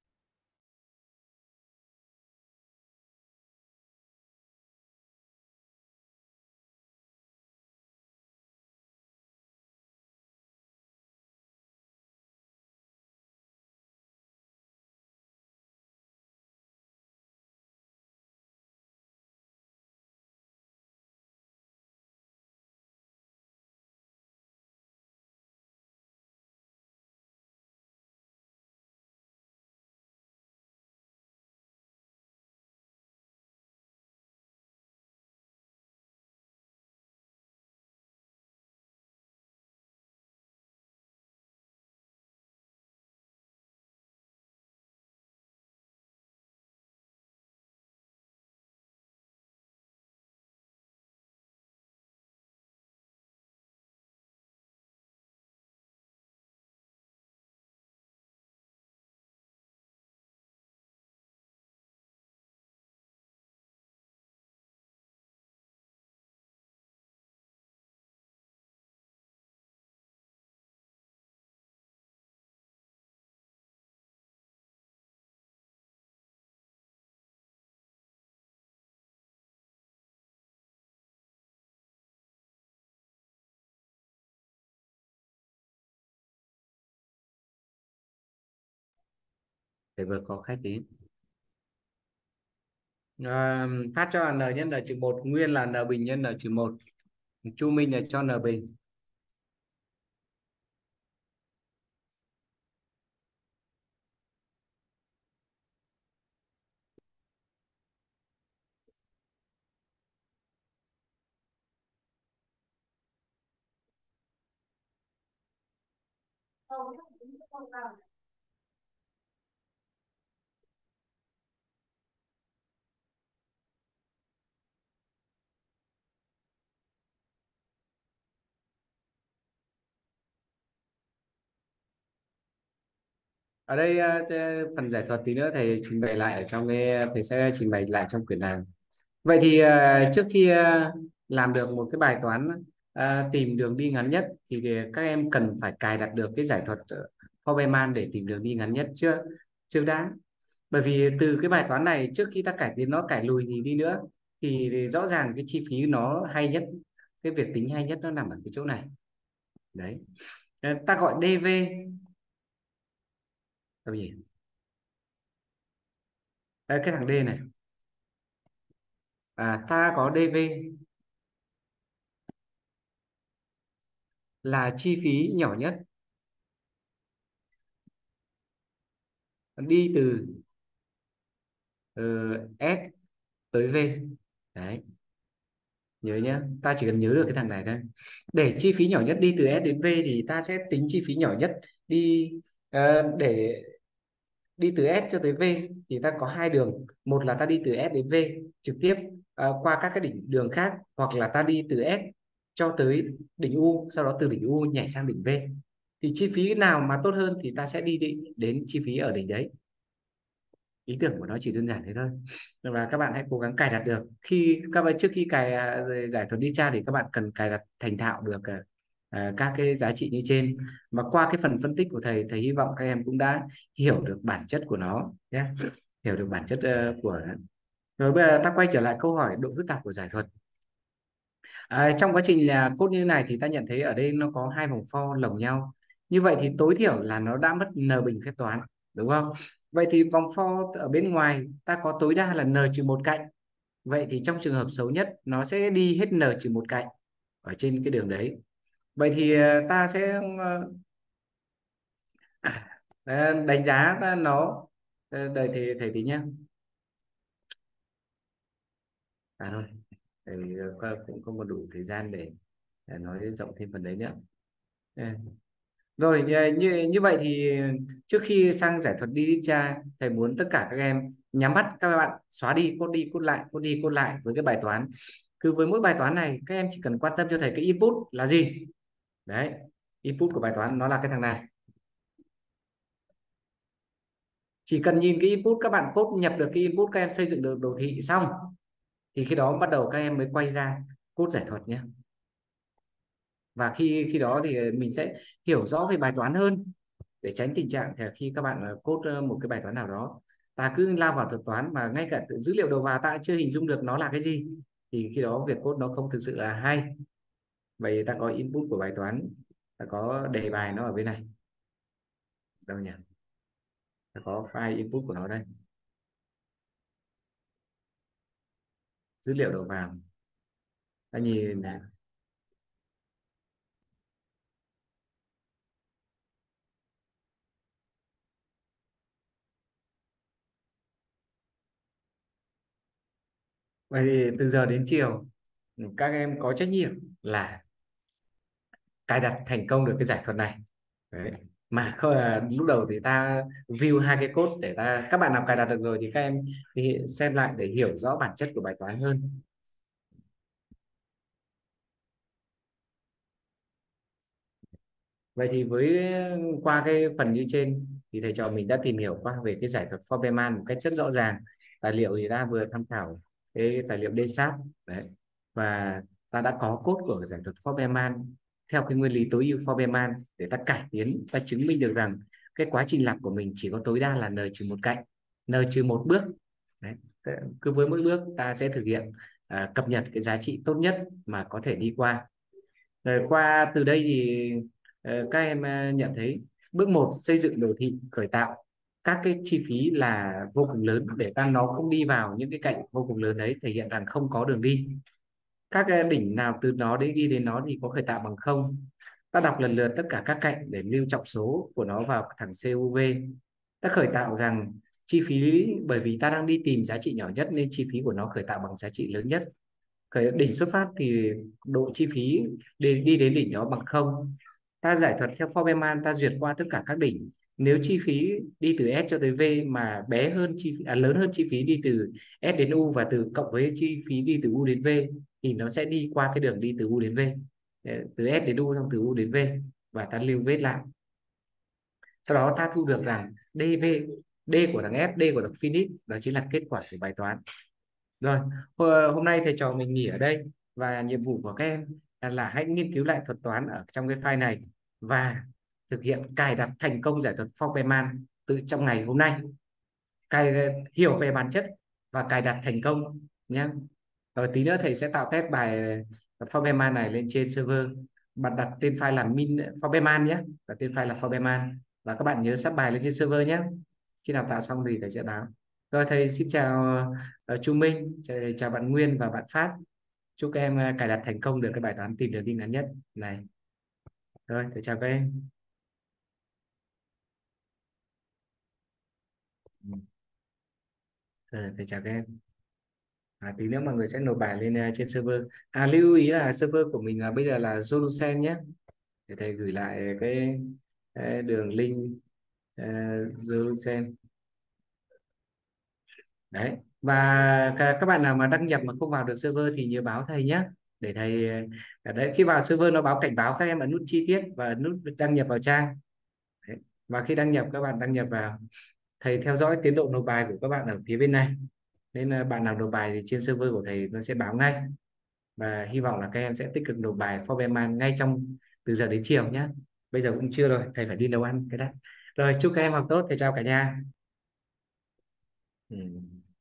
Thầy vừa có khách tí. À, phát cho là n nhân n trừ một, Nguyên là n bình nhân n trừ một, Chu Minh là cho n bình. Ở đây ờ, thế phần giải thuật tí nữa thầy trình bày lại ở trong cái thầy sẽ trình bày lại trong quyển này. Vậy thì ờ, trước khi ờ, làm được một cái bài toán ờ, tìm đường đi ngắn nhất thì các em cần phải cài đặt được cái giải thuật ờ, Foreman để tìm đường đi ngắn nhất chưa? Chưa đã. Bởi vì từ cái bài toán này trước khi ta cải tiến nó cải lùi thì đi nữa thì rõ ràng cái chi phí nó hay nhất, cái việc tính hay nhất nó nằm ở cái chỗ này. Đấy. Ờ, ta gọi đê vê đâu nhỉ? Đây, cái thằng D này, à, ta có đê vê là chi phí nhỏ nhất đi từ ờ, S tới V. Đấy, nhớ nhá, ta chỉ cần nhớ được cái thằng này thôi. Để chi phí nhỏ nhất đi từ S đến V thì ta sẽ tính chi phí nhỏ nhất đi ờ, để đi từ S cho tới V thì ta có hai đường. Một là ta đi từ S đến V trực tiếp ờ, qua các cái đỉnh đường khác, hoặc là ta đi từ S cho tới đỉnh U, sau đó từ đỉnh U nhảy sang đỉnh V. Thì chi phí nào mà tốt hơn thì ta sẽ đi, đi đến chi phí ở đỉnh đấy. Ý tưởng của nó chỉ đơn giản thế thôi, và các bạn hãy cố gắng cài đặt được. Khi các bạn trước khi cài à, giải thuật đi tra thì các bạn cần cài đặt thành thạo được à, à, các cái giá trị như trên. Mà qua cái phần phân tích của thầy thầy hy vọng các em cũng đã hiểu được bản chất của nó nhé, hiểu được bản chất ờ, của nó. Rồi bây giờ ta quay trở lại câu hỏi độ phức tạp của giải thuật. À, trong quá trình là code như này thì ta nhận thấy ở đây nó có hai vòng for lồng nhau. Như vậy thì tối thiểu là nó đã mất n bình phép toán, đúng không? Vậy thì vòng for ở bên ngoài ta có tối đa là n trừ một cạnh. Vậy thì trong trường hợp xấu nhất nó sẽ đi hết n trừ một cạnh ở trên cái đường đấy. Vậy thì ờ, ta sẽ ờ, đánh giá nó. Ờ, đợi thầy thầy tí nhá. À thôi, thầy ờ, cũng không có đủ thời gian để, để nói rộng thêm phần đấy nữa. Ờ, Rồi như, như như vậy thì trước khi sang giải thuật đi tra, thầy muốn tất cả các em nhắm mắt, các bạn xóa đi code đi code lại, code đi code lại với cái bài toán. Cứ với mỗi bài toán này các em chỉ cần quan tâm cho thầy cái input là gì. Đấy, input của bài toán nó là cái thằng này. Chỉ cần nhìn cái input, các bạn code nhập được cái input, các em xây dựng được đồ thị xong thì khi đó bắt đầu các em mới quay ra code giải thuật nhé. Và khi khi đó thì mình sẽ hiểu rõ về bài toán hơn, để tránh tình trạng thì khi các bạn ờ, code ờ, một cái bài toán nào đó, ta cứ lao vào thuật toán mà ngay cả tự dữ liệu đầu vào ta chưa hình dung được nó là cái gì, thì khi đó việc code nó không thực sự là hay. Vậy ta có input của bài toán, ta có đề bài nó ở bên này, đâu nhỉ, ta có file input của nó đây, dữ liệu đầu vào, ta nhìn này. Vậy thì từ giờ đến chiều các em có trách nhiệm là cài đặt thành công được cái giải thuật này. Đấy. Mà không là lúc đầu thì ta view hai cái code để ta, các bạn nào cài đặt được rồi thì các em thì xem lại để hiểu rõ bản chất của bài toán hơn. Vậy thì với qua cái phần như trên thì thầy trò mình đã tìm hiểu qua về cái giải thuật Foreman một cách rất rõ ràng. Tài liệu thì ta vừa tham khảo cái tài liệu đê sáp đấy, và ta đã có code của giải thuật Foreman theo cái nguyên lý tối ưu Foreman để ta cải tiến, ta chứng minh được rằng cái quá trình lặp của mình chỉ có tối đa là n trừ một cạnh, n trừ một bước. Đấy. Cứ với mỗi bước ta sẽ thực hiện à, cập nhật cái giá trị tốt nhất mà có thể đi qua. Rồi qua từ đây thì ờ, các em ờ, nhận thấy bước một xây dựng đồ thị khởi tạo các cái chi phí là vô cùng lớn để ta nó không đi vào những cái cạnh vô cùng lớn đấy, thể hiện rằng không có đường đi. Các cái đỉnh nào từ nó đến đi đến nó thì có khởi tạo bằng không. Ta đọc lần lượt tất cả các cạnh để lưu trọng số của nó vào thằng xê u vê. Ta khởi tạo rằng chi phí, bởi vì ta đang đi tìm giá trị nhỏ nhất nên chi phí của nó khởi tạo bằng giá trị lớn nhất. Khởi đỉnh xuất phát thì độ chi phí đi, đi đến đỉnh đó bằng không. ta giải thuật theo Foreman, ta duyệt qua tất cả các đỉnh. Nếu chi phí đi từ S cho tới V mà bé hơn chi phí, à, lớn hơn chi phí đi từ S đến U, và từ cộng với chi phí đi từ U đến V, thì nó sẽ đi qua cái đường đi từ U đến V. Ờ, từ S đến U, xong từ U đến V, và ta lưu vết lại. Sau đó ta thu được rằng dv, d của thằng S, d của thằng Phoenix, đó chính là kết quả của bài toán. Rồi, hô- hôm nay thầy trò mình nghỉ ở đây, và nhiệm vụ của các em là hãy nghiên cứu lại thuật toán ở trong cái file này, và thực hiện cài đặt thành công giải thuật Foreman từ trong ngày hôm nay. Cài hiểu về bản chất và cài đặt thành công nhé. Rồi tí nữa thầy sẽ tạo test bài Foreman này lên trên server. Bạn đặt tên file là min Foreman nhé, đặt tên file là Foreman, và các bạn nhớ sắp bài lên trên server nhé. Khi nào tạo xong thì thầy sẽ báo. Rồi, thầy xin chào uh, Chu Minh, chào, chào bạn Nguyên và bạn Phát. Chúc các em uh, cài đặt thành công được cái bài toán tìm đường đi ngắn nhất này. Rồi, thầy chào các em. Rồi, thầy chào các em. À, tí nữa mọi người sẽ nộp bài lên uh, trên server. À, lưu ý là server của mình là bây giờ là Zolucen nhé. Để thầy gửi lại cái, cái đường link uh, Zolucen. Đấy, và cả- các bạn nào mà đăng nhập mà không vào được server thì nhớ báo thầy nhé, để thầy ở đấy khi vào server nó báo cảnh báo các em ấn nút chi tiết và ấn nút đăng nhập vào trang. Đấy. Và khi đăng nhập, các bạn đăng nhập vào, thầy theo dõi tiến độ nộp bài của các bạn ở phía bên này, nên là bạn nào nộp bài thì trên server của thầy nó sẽ báo ngay, và hy vọng là các em sẽ tích cực nộp bài Foreman ngay trong từ giờ đến chiều nhé. Bây giờ cũng trưa rồi, thầy phải đi nấu ăn cái đã. Rồi, chúc các em học tốt, thầy chào cả nhà. Ừ.